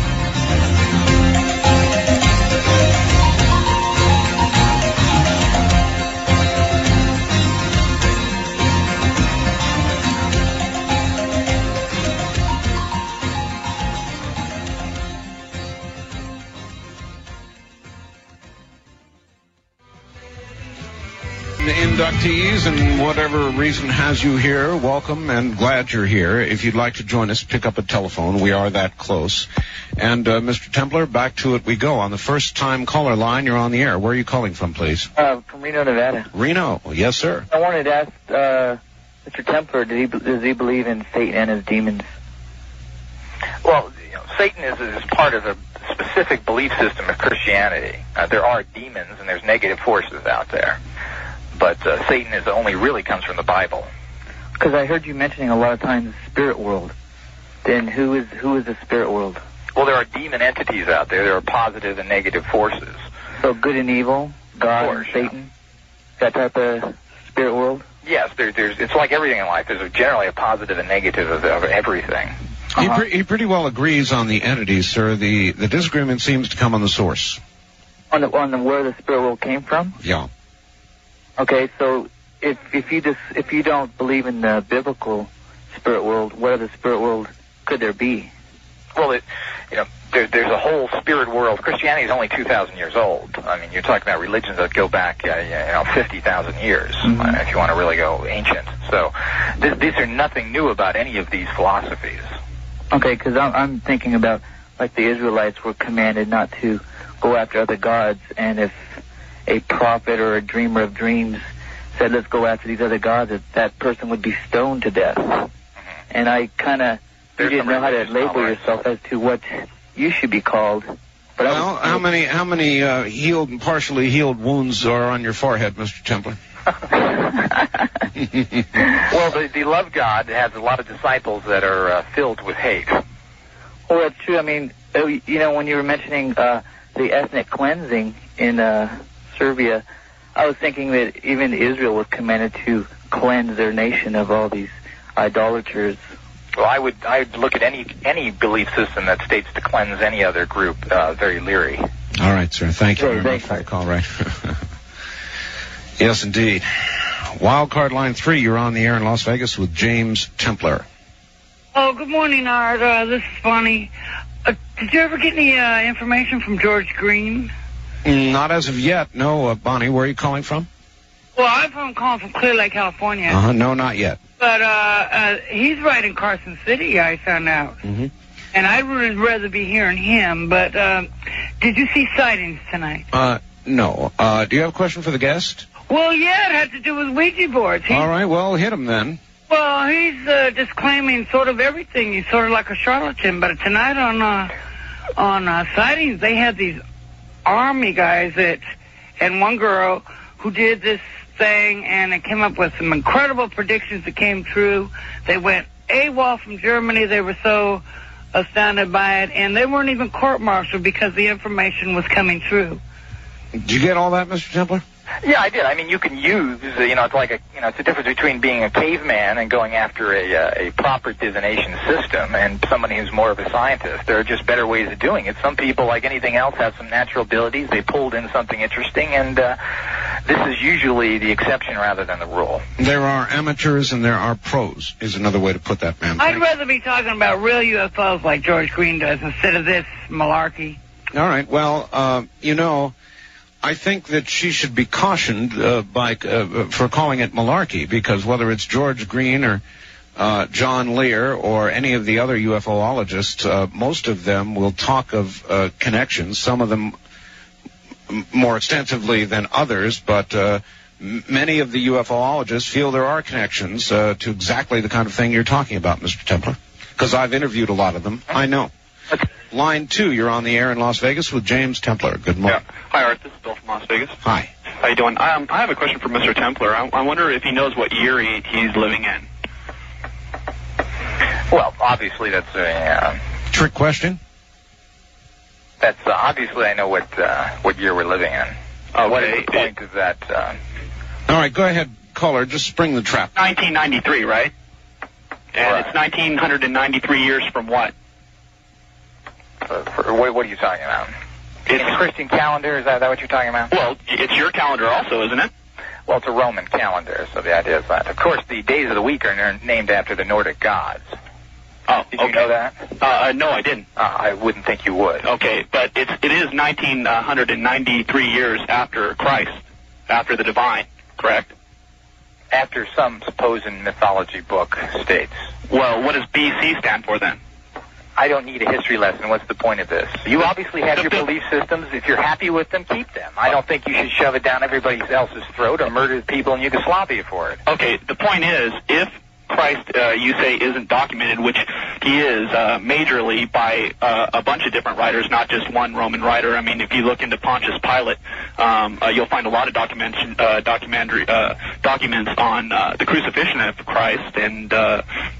Inductees and whatever reason has you here, welcome and glad you're here. If you'd like to join us, pick up a telephone. We are that close. And uh, Mister Templar, back to it we go. On the first time caller line, you're on the air. Where are you calling from, please?
Uh, from Reno, Nevada.
Reno, yes, sir.
I wanted to ask uh, Mister Templar, did he, does he believe in Satan and his demons?
Well, you know, Satan is, is part of a specific belief system of Christianity. Uh, there are demons and there's negative forces out there. But uh, Satan is only really comes from the Bible.
Because I heard you mentioning a lot of times the spirit world. Then who is who is the spirit world?
Well, there are demon entities out there. There are positive and negative forces.
So good and evil, God
course,
and Satan,
yeah.
that type of spirit world?
Yes, there, there's. It's like everything in life. There's a, generally a positive and negative of, of everything.
Uh-huh. He, pre- he pretty well agrees on the entities, sir. The the disagreement seems to come on the source.
On the on the where the spirit world came from?
Yeah.
Okay, so if if you just if you don't believe in the biblical spirit world, what other spirit world could there be?
Well, it, you know, there, there's a whole spirit world. Christianity is only two thousand years old. I mean, you're talking about religions that go back, uh, you know, fifty thousand years, mm-hmm. uh, if you want to really go ancient. So th- these are nothing new about any of these philosophies.
Okay, because I'm, I'm thinking about, like, the Israelites were commanded not to go after other gods, and if a prophet or a dreamer of dreams said, let's go after these other gods, that that person would be stoned to death. Mm-hmm. And I kind of, you didn't know how to label yourself as to what you should be called But
well,
I was,
how many how many uh, healed and partially healed wounds are on your forehead, Mister Templar?
Well, the, the love God has a lot of disciples that are uh, filled with hate.
Well, that's true. I mean, uh, you know, when you were mentioning uh, the ethnic cleansing in uh, Serbia, I was thinking that even Israel was commanded to cleanse their nation of all these idolaters.
Well, I would I would look at any any belief system that states to cleanse any other group uh, very leery.
All right, sir. Thank you
Hey,
very much
thanks.
for the call, Ray. Yes, indeed. Wildcard line three, you're on the air in Las Vegas with James Templar.
Oh, good morning, Art. Uh, this is Bonnie. Uh, did you ever get any uh, information from George Green?
Mm, Not as of yet. No, uh, Bonnie, where are you calling from?
Well, I'm from calling from Clear Lake, California.
Uh-huh. No, not yet.
But uh, uh, he's right in Carson City, I found out.
Mm-hmm.
And I would rather be hearing him. But um, did you see sightings tonight?
Uh, no. Uh, do you have a question for the guest?
Well, yeah, it had to do with Ouija boards. He,
All right, well, hit him then.
Well, he's uh, just claiming sort of everything. He's sort of like a charlatan. But tonight on uh, on uh, sightings, they had these army guys that, and one girl who did this thing, and it came up with some incredible predictions that came true. They went AWOL from Germany. They were so astounded by it, and they weren't even court-martialed because the information was coming through.
Did you get all that, Mister Templar?
Yeah, I did. I mean, you can use, uh, you know, it's like a, you know, it's the difference between being a caveman and going after a uh, a proper divination system and somebody who's more of a scientist. There are just better ways of doing it. Some people, like anything else, have some natural abilities. They pulled in something interesting, and uh, this is usually the exception rather than the rule.
There are amateurs and there are pros, is another way to put that, ma'am.
I'd rather be talking about real U F Os like George Green does instead of this malarkey.
All right, well, uh, you know, I think that she should be cautioned uh, by uh, for calling it malarkey, because whether it's George Green or uh, John Lear or any of the other UFOologists, uh, most of them will talk of uh, connections, some of them m- more extensively than others, but uh, m- many of the UFOologists feel there are connections uh, to exactly the kind of thing you're talking about, Mister Templar, because I've interviewed a lot of them. I know. Line two, you're on the air in Las Vegas with James Templar. Good morning.
Yeah. Hi, Art. This is Bill from Las Vegas.
Hi.
How you doing? Um, I have a question for Mister Templar. I, I wonder if he knows what year he, he's living in.
Well, obviously that's a uh,
trick question.
That's uh, obviously I know what uh, what year we're living in.
Okay.
What is the point of that? Uh,
All right, go ahead, caller. Just spring the trap.
nineteen ninety-three, right? And
Right.
it's nineteen ninety-three years from what?
for, for, what, what are you talking about?
It's
In the Christian calendar, is that, that what you're talking about?
Well, it's your calendar also, isn't it?
Well, it's a Roman calendar, so the idea is that. Of course, the days of the week are n- named after the Nordic gods.
Oh,
Did you
okay.
know that?
Uh, uh, no, I didn't.
Uh, I wouldn't think you would.
Okay, but it's it is nineteen ninety-three years after Christ, after the divine, correct?
After some supposed mythology book states.
Well, what does B C stand for then?
I don't need a history lesson. What's the point of this? You obviously have your belief systems. If you're happy with them, keep them. I don't think you should shove it down everybody else's throat or murder people in Yugoslavia for it.
Okay, the point is, if Christ, uh, you say, isn't documented, which he is uh, majorly by uh, a bunch of different writers, not just one Roman writer. I mean, if you look into Pontius Pilate, um, uh, you'll find a lot of documents, uh, documentary uh, documents on uh, the crucifixion of Christ and uh,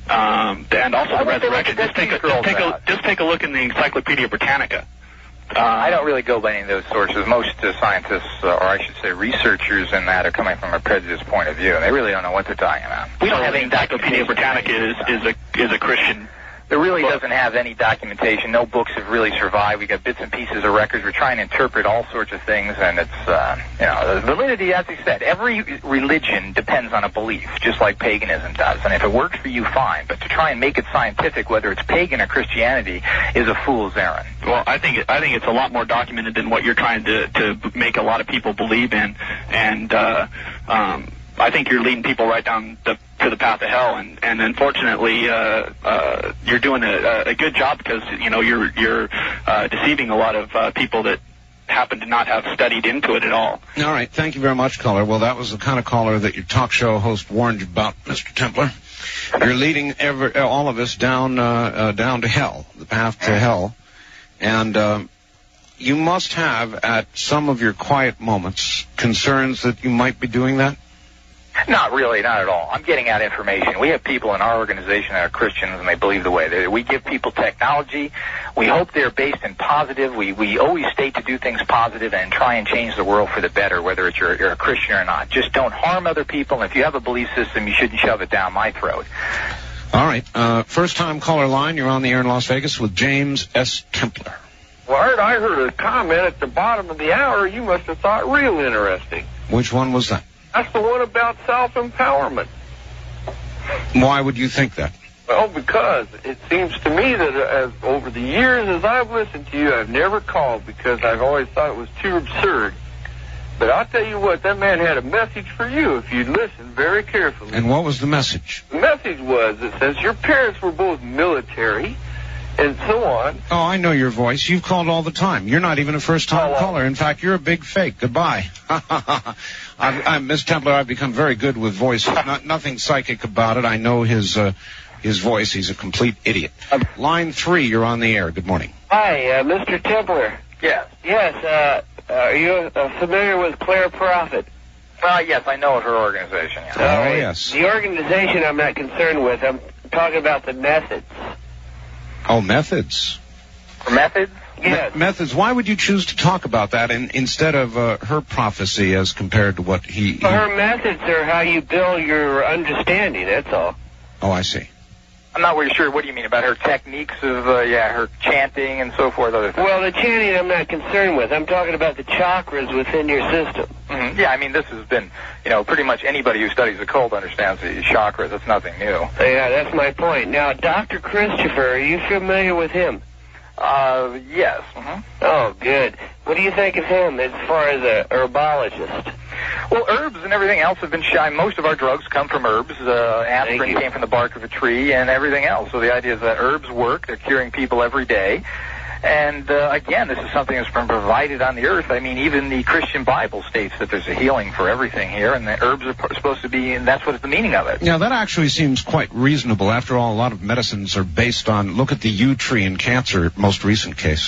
um, and also the resurrection. Just take a just take a just take a look in the Encyclopedia Britannica.
Uh, I don't really go by any of those sources. Most uh, scientists, uh, or I should say researchers in that, are coming from a prejudiced point of view, and they really don't know what they're talking about.
We don't have any Encyclopedia Britannica is is a is a Christian.
It really doesn't have any documentation. No books have really survived. We got bits and pieces of records. We're trying to interpret all sorts of things, and it's, uh, you know, the validity, as I said, every religion depends on a belief, just like paganism does. And if it works for you, fine. But to try and make it scientific, whether it's pagan or Christianity, is a fool's errand.
Well, I think it, I think it's a lot more documented than what you're trying to to make a lot of people believe in, and uh, um, I think you're leading people right down the to the path of hell, and and unfortunately, uh, uh, you're doing a, a good job because you know you're you're uh, deceiving a lot of uh, people that happen to not have studied into it at all.
All right, thank you very much, caller. Well, that was the kind of caller that your talk show host warned you about, Mister Templar. You're leading ever, all of us down uh, uh, down to hell, the path to hell, and uh, you must have, at some of your quiet moments, concerns that you might be doing that?
Not really, not at all. I'm getting out information. We have people in our organization that are Christians, and they believe the way. They, we give people technology. We hope they're based in positive. We we always state to do things positive and try and change the world for the better, whether it's you're, you're a Christian or not. Just don't harm other people, and if you have a belief system, you shouldn't shove it down my throat.
All right. Uh, first-time caller line. You're on the air in Las Vegas with James S. Templer.
Well, Art, I heard a comment at the bottom of the hour you must have thought real interesting.
Which one was that?
That's the one about self-empowerment.
Why would you think that?
Well, because it seems to me that as over the years as I've listened to you, I've never called because I've always thought it was too absurd. But I'll tell you what, that man had a message for you if you'd listen very carefully.
And what was the message?
The message was that since your parents were both military and so on...
Oh, I know your voice. You've called all the time. You're not even a first-time
oh,
caller. In fact, you're a big fake. Goodbye. I'm, I'm, Miss Templer, I've become very good with voices. Not, nothing psychic about it. I know his uh, his voice. He's a complete idiot. Line three, you're on the air. Good morning.
Hi, uh, Mister Templer.
Yes.
Yes, uh, are you uh, familiar with Claire Prophet?
Uh, yes, I know of her organization. Yes.
Oh,
right.
yes.
The organization I'm not concerned with. I'm talking about the methods.
Oh, methods.
Methods?
Yes.
Me- methods. Why would you choose to talk about that in, instead of uh, her prophecy as compared to what he... he...
Well, her methods are how you build your understanding, that's all.
Oh, I see.
I'm not really sure. What do you mean about her techniques of, uh, yeah, her chanting and so forth? Other things?
Well, the chanting I'm not concerned with. I'm talking about the chakras within your system.
Mm-hmm. Yeah, I mean, this has been, you know, pretty much anybody who studies occult understands the chakras. It's nothing new.
Yeah, that's my point. Now, Doctor Christopher, are you familiar with him?
Uh, yes. Mm-hmm.
Oh, good. What do you think of him as far as a herbologist?
Well, herbs and everything else have been shy. Most of our drugs come from herbs. Uh, aspirin came from the bark of a tree and everything else. So the idea is that herbs work. They're curing people every day. And, uh, again, this is something that's been provided on the earth. I mean, even the Christian Bible states that there's a healing for everything here, and the herbs are p- supposed to be, and that's what the meaning of it.
Yeah, that actually seems quite reasonable. After all, a lot of medicines are based on, look at the yew tree in cancer, most recent case.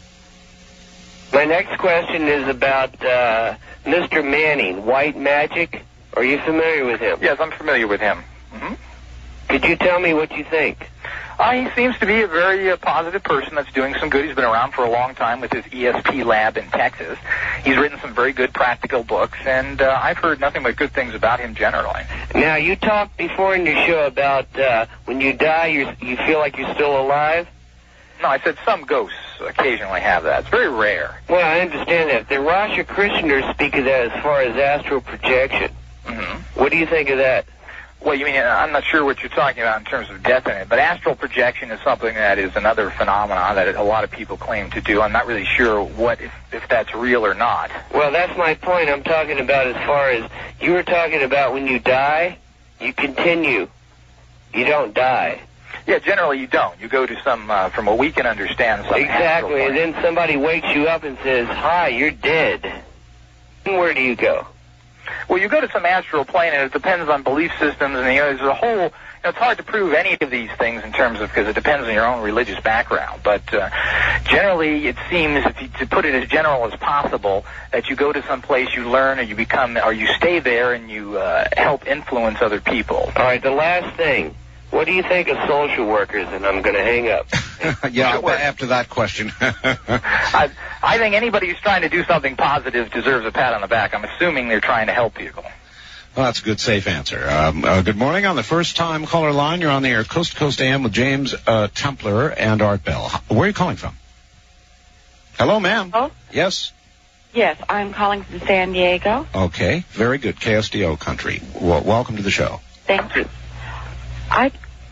My next question is about uh, Mister Manning, White Magic. Are you familiar with him?
Yes, I'm familiar with him. Mm-hmm.
Could you tell me what you think?
Uh, he seems to be a very uh, positive person that's doing some good. He's been around for a long time with his E S P lab in Texas. He's written some very good practical books, and uh, I've heard nothing but good things about him generally.
Now, you talked before in your show about uh, when you die, you you feel like you're still alive?
No, I said some ghosts occasionally have that. It's very rare.
Well, I understand that. The Rosicrucians speak of that as far as astral projection.
Mm-hmm.
What do you think of that?
Well, you mean, I'm not sure what you're talking about in terms of death in it, but astral projection is something that is another phenomenon that a lot of people claim to do. I'm not really sure what if, if that's real or not.
Well, that's my point. I'm talking about as far as you were talking about when you die, you continue. You don't die.
Yeah, generally you don't. You go to some, uh, from what we can understand, some
Exactly, and then somebody wakes you up and says, hi, you're dead. And where do you go?
Well, you go to some astral plane, and it depends on belief systems, and you know, there's a whole, you know, it's hard to prove any of these things in terms of, because it depends on your own religious background, but uh, generally it seems, if you, to put it as general as possible, that you go to some place, you learn, or you become, or you stay there, and you uh, help influence other people.
All right, the last thing. What do you think of social workers? And I'm going to hang up.
yeah, sure. After that question.
I, I think anybody who's trying to do something positive deserves a pat on the back. I'm assuming they're trying to help people.
Well, that's a good, safe answer. Um, uh, good morning. On the first-time caller line, you're on the air, Coast to Coast A M with James uh, Templer and Art Bell. Where are you calling from? Hello, ma'am.
Oh?
Yes?
Yes, I'm calling from San Diego.
Okay, very good. K S D O country. Well, welcome to the show.
Thank you. I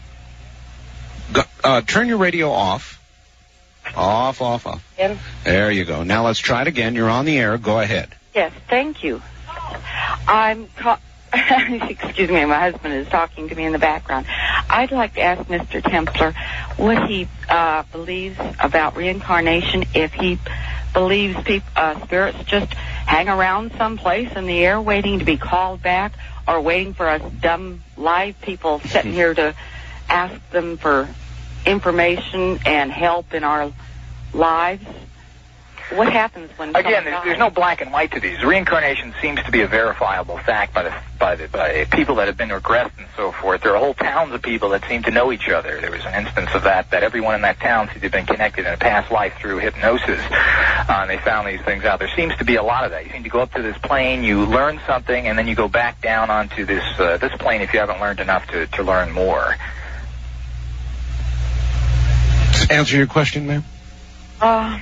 Go, uh, turn your radio off. Off, off, off.
Yes.
There you go. Now let's try it again. You're on the air. Go ahead.
Yes, thank you. I'm ca- excuse me, my husband is talking to me in the background. I'd like to ask Mister Templer what he uh, believes about reincarnation, if he believes peop- uh, spirits just hang around someplace in the air waiting to be called back, or waiting for us dumb live people sitting here to ask them for information and help in our lives. what happens when
Again,
someone
there's,
dies?
there's no black and white to these. Reincarnation seems to be a verifiable fact by the by the by people that have been regressed and so forth. There are whole towns of people that seem to know each other. There was an instance of that that everyone in that town seemed to have been connected in a past life through hypnosis. Uh, and they found these things out. There seems to be a lot of that. You seem to go up to this plane, you learn something, and then you go back down onto this uh, this plane if you haven't learned enough to to learn more.
Answer your question, ma'am?
Uh,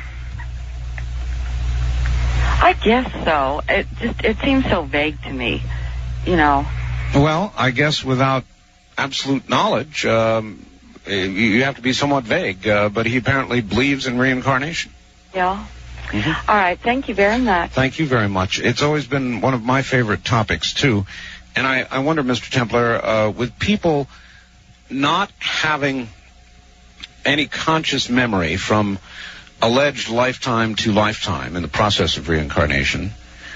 I guess so. It just it seems so vague to me, you know.
Well, I guess without absolute knowledge, um, you have to be somewhat vague. Uh, but he apparently believes in reincarnation.
Yeah.
Mm-hmm.
All right. Thank you very much.
Thank you very much. It's always been one of my favorite topics, too. And I, I wonder, Mister Templar, uh, with people not having any conscious memory from alleged lifetime to lifetime in the process of reincarnation,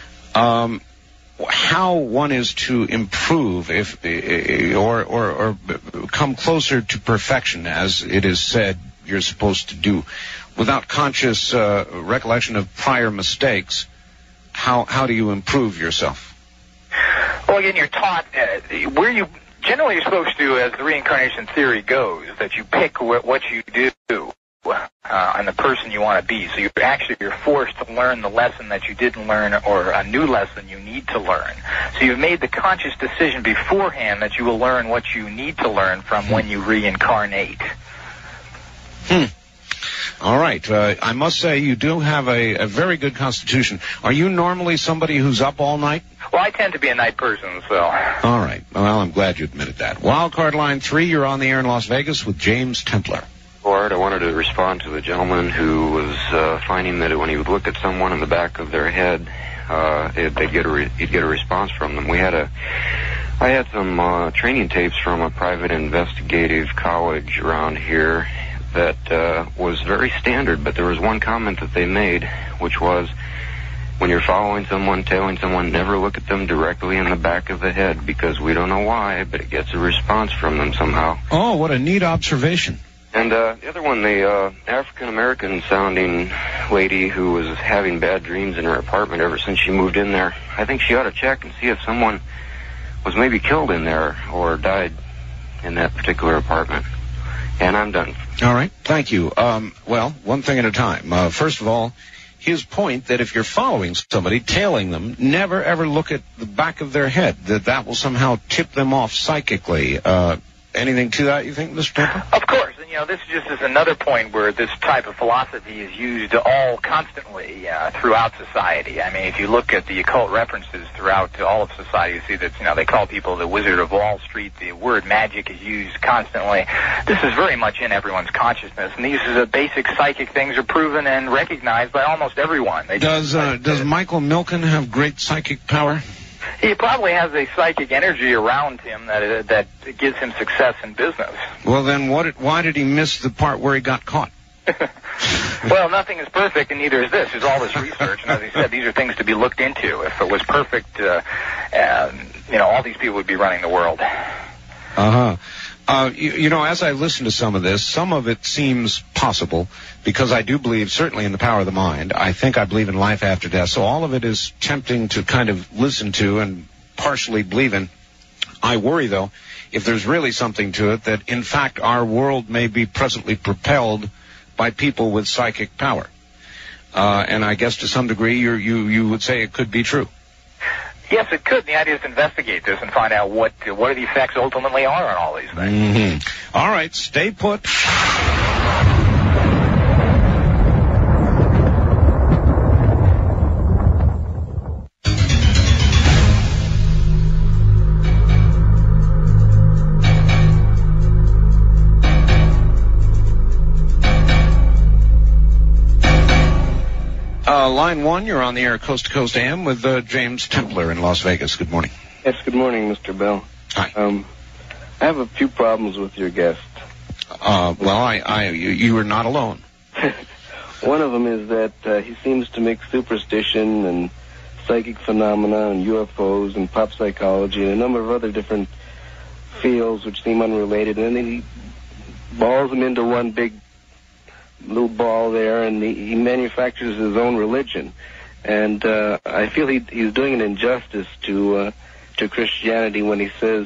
um, how one is to improve if or, or, or come closer to perfection, as it is said you're supposed to do, without conscious uh, recollection of prior mistakes, how, how do you improve yourself?
Well, again, you're taught uh, where you generally you're supposed to, as the reincarnation theory goes, that you pick wh- what you do uh, and the person you want to be. So you're actually you're forced to learn the lesson that you didn't learn, or a new lesson you need to learn. So you've made the conscious decision beforehand that you will learn what you need to learn from when you reincarnate.
Hmm. All right. Uh, I must say you do have a, a very good constitution. Are you normally somebody who's up all night?
Well, I tend to be a night person, so.
All right. Well, I'm glad you admitted that. Wildcard line three, you're on the air in Las Vegas with James Templar.
Lord, I wanted to respond to the gentleman who was uh, finding that when he would look at someone in the back of their head, uh, it, they'd get a re- he'd get a response from them. We had a, I had some uh, training tapes from a private investigative college around here that uh, was very standard, but there was one comment that they made, which was, when you're following someone, telling someone, never look at them directly in the back of the head, because we don't know why, but it gets a response from them somehow.
Oh, what a neat observation.
And uh, the other one, the uh, African-American sounding lady who was having bad dreams in her apartment ever since she moved in there, I think she ought to check and see if someone was maybe killed in there or died in that particular apartment. And I'm done.
All right. Thank you. Um, well, one thing at a time. Uh, first of all, his point that if you're following somebody, tailing them, never ever look at the back of their head, that that will somehow tip them off psychically. Uh, anything to that, you think, Mister Temple?
Of course. And, you know, this just is another point where this type of philosophy is used all constantly uh, throughout society. I mean, if you look at the occult references throughout all of society, you see that, you know, they call people the Wizard of Wall Street. The word magic is used constantly. This is very much in everyone's consciousness. And these uh, basic psychic things are proven and recognized by almost everyone. They
Does uh, does Michael Milken have great psychic power?
He probably has a psychic energy around him that uh, that gives him success in business.
Well, then what? Did, why did he miss the part where he got caught?
Well, nothing is perfect, and neither is this. There's all this research, and as I said, these are things to be looked into. If it was perfect, uh, uh, you know, all these people would be running the world.
Uh-huh. Uh, you, you know, as I listen to some of this, some of it seems possible, because I do believe certainly in the power of the mind. I think I believe in life after death, so all of it is tempting to kind of listen to and partially believe in. I worry, though, if there's really something to it, that in fact our world may be presently propelled by people with psychic power. Uh, and I guess to some degree you you you would say it could be true.
Yes, it could. The idea is to investigate this and find out what what the effects ultimately are on all these things.
Mm-hmm. All right, stay put. Uh, line one, you're on the air Coast to Coast A M with uh, James Templar in Las Vegas. Good morning.
Yes, good morning, Mister Bell.
Hi.
Um, I have a few problems with your guest.
Uh, well, I, I, you, you are not alone.
One of them is that uh, he seems to mix superstition and psychic phenomena and U F Os and pop psychology and a number of other different fields which seem unrelated, and then he balls them into one big little ball there, and he, he manufactures his own religion. And uh, I feel he, he's doing an injustice to uh, to Christianity when he says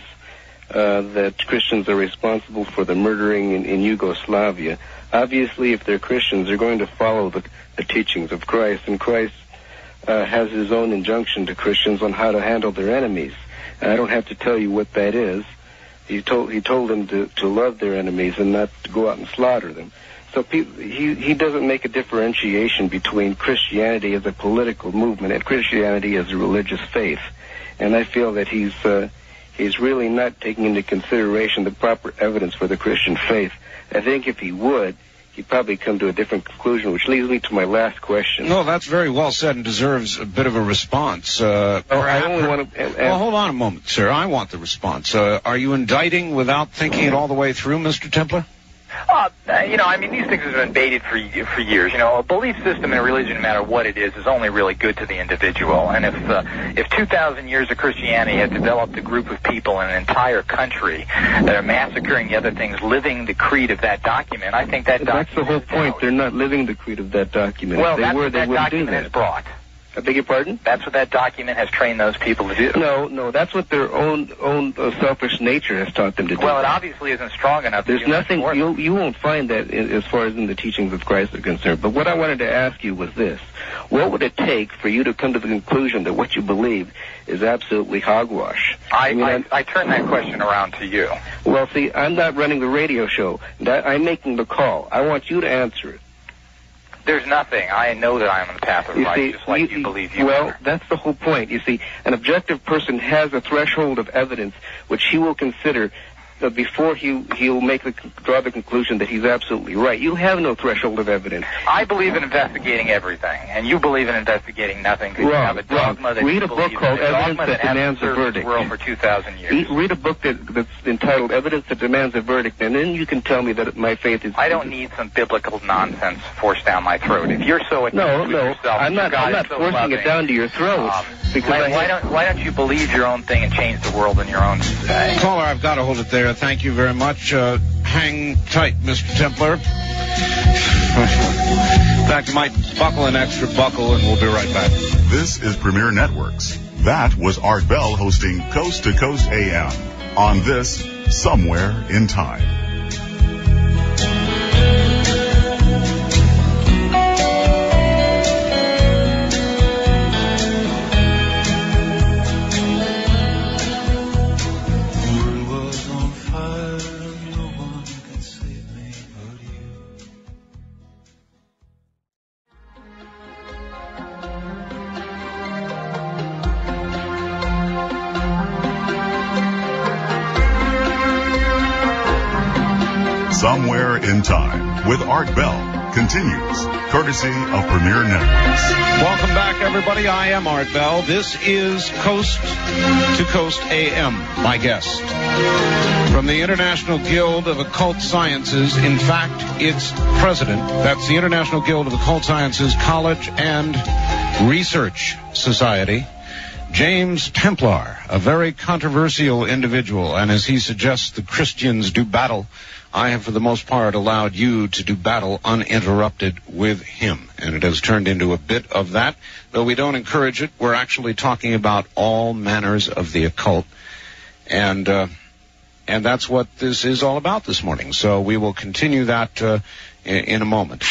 uh, that Christians are responsible for the murdering in, in Yugoslavia. Obviously, if they're Christians, they're going to follow the, the teachings of Christ, and Christ uh, has his own injunction to Christians on how to handle their enemies. And I don't have to tell you what that is. He told he told them to, to love their enemies and not to go out and slaughter them. So pe- he he doesn't make a differentiation between Christianity as a political movement and Christianity as a religious faith. And I feel that he's uh, he's really not taking into consideration the proper evidence for the Christian faith. I think if he would, he'd probably come to a different conclusion, which leads me to my last question.
No, that's very well said and deserves a bit of a response. Uh,
oh, I only want to... Uh,
well, hold on a moment, sir. I want the response. Uh, are you indicting without thinking it all the way through, Mister Templar?
Uh, you know, I mean, these things have been baited for for years. You know, a belief system in a religion, no matter what it is, is only really good to the individual. And if uh, if two thousand years of Christianity had developed a group of people in an entire country that are massacring the other things, living the creed of that document, I think that
but
document...
That's the whole point. They're not living the creed of that document.
Well,
if they
that's
were,
what
they
that
wouldn't do
document
that.
has brought.
I beg your pardon?
That's what that document has trained those people to do.
No, no, that's what their own own uh, selfish nature has taught them to do.
Well, it obviously isn't strong enough.
There's
to do
nothing,
much more.
you you won't find that in, as far as in the teachings of Christ are concerned. But what I wanted to ask you was this. What would it take for you to come to the conclusion that what you believe is absolutely hogwash?
I,
I, mean,
I, I turn that question around to you.
Well, see, I'm not running the radio show. That, I'm making the call. I want you to answer it.
There's nothing. I know that I am on the path of
You
right,
see,
just like you,
you
believe you
Well,
are.
that's the whole point. You see, an objective person has a threshold of evidence which he will consider uh, before he he'll make the draw the conclusion that he's absolutely right. You have no threshold of evidence.
I believe in investigating everything, and you believe in investigating nothing because you
Wrong,
have a dogma
wrong.
that
Read
you
a book
believe
called
in, a
Evidence
dogma
That
hasn't
Demands a
served
Verdict.
the world for two thousand years.
Read, read a book that, that's entitled Evidence That Demands a Verdict, and then you can tell me that my faith is...
I don't need some biblical nonsense forced down my throat. If you're so at
No,
peace
no,
with yourself,
I'm not,
God
I'm not
is so
forcing
loving,
it down to your throat.
um,
because
why,
I
why
have-
don't why don't you believe your own thing and change the world in your own way?
Caller, I've got to hold it there. Thank you very much. Uh, hang tight, Mister Templar. In fact, you might buckle an extra buckle, and we'll be right back.
This is Premier Networks. That was Art Bell hosting Coast to Coast A M on this Somewhere in Time. Somewhere in Time with Art Bell continues, courtesy of Premier Networks.
Welcome back, everybody. I am Art Bell. This is Coast to Coast A M. My guest from the International Guild of Occult Sciences. In fact, its president. That's the International Guild of Occult Sciences College and Research Society. James Templar, a very controversial individual, and as he suggests the Christians do battle, I have for the most part allowed you to do battle uninterrupted with him. And it has turned into a bit of that. Though we don't encourage it, we're actually talking about all manners of the occult. And uh, and that's what this is all about this morning. So we will continue that uh, in, in a moment.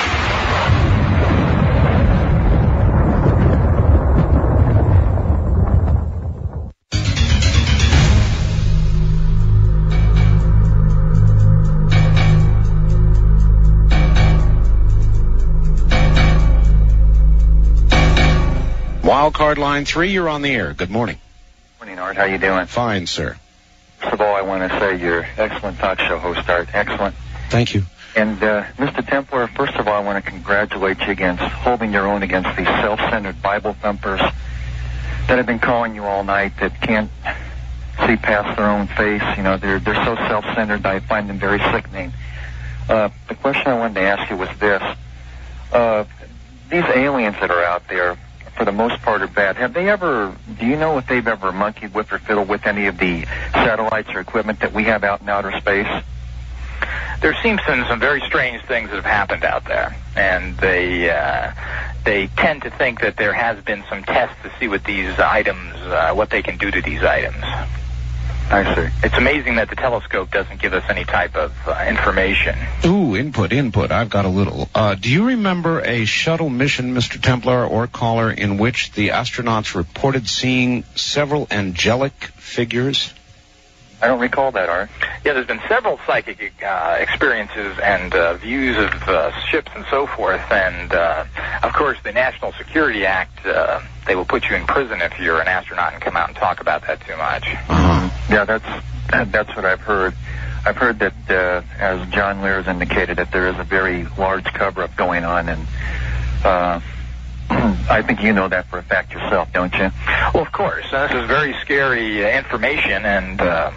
Wildcard line three, you're on the air. Good morning.
Morning, Art. How you doing?
Fine, sir.
First of all, I want to say you're excellent talk show host, Art. Excellent.
Thank you.
And, uh, Mister Templar, first of all, I want to congratulate you against holding your own against these self-centered Bible thumpers that have been calling you all night that can't see past their own face. You know, they're, they're so self-centered, I find them very sickening. Uh, the question I wanted to ask you was this. Uh, these aliens that are out there, for the most part, are bad. Have they ever, do you know if they've ever monkeyed with or fiddled with any of the satellites or equipment that we have out in outer space?
there seems to be some very strange things that have happened out there, and they uh, they tend to think that there has been some tests to see what these items, uh, what they can do to these items.
I see.
It's amazing that the telescope doesn't give us any type of uh, information.
Ooh, input, input. I've got a little. Uh, do you remember a shuttle mission, Mister Templar or caller, in which the astronauts reported seeing several angelic figures?
I don't recall that, Art.
Yeah, there's been several psychic uh, experiences and uh, views of uh, ships and so forth, and uh, of course the National Security Act, uh, they will put you in prison if you're an astronaut and come out and talk about that too much.
Uh-huh. Yeah, that's that's what I've heard. I've heard that, uh, as John Lear has indicated, that there is a very large cover-up going on, and uh, I think you know that for a fact yourself, don't you?
Well, of course. Uh, this is very scary uh, information, and um,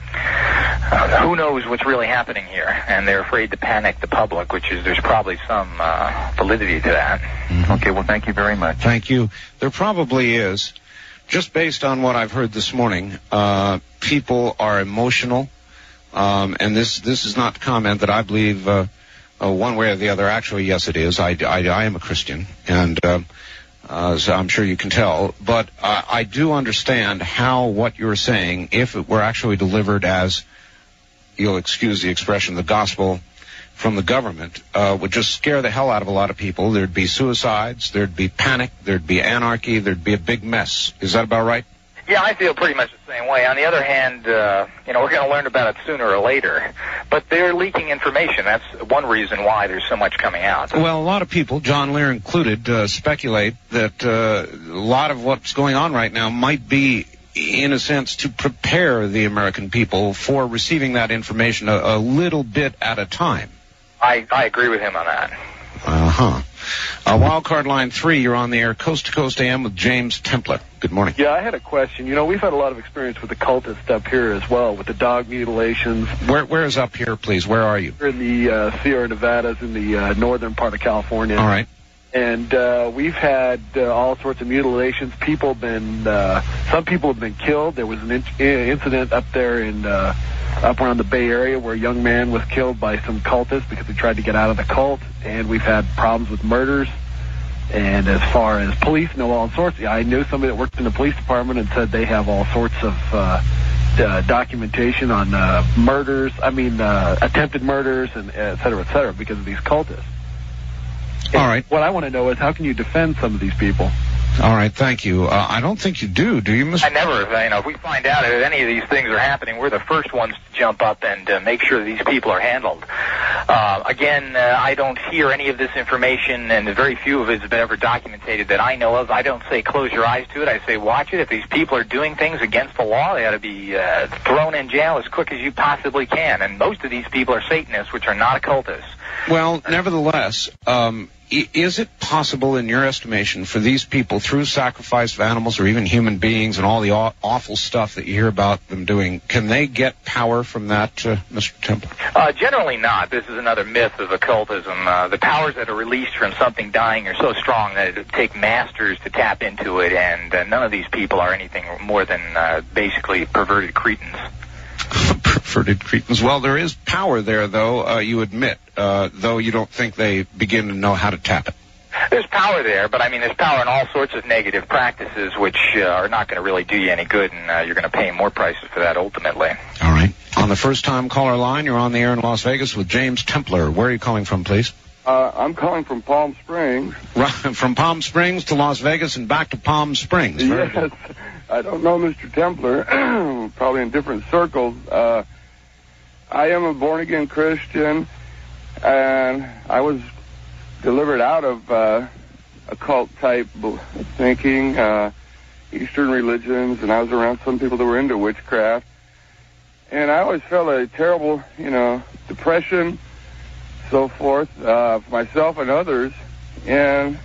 uh, who knows what's really happening here, and they're afraid to panic the public, which is, there's probably some uh, validity to that.
Mm-hmm.
Okay, well, thank you very much.
Thank you. There probably is. Just based on what I've heard this morning, uh, people are emotional, um, and this this is not comment that I believe uh, uh, one way or the other. Actually, yes, it is. I, I, I am a Christian, and uh, uh, so I'm sure you can tell. But uh, I do understand how what you're saying, if it were actually delivered as, you'll excuse the expression, the gospel from the government, uh, would just scare the hell out of a lot of people. There'd be suicides, there'd be panic, there'd be anarchy, there'd be a big mess. Is that about right?
Yeah, I feel pretty much the same way. On the other hand, uh, you know, we're going to learn about it sooner or later. But they're leaking information. That's one reason why there's so much coming out.
Well, a lot of people, John Lear included, uh, speculate that uh, a lot of what's going on right now might be, in a sense, to prepare the American people for receiving that information a, a little bit at a time.
I, I agree with him on that.
Uh-huh. Uh, Wildcard line three, you're on the air, Coast to Coast A M with James Templar. Good morning.
Yeah, I had a question. You know, we've had a lot of experience with the cultists up here as well, with the dog mutilations.
Where, where is up here, please? Where are you?
We're in the uh, Sierra Nevadas, in the uh, northern part of California.
All right.
And uh, we've had uh, all sorts of mutilations. People have been, uh, some people have been killed. There was an in- incident up there in, uh, up around the Bay Area where a young man was killed by some cultists because he tried to get out of the cult. And we've had problems with murders. And as far as police know all sorts, I knew somebody that worked in the police department and said they have all sorts of uh, uh, documentation on uh, murders, I mean, uh, attempted murders, and et cetera, et cetera, because of these cultists. And
all right.
What I want to know is how can you defend some of these people?
All right, thank you. Uh, I don't think you do, do you, Mister
I never, you know, if we find out that any of these things are happening, we're the first ones to jump up and uh, make sure these people are handled. Uh, again, uh, I don't hear any of this information, and very few of it has been ever documented that I know of. I don't say close your eyes to it. I say watch it. If these people are doing things against the law, they ought to be uh, thrown in jail as quick as you possibly can. And most of these people are Satanists, which are not occultists.
Well, nevertheless, um, is it possible, in your estimation, for these people, through sacrifice of animals or even human beings and all the aw- awful stuff that you hear about them doing, can they get power from that, uh, Mister Temple?
Uh, generally not. This is another myth of occultism. Uh, the powers that are released from something dying are so strong that it would take masters to tap into it, and uh, none of these people are anything more than uh, basically perverted cretins.
Perverted cretins. Well, there is power there, though, uh, you admit, uh, though you don't think they begin to know how to tap it.
There's power there, but I mean, there's power in all sorts of negative practices, which uh, are not going to really do you any good, and uh, you're going to pay more prices for that ultimately.
All right. On the first-time caller line, you're on the air in Las Vegas with James Templar. Where are you calling from, please?
Uh, I'm calling from Palm Springs.
Right, from Palm Springs to Las Vegas and back to Palm Springs. Very
yes. Good. I don't know Mister Templar, probably in different circles. Uh, I am a born-again Christian, and I was delivered out of uh, occult-type thinking, uh, Eastern religions, and I was around some people that were into witchcraft. And I always felt a terrible, you know, depression, so forth, uh, for myself and others. And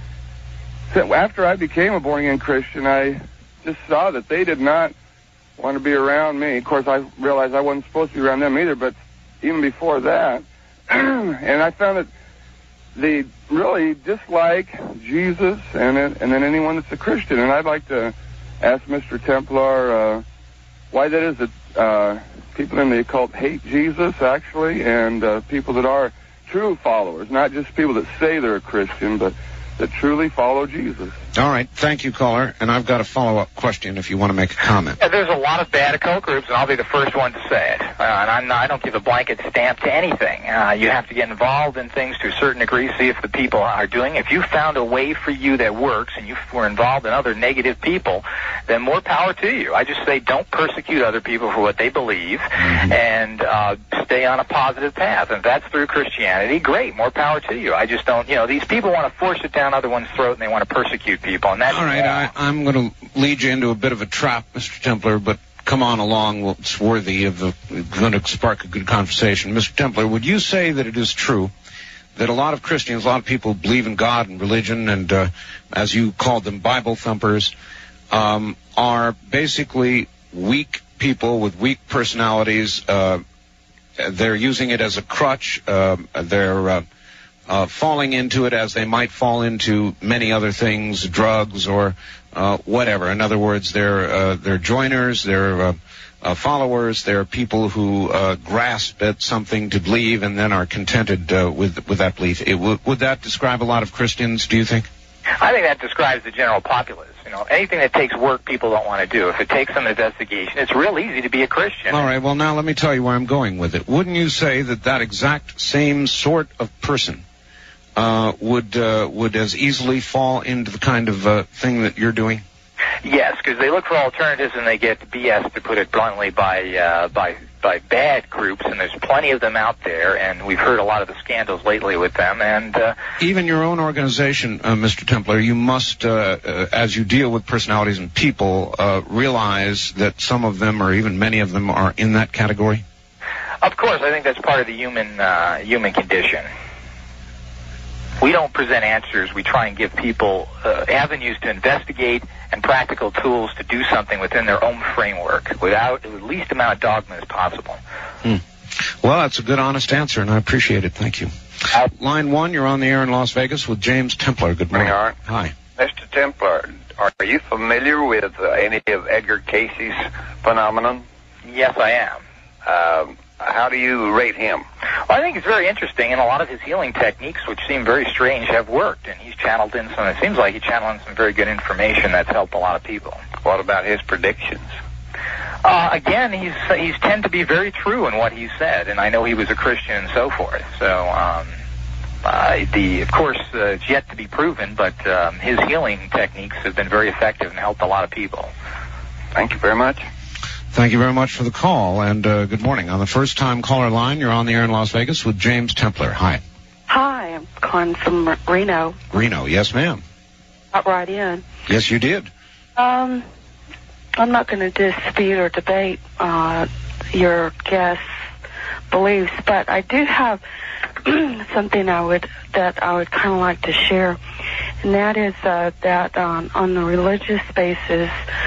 so after I became a born-again Christian, I just saw that they did not want to be around me. Of course, I realized I wasn't supposed to be around them either, but even before that, and I found that they really dislike Jesus and and then anyone that's a Christian. And I'd like to ask Mister Templar uh, why that is that uh, people in the occult hate Jesus, actually, and uh, people that are true followers, not just people that say they're a Christian, but that truly follow Jesus.
All right. Thank you, caller. And I've got a follow-up question if you want to make a comment.
Yeah, there's a lot of bad occult groups, and I'll be the first one to say it. Uh, and I'm not, I don't give a blanket stamp to anything. Uh, you have to get involved in things to a certain degree, see if the people are doing it. If you found a way for you that works and you were involved in other negative people, then more power to you. I just say don't persecute other people for what they believe, mm-hmm. and uh, stay on a positive path. And if that's through Christianity, great, more power to you. I just don't, you know, these people want to force it down other one's throat, and they want to persecute people. And that's
all right. I, I'm going to lead you into a bit of a trap, Mister Templar, but come on along. Well, it's worthy of the, going to spark a good conversation. Mister Templar, would you say that it is true that a lot of Christians, a lot of people believe in God and religion, and uh, as you called them, Bible thumpers, um, are basically weak people with weak personalities? Uh, they're using it as a crutch. Uh, they're uh, Uh, falling into it as they might fall into many other things, drugs or uh, whatever. In other words, they're uh, they're joiners, they're uh, uh, followers, they're people who uh, grasp at something to believe and then are contented uh, with with that belief. It, w- would that describe a lot of Christians, do you think?
I think that describes the general populace. You know, anything that takes work, people don't want to do. If it takes some investigation, it's real easy to be a Christian.
All right, well, now let me tell you where I'm going with it. Wouldn't you say that that exact same sort of person Uh, would uh, would as easily fall into the kind of uh, thing that you're doing?
Yes, because they look for alternatives and they get B S, to put it bluntly, by uh, by by bad groups, and there's plenty of them out there, and we've heard a lot of the scandals lately with them. And uh,
even your own organization, uh, Mister Templar, you must, uh, uh, as you deal with personalities and people, uh, realize that some of them, or even many of them, are in that category.
Of course, I think that's part of the human uh, human condition. We don't present answers. We try and give people uh, avenues to investigate and practical tools to do something within their own framework without the least amount of dogma as possible.
Hmm. Well, that's a good, honest answer, and I appreciate it. Thank you. Uh, Line one, you're on the air in Las Vegas with James Templar. Good morning.
Art.
Hi.
Mister Templar, are you familiar with uh, any of Edgar Casey's phenomenon?
Yes, I am.
Um, how do you rate him?
Well, I think it's very interesting, and a lot of his healing techniques, which seem very strange, have worked. And he's channeled in some, it seems like he's channeling some very good information that's helped a lot of people.
What about his predictions?
Uh, again, he's he's tend to be very true in what he said, and I know he was a Christian and so forth. So, um, uh, the of course, uh, it's yet to be proven, but um, his healing techniques have been very effective and helped a lot of people.
Thank you very much.
Thank you very much for the call, and uh, good morning. On the first-time caller line, you're on the air in Las Vegas with James Templar. Hi.
Hi, I'm calling from Reno.
Reno, yes, ma'am.
Got right in.
Yes, you did.
Um, I'm not going to dispute or debate uh, your guest's beliefs, but I do have something I would that I would kind of like to share, and that is uh, that um, on the religious basis,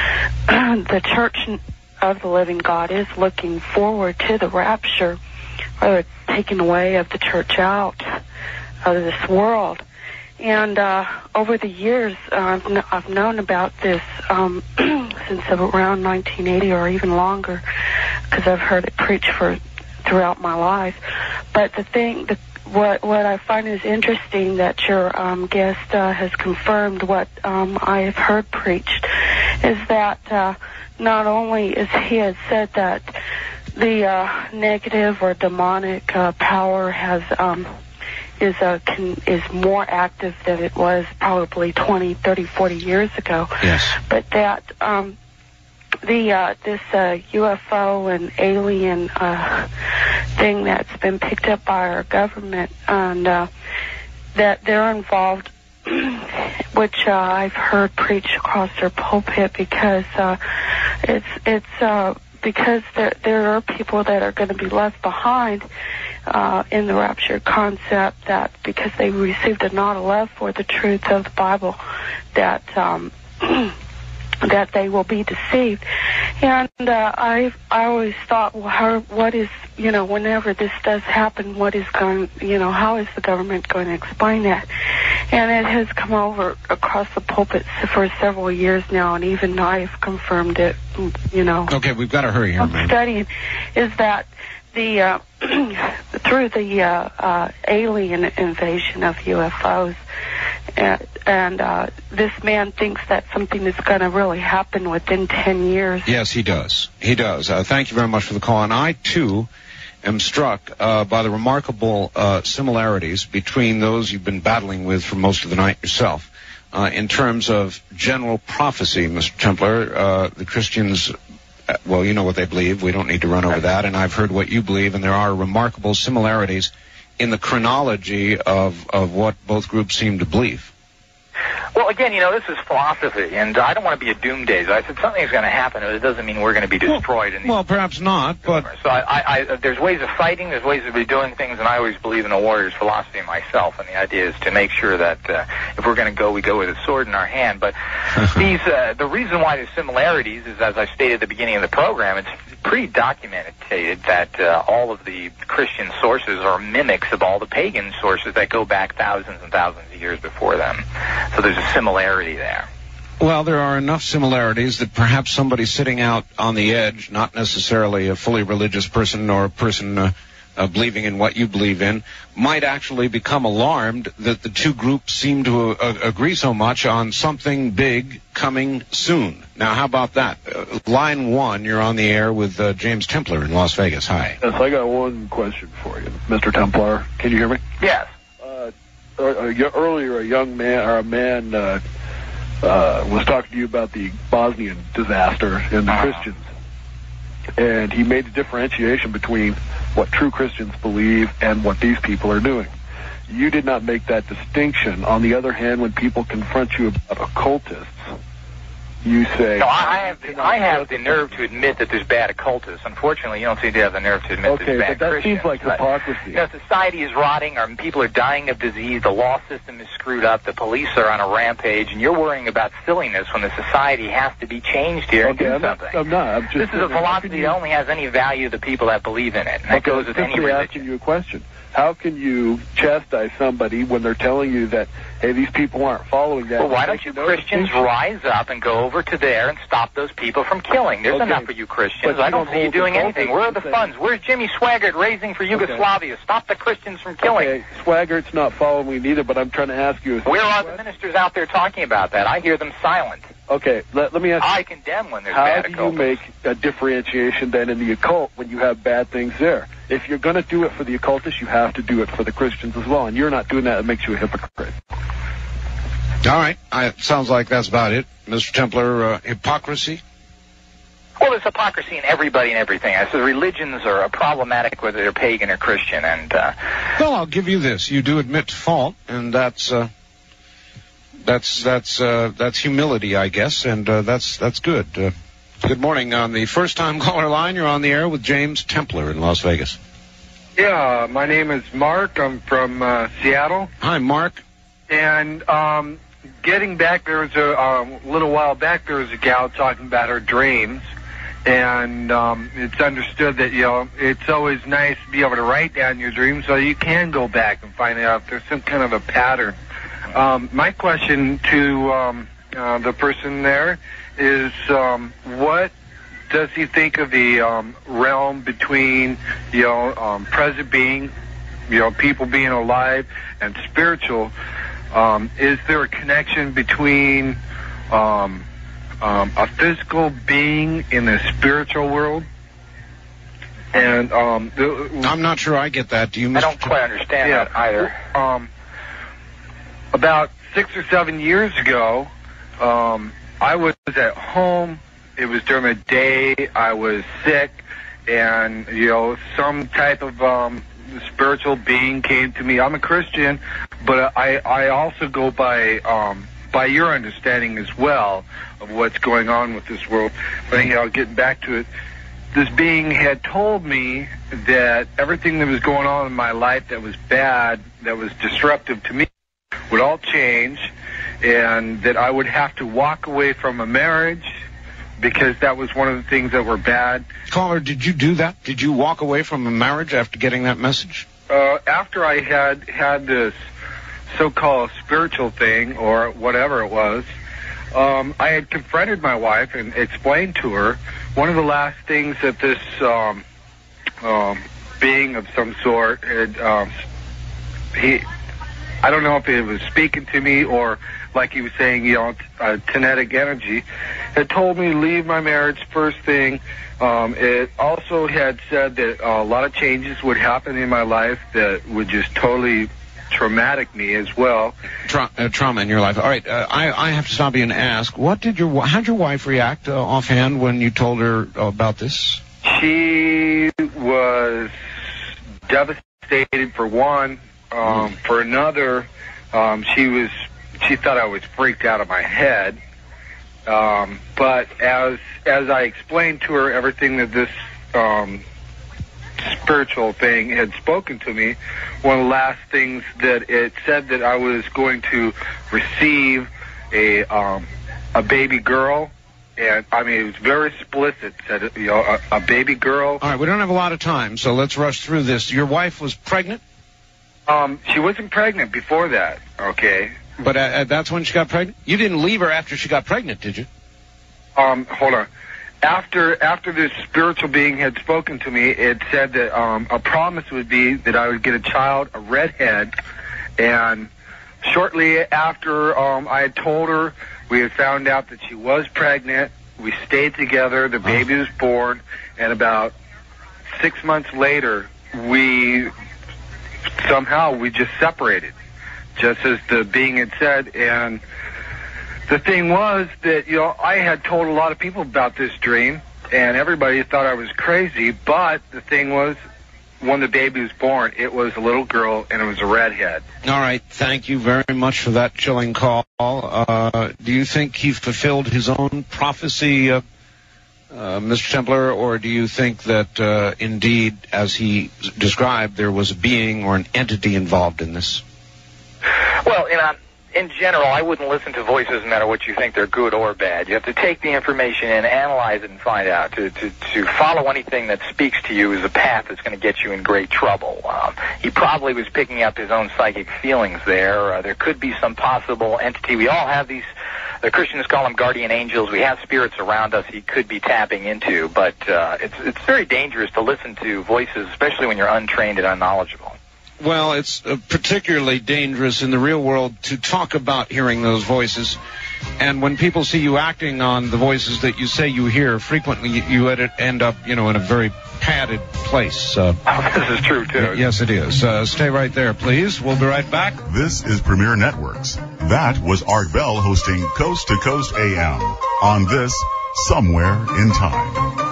the Church of the Living God is looking forward to the rapture, or the taking away of the church out of this world. And uh, over the years, uh, I've, kn- I've known about this um, since around nineteen eighty or even longer, because I've heard it preached for throughout my life. But the thing, the, what what I find is interesting that your um, guest uh, has confirmed what um, I have heard preached, is that uh, not only is he has said that the uh, negative or demonic uh, power has um, is uh, can, is more active than it was probably twenty, thirty, forty years ago.
Yes.
But that um, the uh, this uh, U F O and alien uh, thing that's been picked up by our government, and uh, that they're involved, which uh, I've heard preached across their pulpit, because uh, it's it's uh, because there there are people that are going to be left behind uh, in the rapture concept, that because they received a not a love for the truth of the Bible, that um, that they will be deceived. And uh, I I always thought, well, how, what is, you know, whenever this does happen, what is going, you know, how is the government going to explain that? And it has come over across the pulpit for several years now, and even I've confirmed it, you know.
Okay, we've got to hurry here,
I'm
man.
studying, is that the uh, through the uh, uh, alien invasion of U F Os, and, and uh, this man thinks that something is going to really happen within ten years.
Yes, he does. He does. Uh, thank you very much for the call. And I, too, am struck uh, by the remarkable uh, similarities between those you've been battling with for most of the night yourself. Uh, in terms of general prophecy, Mister Templar, uh, the Christians, uh, well, you know what they believe. We don't need to run over that. And I've heard what you believe, and there are remarkable similarities in the chronology of, of what both groups seem to believe.
Well, again, you know, this is philosophy, and I don't want to be a doomsdayer. I said something's going to happen, but it doesn't mean we're going to be destroyed.
Well,
in
well perhaps not, but...
So I, I, I, there's ways of fighting, there's ways of doing things, and I always believe in a warrior's philosophy myself, and the idea is to make sure that uh, if we're going to go, we go with a sword in our hand. But these, uh, the reason why there's similarities is, as I stated at the beginning of the program, it's pretty documented that uh, all of the Christian sources are mimics of all the pagan sources that go back thousands and thousands of years before them. So there's a similarity there.
Well, there are enough similarities that perhaps somebody sitting out on the edge, not necessarily a fully religious person or a person uh, uh, believing in what you believe in, might actually become alarmed that the two groups seem to uh, agree so much on something big coming soon. Now, how about that? Uh, line one, you're on the air with uh, James Templar in Las Vegas. Hi.
Yes, I got one question for you, Mister Templar. Can you hear me?
Yes.
Uh, earlier, a young man or a man uh, uh, was talking to you about the Bosnian disaster and the uh-huh. Christians, and he made a differentiation between what true Christians believe and what these people are doing. You did not make that distinction. On the other hand, when people confront you about occultists, you say...
No, I have the, I have the nerve to admit that there's bad occultists. Unfortunately, you don't seem to have the nerve to admit
okay,
there's bad
but that
Christians.
seems like
but,
hypocrisy.
You know, society is rotting, our people are dying of disease, the law system is screwed up, the police are on a rampage, and you're worrying about silliness when the society has to be changed here
okay,
and do
I'm
something.
Not, I'm not. I'm just
this is a philosophy that only has any value to the people that believe in it, and that
okay,
goes with any religion.
I'm asking you a question. How can you chastise somebody when they're telling you that, hey, these people aren't following that?
Well, why don't you Christians rise up and go over to there and stop those people from killing? There's
okay.
enough of you Christians.
But
I
you
don't
don't
see you
hold
doing
the
anything. Where are the
thing.
funds? Where's Jimmy Swaggart raising for Yugoslavia? Okay. Stop the Christians from killing.
Okay, Swaggart's not following me neither, but I'm trying to ask you...
Where are the ministers out there talking about that? I hear them silent.
Okay, let, let me ask you...
I condemn when there's
how
bad
do you
occultists.
make a differentiation then in the occult when you have bad things there? If you're going to do it for the occultists, you have to do it for the Christians as well, and you're not doing that. It makes you a hypocrite.
All right. I, it sounds like that's about it. Mister Templar, uh, hypocrisy?
Well, there's hypocrisy in everybody and everything. I said religions are problematic whether they're pagan or Christian, and... Uh,
well, I'll give you this. You do admit to fault, and that's... Uh, That's that's uh, that's humility, I guess, and uh, that's that's good. Uh, good morning. On the first-time caller line, you're on the air with James Templar in Las Vegas.
Yeah, my name is Mark. I'm from uh, Seattle.
Hi, Mark.
And um, getting back, there was a um, little while back, there was a gal talking about her dreams, and um, it's understood that, you know, it's always nice to be able to write down your dreams so you can go back and find out if there's some kind of a pattern. Um, my question to um, uh, the person there is, um, what does he think of the um, realm between, you know, um, present being, you know, people being alive, and spiritual? Um, is there a connection between um, um, a physical being in the spiritual world? And um, the,
I'm not sure I get that. Do you?
I don't quite understand
yeah,
that either.
Um, About six or seven years ago, um, I was at home. It was during the day. I was sick, and, you know, some type of um, spiritual being came to me. I'm a Christian, but I, I also go by um, by your understanding as well of what's going on with this world. But anyhow, getting back to it, this being had told me that everything that was going on in my life that was bad, that was disruptive to me, would all change, and that I would have to walk away from a marriage because that was one of the things that were bad.
Caller, did you do that? Did you walk away from a marriage after getting that message?
Uh, after I had had this so-called spiritual thing, or whatever it was, um, I had confronted my wife and explained to her one of the last things that this um, um, being of some sort had, um, he, I don't know if it was speaking to me or, like he was saying, you know, uh, kinetic energy, had told me to leave my marriage first thing. Um, it also had said that uh, a lot of changes would happen in my life that would just totally traumatic me as well.
Tra- uh, trauma in your life. All right, uh, I, I have to stop you and ask, what did your how'd your wife react uh, offhand when you told her about this?
She was devastated for one. Um, mm. For another, um, she was she thought I was freaked out of my head. Um, but as as I explained to her everything that this um, spiritual thing had spoken to me, one of the last things that it said that I was going to receive a um, a baby girl, and I mean it was very explicit. Said you know a, a baby girl.
All right, we don't have a lot of time, so let's rush through this. Your wife was pregnant?
Um, she wasn't pregnant before that. Okay.
But uh, uh, that's when she got pregnant? You didn't leave her after she got pregnant, did you?
Um, hold on. After after this spiritual being had spoken to me, it said that um, a promise would be that I would get a child, a redhead, and shortly after um, I had told her, we had found out that she was pregnant. We stayed together. The baby oh. was born, and about six months later, we somehow we just separated. Just as the being had said, and the thing was that, you know, I had told a lot of people about this dream, and everybody thought I was crazy, but the thing was, when the baby was born, it was a little girl, and it was a redhead.
All right, thank you very much for that chilling call. Uh, do you think he fulfilled his own prophecy, uh, uh, Mister Templar, or do you think that, uh, indeed, as he described, there was a being or an entity involved in this?
Well, you know, in general, I wouldn't listen to voices no matter what you think they're good or bad. You have to take the information and analyze it and find out. To to, to follow anything that speaks to you is a path that's going to get you in great trouble. Um, he probably was picking up his own psychic feelings there. Uh, there could be some possible entity. We all have these, the Christians call them guardian angels. We have spirits around us he could be tapping into. But uh, it's it's very dangerous to listen to voices, especially when you're untrained and unknowledgeable.
Well, it's uh, particularly dangerous in the real world to talk about hearing those voices. And when people see you acting on the voices that you say you hear, frequently you, you end up, you know, in a very padded place. Uh,
oh, this is true, too.
Yes, it is. Uh, stay right there, please. We'll be right back.
This is Premier Networks. That was Art Bell hosting Coast to Coast A M on this Somewhere in Time.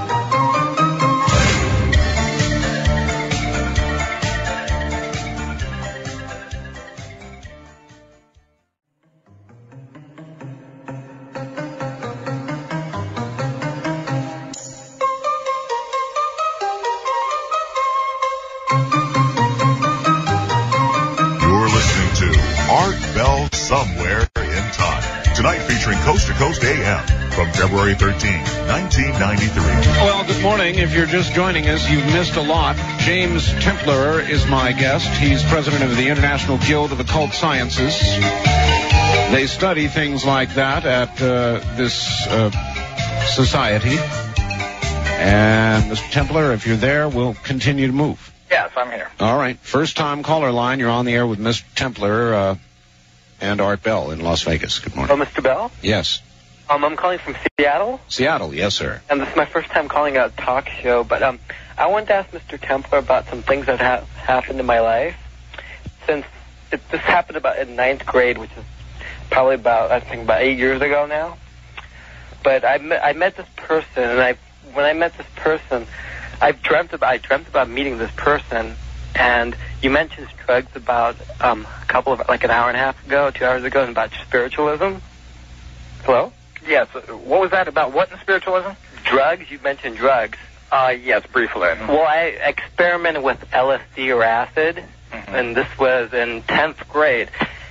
Somewhere in Time. Tonight featuring Coast to Coast A M from February thirteenth, nineteen ninety-three.
Well, good morning. If you're just joining us, you've missed a lot. James Templar is my guest. He's president of the International Guild of Occult Sciences. They study things like that at uh, this uh, society. And Mister Templar, if you're there, we'll continue to move.
Yes, I'm here.
All right. First time caller line. You're on the air with Mister Templar. Uh, And Art Bell in Las Vegas. Good morning.
Oh, Mister Bell?
Yes.
Um, I'm calling from Seattle.
Seattle, yes, sir.
And this is my first time calling a talk show, but um, I wanted to ask Mister Templar about some things that have happened in my life. Since it, this happened about in ninth grade, which is probably about, I think, about eight years ago now. But I met, I met this person, and I when I met this person, I dreamt about I dreamt about meeting this person. And you mentioned drugs about um, a couple of, like an hour and a half ago, two hours ago, and about spiritualism. Hello?
Yes. What was that about? What in spiritualism?
Drugs. You mentioned drugs.
Uh, yes, briefly.
Well, I experimented with L S D or acid, mm-hmm. and this was in tenth grade.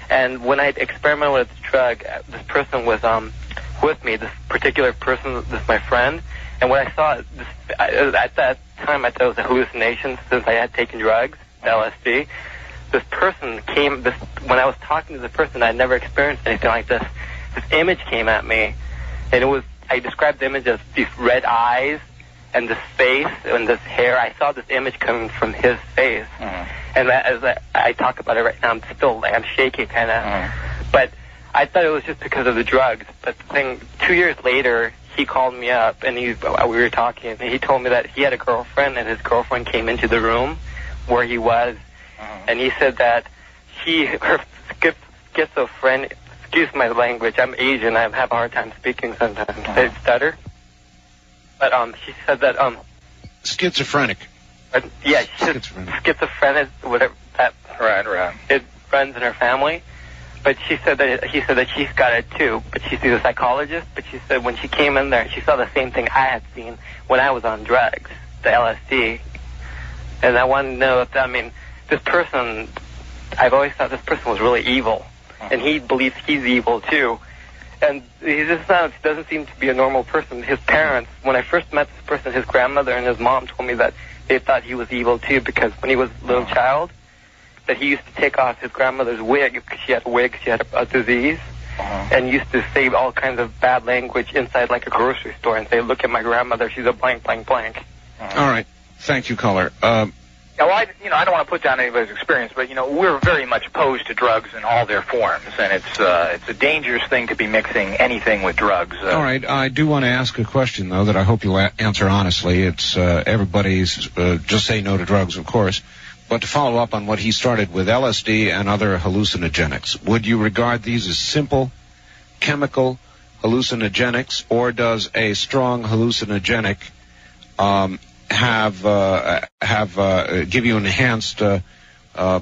And when I experimented with this drug, this person was um, with me, this particular person, this my friend. And when I saw it, this, I, at that time, I thought it was a hallucination since I had taken drugs, L S D. This person came, this when I was talking to the person, I'd never experienced anything like this. This image came at me, and it was, I described the image as these red eyes and this face and this hair. I saw this image coming from his face. Mm-hmm. And that, as I, I talk about it right now, I'm still, like, I'm shaking kind of. Mm-hmm. But I thought it was just because of the drugs. But the thing, two years later, he called me up, and he, we were talking, and he told me that he had a girlfriend, and his girlfriend came into the room where he was, mm-hmm. and he said that he, her schizophrenia, excuse my language, I'm Asian, I have a hard time speaking sometimes, mm-hmm. I stutter. But um, she said that um,
schizophrenic.
Uh, yeah, she's schizophrenic. schizophrenic, whatever that.
Right, right.
It runs in her family, but she said that he said that she's got it too. But she's a psychologist. But she said when she came in there, she saw the same thing I had seen when I was on drugs, the L S D. And I wanted to know if I mean this person. I've always thought this person was really evil, and he believes he's evil too. And he just not, doesn't seem to be a normal person. His parents, when I first met this person, his grandmother and his mom told me that they thought he was evil too, because when he was a little child, that he used to take off his grandmother's wig because she had a wig, she had a, a disease, uh-huh. and used to say all kinds of bad language inside like a grocery store and say, "Look at my grandmother, she's a blank, blank, blank."
Uh-huh. All right, thank you, caller. Um,
Now, I, you know, I don't want to put down anybody's experience, but, you know, we're very much opposed to drugs in all their forms, and it's uh, it's a dangerous thing to be mixing anything with drugs. Uh,
all right, I do want to ask a question, though, that I hope you'll a- answer honestly. It's uh, everybody's, uh, just say no to drugs, of course, but to follow up on what he started with L S D and other hallucinogenics, would you regard these as simple chemical hallucinogenics, or does a strong hallucinogenic um, have uh, have uh, give you an enhanced uh, uh,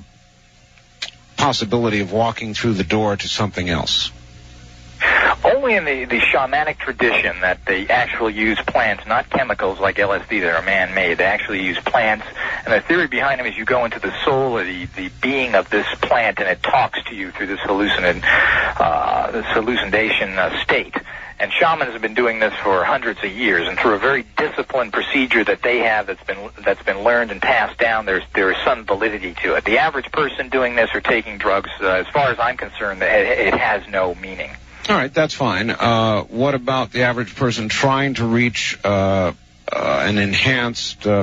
possibility of walking through the door to something else?
Only in the, the shamanic tradition that they actually use plants, not chemicals like L S D that are man-made. They actually use plants, and the theory behind them is you go into the soul or the, the being of this plant, and it talks to you through this hallucinant, uh, this hallucination uh, state. And shamans have been doing this for hundreds of years, and through a very disciplined procedure that they have that's been that's been learned and passed down, there's there is some validity to it. The average person doing this or taking drugs, uh, as far as I'm concerned, it, it has no meaning.
All right, that's fine. Uh, what about the average person trying to reach uh, uh, an enhanced uh,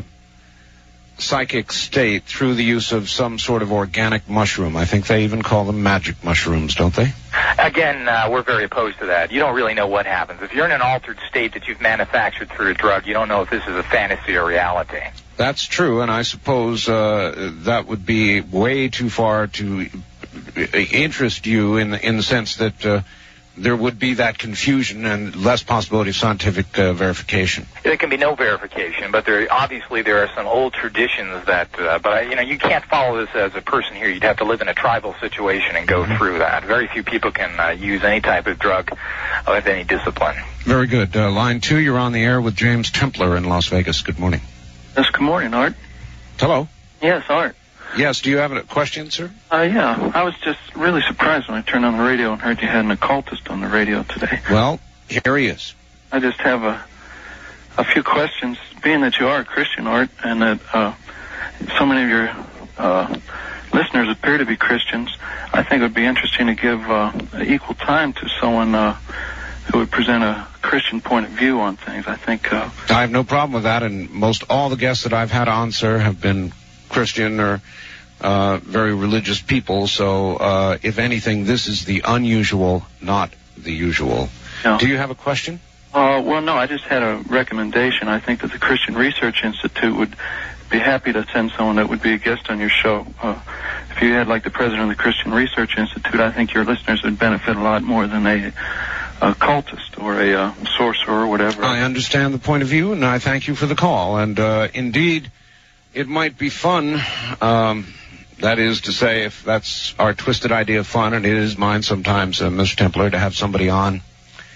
psychic state through the use of some sort of organic mushroom? I think they even call them magic mushrooms, don't they?
Again, uh, we're very opposed to that. You don't really know what happens. If you're in an altered state that you've manufactured through a drug, you don't know if this is a fantasy or reality.
That's true, and I suppose uh, that would be way too far to interest you in the, in the sense that uh, there would be that confusion and less possibility of scientific uh, verification.
There can be no verification, but there obviously there are some old traditions that, uh, but you know, you can't follow this as a person here. You'd have to live in a tribal situation and go mm-hmm. through that. Very few people can uh, use any type of drug with any discipline.
Very good. Uh, line two, you're on the air with James Templer in Las Vegas. Good morning.
Yes, good morning, Art.
Hello.
Yes, Art.
Yes, do you have a question, sir?
Uh, yeah, I was just really surprised when I turned on the radio and heard you had an occultist on the radio today.
Well, here he is.
I just have a a few questions, being that you are a Christian, Art, and that uh, so many of your uh, listeners appear to be Christians. I think it would be interesting to give uh, equal time to someone uh, who would present a Christian point of view on things. I think... Uh,
I have no problem with that, and most all the guests that I've had on, sir, have been Christian or uh, very religious people, so uh, if anything, this is the unusual, not the usual.
No.
Do you have a question?
Uh, well, no, I just had a recommendation. I think that the Christian Research Institute would be happy to send someone that would be a guest on your show. Uh, if you had, like, the president of the Christian Research Institute, I think your listeners would benefit a lot more than a, a cultist or a uh, sorcerer or whatever.
I understand the point of view, and I thank you for the call. And uh, indeed, it might be fun, um, that is to say, if that's our twisted idea of fun, and it is mine sometimes, uh, Mister Templer, to have somebody on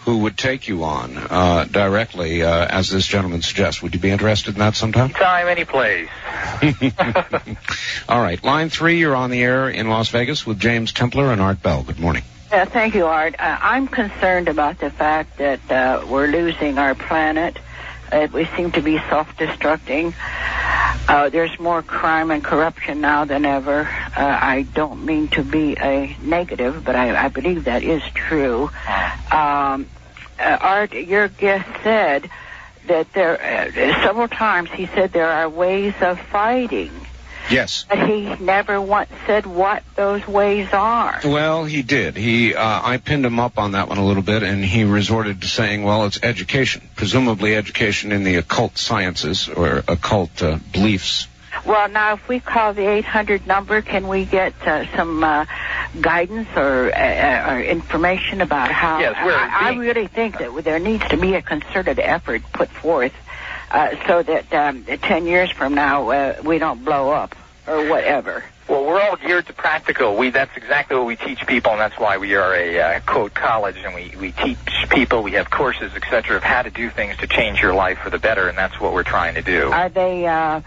who would take you on uh, directly, uh, as this gentleman suggests. Would you be interested in that sometime?
Time, any place.
All right. Line three, you're on the air in Las Vegas with James Templer and Art Bell. Good morning.
Uh, thank you, Art. Uh, I'm concerned about the fact that uh, we're losing our planet. Uh, we seem to be self-destructing. Uh, there's more crime and corruption now than ever. Uh, I don't mean to be a negative, but I, I believe that is true. Um, uh, Art, your guest said that there, uh, several times he said there are ways of fighting.
Yes.
But he never once said what those ways are.
Well, he did. He, uh, I pinned him up on that one a little bit, and he resorted to saying, well, it's education, presumably education in the occult sciences or occult uh, beliefs.
Well, now, if we call the eight hundred number, can we get uh, some uh, guidance or, uh, or information about how...
Yes, we're
I, I really think that there needs to be a concerted effort put forth Uh, so that um, ten years from now uh, we don't blow up or whatever.
Well, we're all geared to practical. We That's exactly what we teach people, and that's why we are a, uh, quote, college, and we, we teach people, we have courses, et cetera, of how to do things to change your life for the better, and that's what we're trying to do.
Are they uh,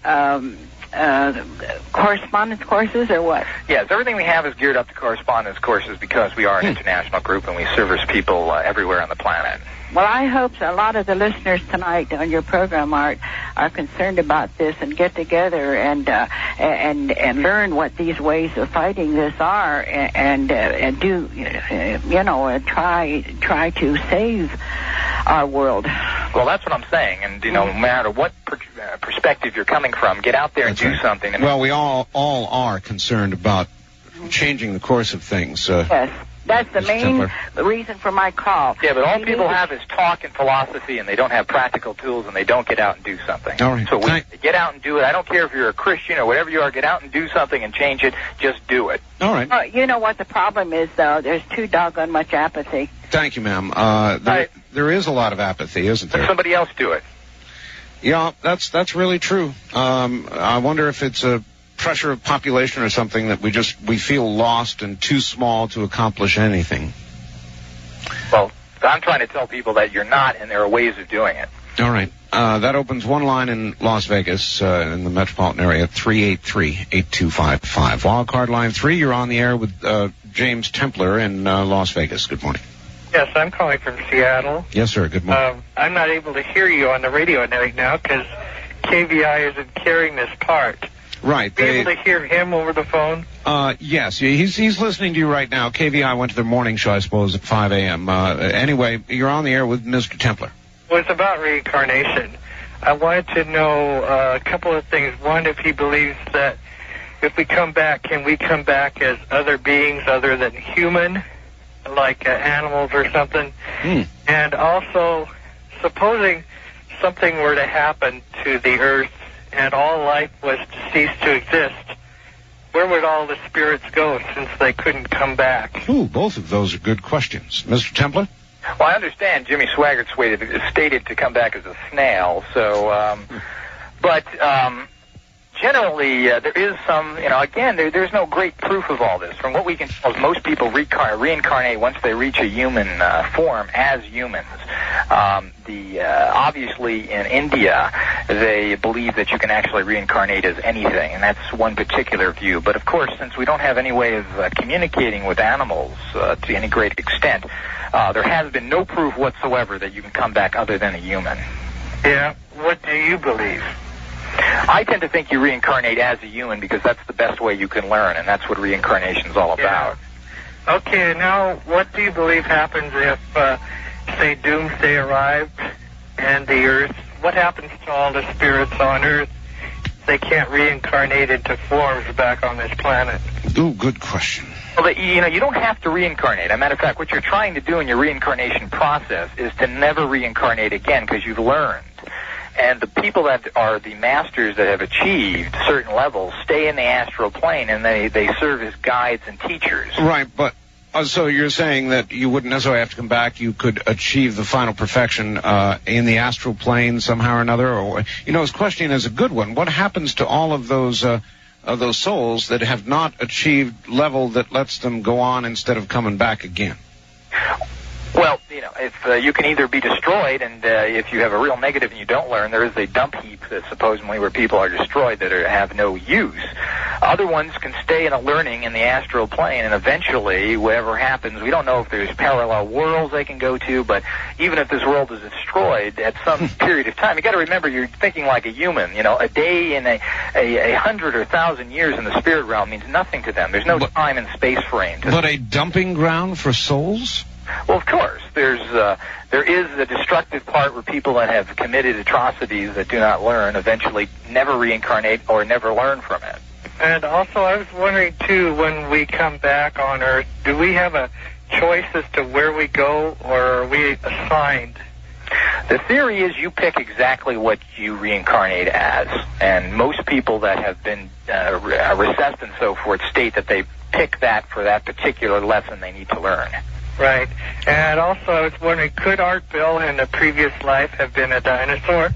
um, uh, correspondence courses or what?
Yes, everything we have is geared up to correspondence courses because we are an international group and we service people uh, everywhere on the planet.
Well, I hope a lot of the listeners tonight on your program, Art, are concerned about this and get together and uh, and and learn what these ways of fighting this are, and uh, and do uh, you know uh, try try to save our world.
Well, that's what I'm saying, and you know, no matter what per- uh, perspective you're coming from, get out there and
That's
do
right.
something. And
Well, we all all are concerned about changing the course of things. Uh,
Yes. That's the
Mister
main
Templer.
reason for my call.
Yeah, but all
We
people
need-
have is talk and philosophy, and they don't have practical tools, and they don't get out and do something.
All right.
So we get out and do it. I don't care if you're a Christian or whatever you are. Get out and do something and change it. Just do it.
All right.
Uh, you know what the problem is, though? There's too doggone much apathy.
Thank you, ma'am. Uh, there, there is a lot of apathy, isn't there?
Let somebody else do it.
Yeah, that's that's really true. Um, I wonder if it's a pressure of population or something that we just we feel lost and too small to accomplish anything.
Well, I'm trying to tell people that you're not, and there are ways of doing it.
All right. Uh, that opens one line in Las Vegas, uh, in the metropolitan area, three eight three, eight two five five. Wild card line three, you're on the air with uh, James Templer in uh, Las Vegas. Good morning.
Yes, I'm calling from Seattle.
Yes, sir. Good morning.
Um, I'm not able to hear you on the radio right now because K V I isn't carrying this part.
Right.
Be
They,
able to hear him over the phone?
uh, yes, he's he's listening to you right now. K V I went to their morning show, I suppose, at five a.m. Uh, anyway, you're on the air with Mister Templer.
Well, it's about reincarnation. I wanted to know uh, a couple of things. One, if he believes that if we come back, can we come back as other beings other than human, like uh, animals or something?
Hmm.
And also, supposing something were to happen to the earth and all life was to cease to exist, where would all the spirits go since they couldn't come back?
Ooh, both of those are good questions. Mister Templer?
Well, I understand Jimmy Swaggart's stated, stated to come back as a snail, so, um, but, um, generally, uh, there is some, you know, again, there, there's no great proof of all this. From what we can tell, most people recar- reincarnate once they reach a human uh, form as humans. Um, the uh, obviously, in India, they believe that you can actually reincarnate as anything, and that's one particular view. But, of course, since we don't have any way of uh, communicating with animals uh, to any great extent, uh, there has been no proof whatsoever that you can come back other than a human.
Yeah. What do you believe?
I tend to think you reincarnate as a human because that's the best way you can learn, and that's what reincarnation is all about.
Okay, now what do you believe happens if, uh, say, doomsday arrived and the earth, what happens to all the spirits on earth? They can't reincarnate into forms back on this planet.
Ooh, good question.
Well, the, you know, you don't have to reincarnate. As a matter of fact, what you're trying to do in your reincarnation process is to never reincarnate again because you've learned. And the people that are the masters that have achieved certain levels stay in the astral plane, and they, they serve as guides and teachers.
Right, but uh, so you're saying that you wouldn't necessarily have to come back. You could achieve the final perfection uh, in the astral plane somehow or another. Or, you know, his question is a good one. What happens to all of those uh, of those souls that have not achieved level that lets them go on instead of coming back again?
Well, you know, if uh, you can either be destroyed, and uh, if you have a real negative and you don't learn, there is a dump heap that supposedly where people are destroyed that are, have no use. Other ones can stay in a learning in the astral plane, and eventually, whatever happens, we don't know if there's parallel worlds they can go to, but even if this world is destroyed at some period of time, you got to remember you're thinking like a human. You know, a day in a, a, a hundred or thousand years in the spirit realm means nothing to them. There's no but, time and space frame.
But a dumping ground for souls?
Well, of course. There's uh, there is the destructive part where people that have committed atrocities that do not learn eventually never reincarnate or never learn from it.
And also, I was wondering, too, when we come back on Earth, do we have a choice as to where we go, or are we assigned?
The theory is you pick exactly what you reincarnate as, and most people that have been uh, recessed and so forth state that they pick that for that particular lesson they need to learn.
Right. And also, I was wondering, could Art Bell in a previous life have been a dinosaur?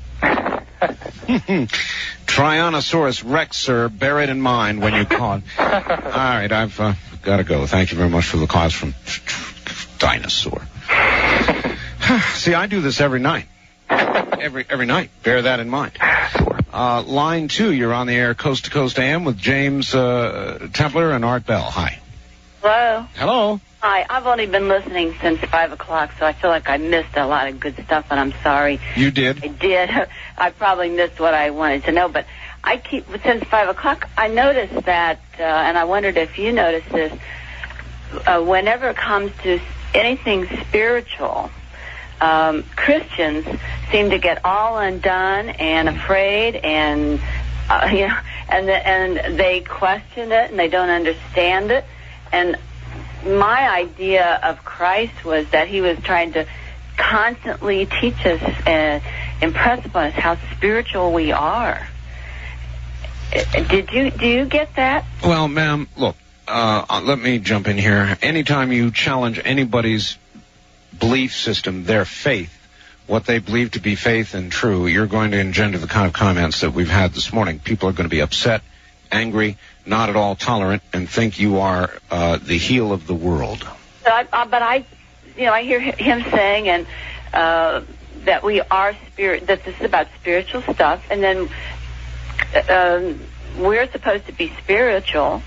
Tyrannosaurus Rex, sir. Bear it in mind when you call it. All right, I've uh, got to go. Thank you very much for the cause from Dinosaur. See, I do this every night. Every every night. Bear that in mind. Uh, line two, you're on the air, Coast to Coast A M with James uh, Templar and Art Bell. Hi.
Hello.
Hello.
Hi. I've only been listening since five o'clock, so I feel like I missed a lot of good stuff, and I'm sorry.
You did?
I did. I probably missed what I wanted to know, but I keep, since five o'clock, I noticed that, uh, and I wondered if you noticed this, uh, whenever it comes to anything spiritual, um, Christians seem to get all undone and afraid, and uh, you know, and the, and they question it and they don't understand it. And my idea of Christ was that he was trying to constantly teach us and impress upon us how spiritual we are. Did you do you get that?
Well, ma'am, look, uh, let me jump in here. Anytime you challenge anybody's belief system, their faith, what they believe to be faith and true, you're going to engender the kind of comments that we've had this morning. People are going to be upset, angry, not at all tolerant, and think you are uh, the heel of the world.
So I, uh, but I, you know, I hear him saying and uh, that we are spirit, that this is about spiritual stuff, and then uh, we're supposed to be spiritual.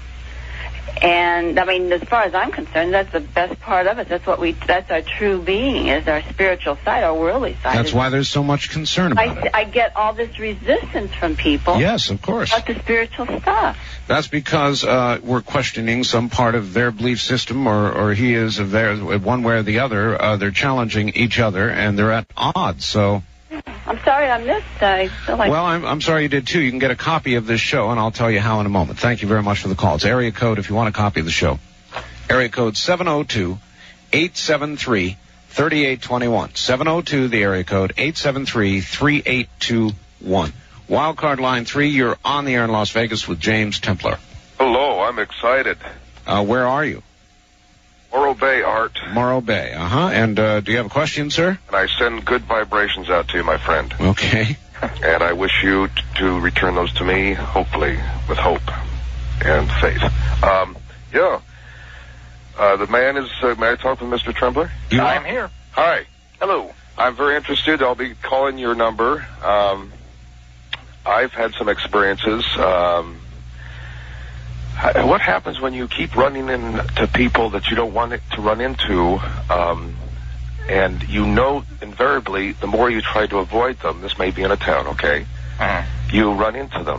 And I mean, as far as I'm concerned, that's the best part of it. That's what we—that's our true being, is our spiritual side, our worldly side.
That's why there's so much concern about
I,
it.
I get all this resistance from people.
Yes, of course.
About the spiritual stuff.
That's because uh, we're questioning some part of their belief system, or, or he is of theirs, one way or the other. Uh, they're challenging each other, and they're at odds. So.
I'm sorry I missed. I feel like.
Well, I'm, I'm sorry you did too. You can get a copy of this show, and I'll tell you how in a moment. Thank you very much for the call. It's area code if you want a copy of the show. Area code seven oh two, eight seven three, three eight two one. seven oh two, the area code, eight seven three, three eight two one. Wildcard line three, you're on the air in Las Vegas with James Templar.
Hello, I'm excited.
Uh, where are you?
Morro Bay, Art.
Morro Bay, uh-huh. And uh, do you have a question, sir?
And I send good vibrations out to you, my friend.
Okay.
And I wish you t- to return those to me, hopefully, with hope and faith. Um, yeah. Uh, the man is, uh, may I talk with Mister Trembler?
You I am here.
Hi. Hello. I'm very interested. I'll be calling your number. Um, I've had some experiences. Um, what happens when you keep running into people that you don't want it to run into, um, and you know invariably the more you try to avoid them, this may be in a town, okay,
uh-huh.
you run into them.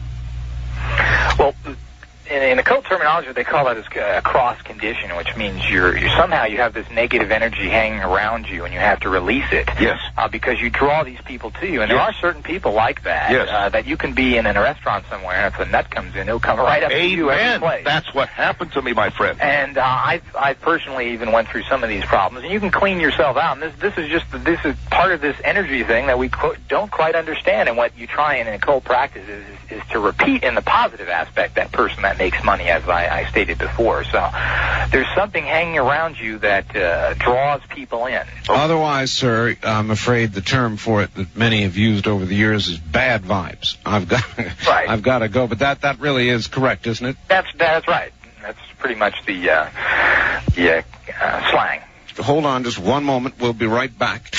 Well, in, in occult terminology, they call that as a cross condition, which means you're, you're somehow you have this negative energy hanging around you, and you have to release it.
Yes.
Uh, because you draw these people to you, and
yes.
there are certain people like that.
Yes.
Uh, that you can be in a restaurant somewhere, and if a nut comes in, he'll come right up
Amen.
to you every place.
That's what happened to me, my friend.
And uh, I, I personally even went through some of these problems, and you can clean yourself out. And this, this is just this is part of this energy thing that we qu- don't quite understand. And what you try in an occult practice is, is, is to repeat in the positive aspect that person that makes money, as I, I stated before. So there's something hanging around you that uh, draws people in.
Otherwise, sir, I'm afraid the term for it that many have used over the years is bad vibes. I've got,
right.
I've got to go. But that, that really is correct, isn't it?
That's that's right. That's pretty much the uh, the uh, uh, slang.
hold on just one moment. We'll be right back.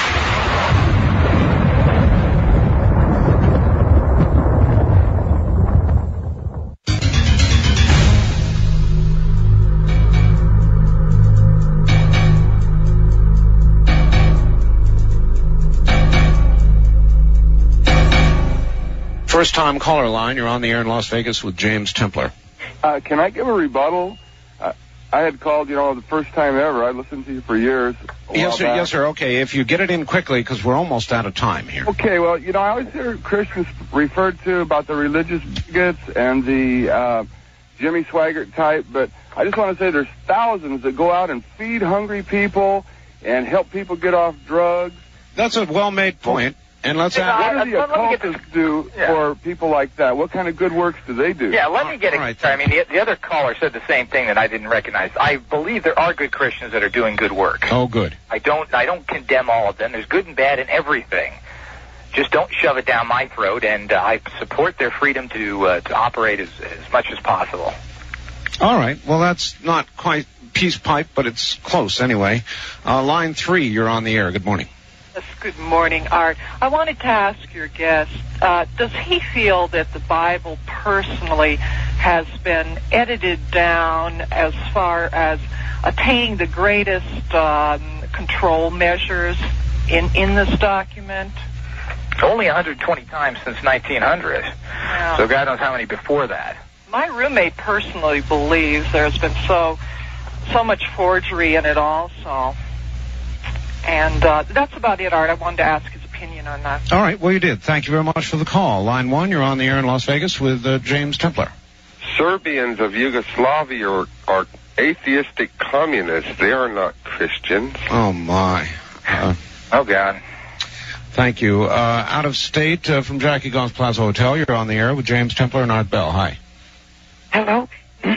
First time caller line, you're on the air in Las Vegas with James Templar.
Uh, can I give a rebuttal? Uh, I had called, you know, the first time ever. I listened to you for years.
Yes, sir. Back. Yes, sir. Okay, if you get it in quickly, because we're almost out of time here.
Okay, well, you know, I always hear Christians referred to about the religious bigots and the uh, Jimmy Swaggart type, but I just want to say there's thousands that go out and feed hungry people and help people get off drugs.
That's a well-made point. And let's
yeah,
ask,
what do the occultists do
yeah.
for people like that? What kind of good works do they do?
Yeah, let me get it. Right. I mean, the, the other caller said the same thing that I didn't recognize. I believe there are good Christians that are doing good work.
Oh, good.
I don't. I don't condemn all of them. There's good and bad in everything. Just don't shove it down my throat. And uh, I support their freedom to uh, to operate as as much as possible.
All right. Well, that's not quite peace pipe, but it's close anyway. Uh, line three, you're on the air. Good morning.
Good morning, Art. I wanted to ask your guest, uh, does he feel that the Bible personally has been edited down as far as attaining the greatest um, control measures in, in this document?
Only one hundred twenty times since nineteen hundred. Yeah. So God knows how many before that.
My roommate personally believes there's been so so much forgery in it also. And uh, that's about it, Art. I wanted to ask his opinion on that.
All right. Well, you did. Thank you very much for the call. Line one, you're on the air in Las Vegas with uh, James Templar.
Serbians of Yugoslavia are, are atheistic communists. They are not Christians.
Oh, my. Uh,
oh, God.
Thank you. Uh, out of state uh, from Jackie Goss Plaza Hotel, you're on the air with James Templar and Art Bell. Hi.
Hello.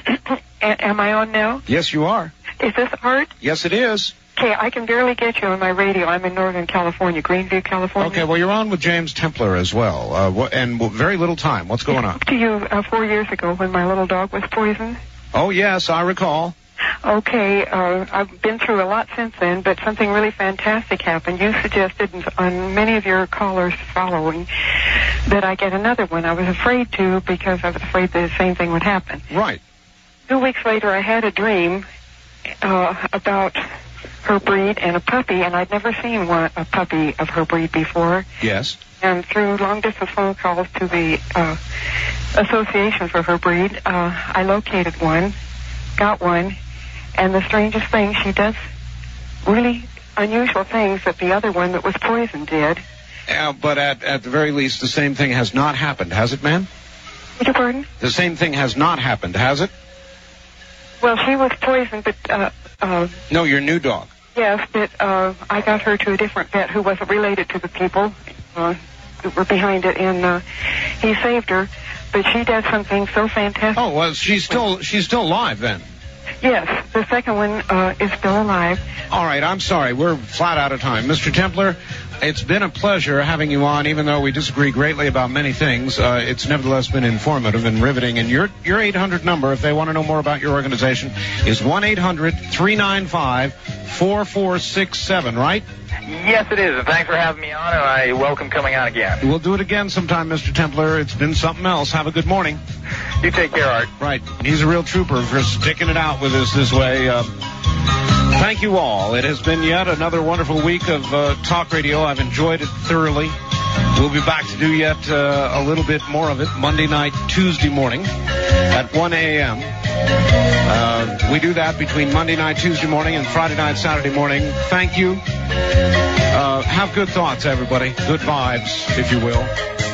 Am I on now?
Yes, you are.
Is this Art?
Yes, it is.
Okay, I can barely get you on my radio. I'm in Northern California, Greenview, California.
Okay, well, you're on with James Templar as well, uh, wh- and w- very little time. What's going on?
To you uh, four years ago when my little dog was poisoned.
Oh, yes, I recall.
Okay, uh, I've been through a lot since then, but something really fantastic happened. You suggested on many of your callers following that I get another one. I was afraid to because I was afraid the same thing would happen.
Right.
Two weeks later, I had a dream uh, about her breed and a puppy, and I'd never seen one, a puppy of her breed before.
Yes.
And through long-distance phone calls to the uh, Association for Her Breed, uh, I located one, got one, and the strangest thing, she does really unusual things that the other one that was poisoned did.
Uh, but at, at the very least, the same thing has not happened, has it, ma'am?
Beg your pardon?
The same thing has not happened, has it?
Well, she was poisoned, but... Uh, uh,
no, your new dog.
Yes, but uh, I got her to a different vet who wasn't related to the people uh, that were behind it, and uh, he saved her. But she did something so fantastic.
Oh, well, she's still she's still alive then.
Yes, the second one uh, is still alive.
All right, I'm sorry. We're flat out of time. Mister Templar, it's been a pleasure having you on, even though we disagree greatly about many things. Uh, it's nevertheless been informative and riveting. And your your eight hundred number, if they want to know more about your organization, is one eight hundred three nine five four four six seven, right?
Yes, it is. And thanks for having me on, and I welcome coming on again.
We'll do it again sometime, Mister Templar. It's been something else. Have a good morning.
You take care, Art.
Right. He's a real trooper for sticking it out with us this way. Uh, thank you all. It has been yet another wonderful week of uh, talk radio. I've enjoyed it thoroughly. We'll be back to do yet uh, a little bit more of it Monday night, Tuesday morning at one a.m. Uh, we do that between Monday night, Tuesday morning, and Friday night, Saturday morning. Thank you. Uh, have good thoughts, everybody. Good vibes, if you will.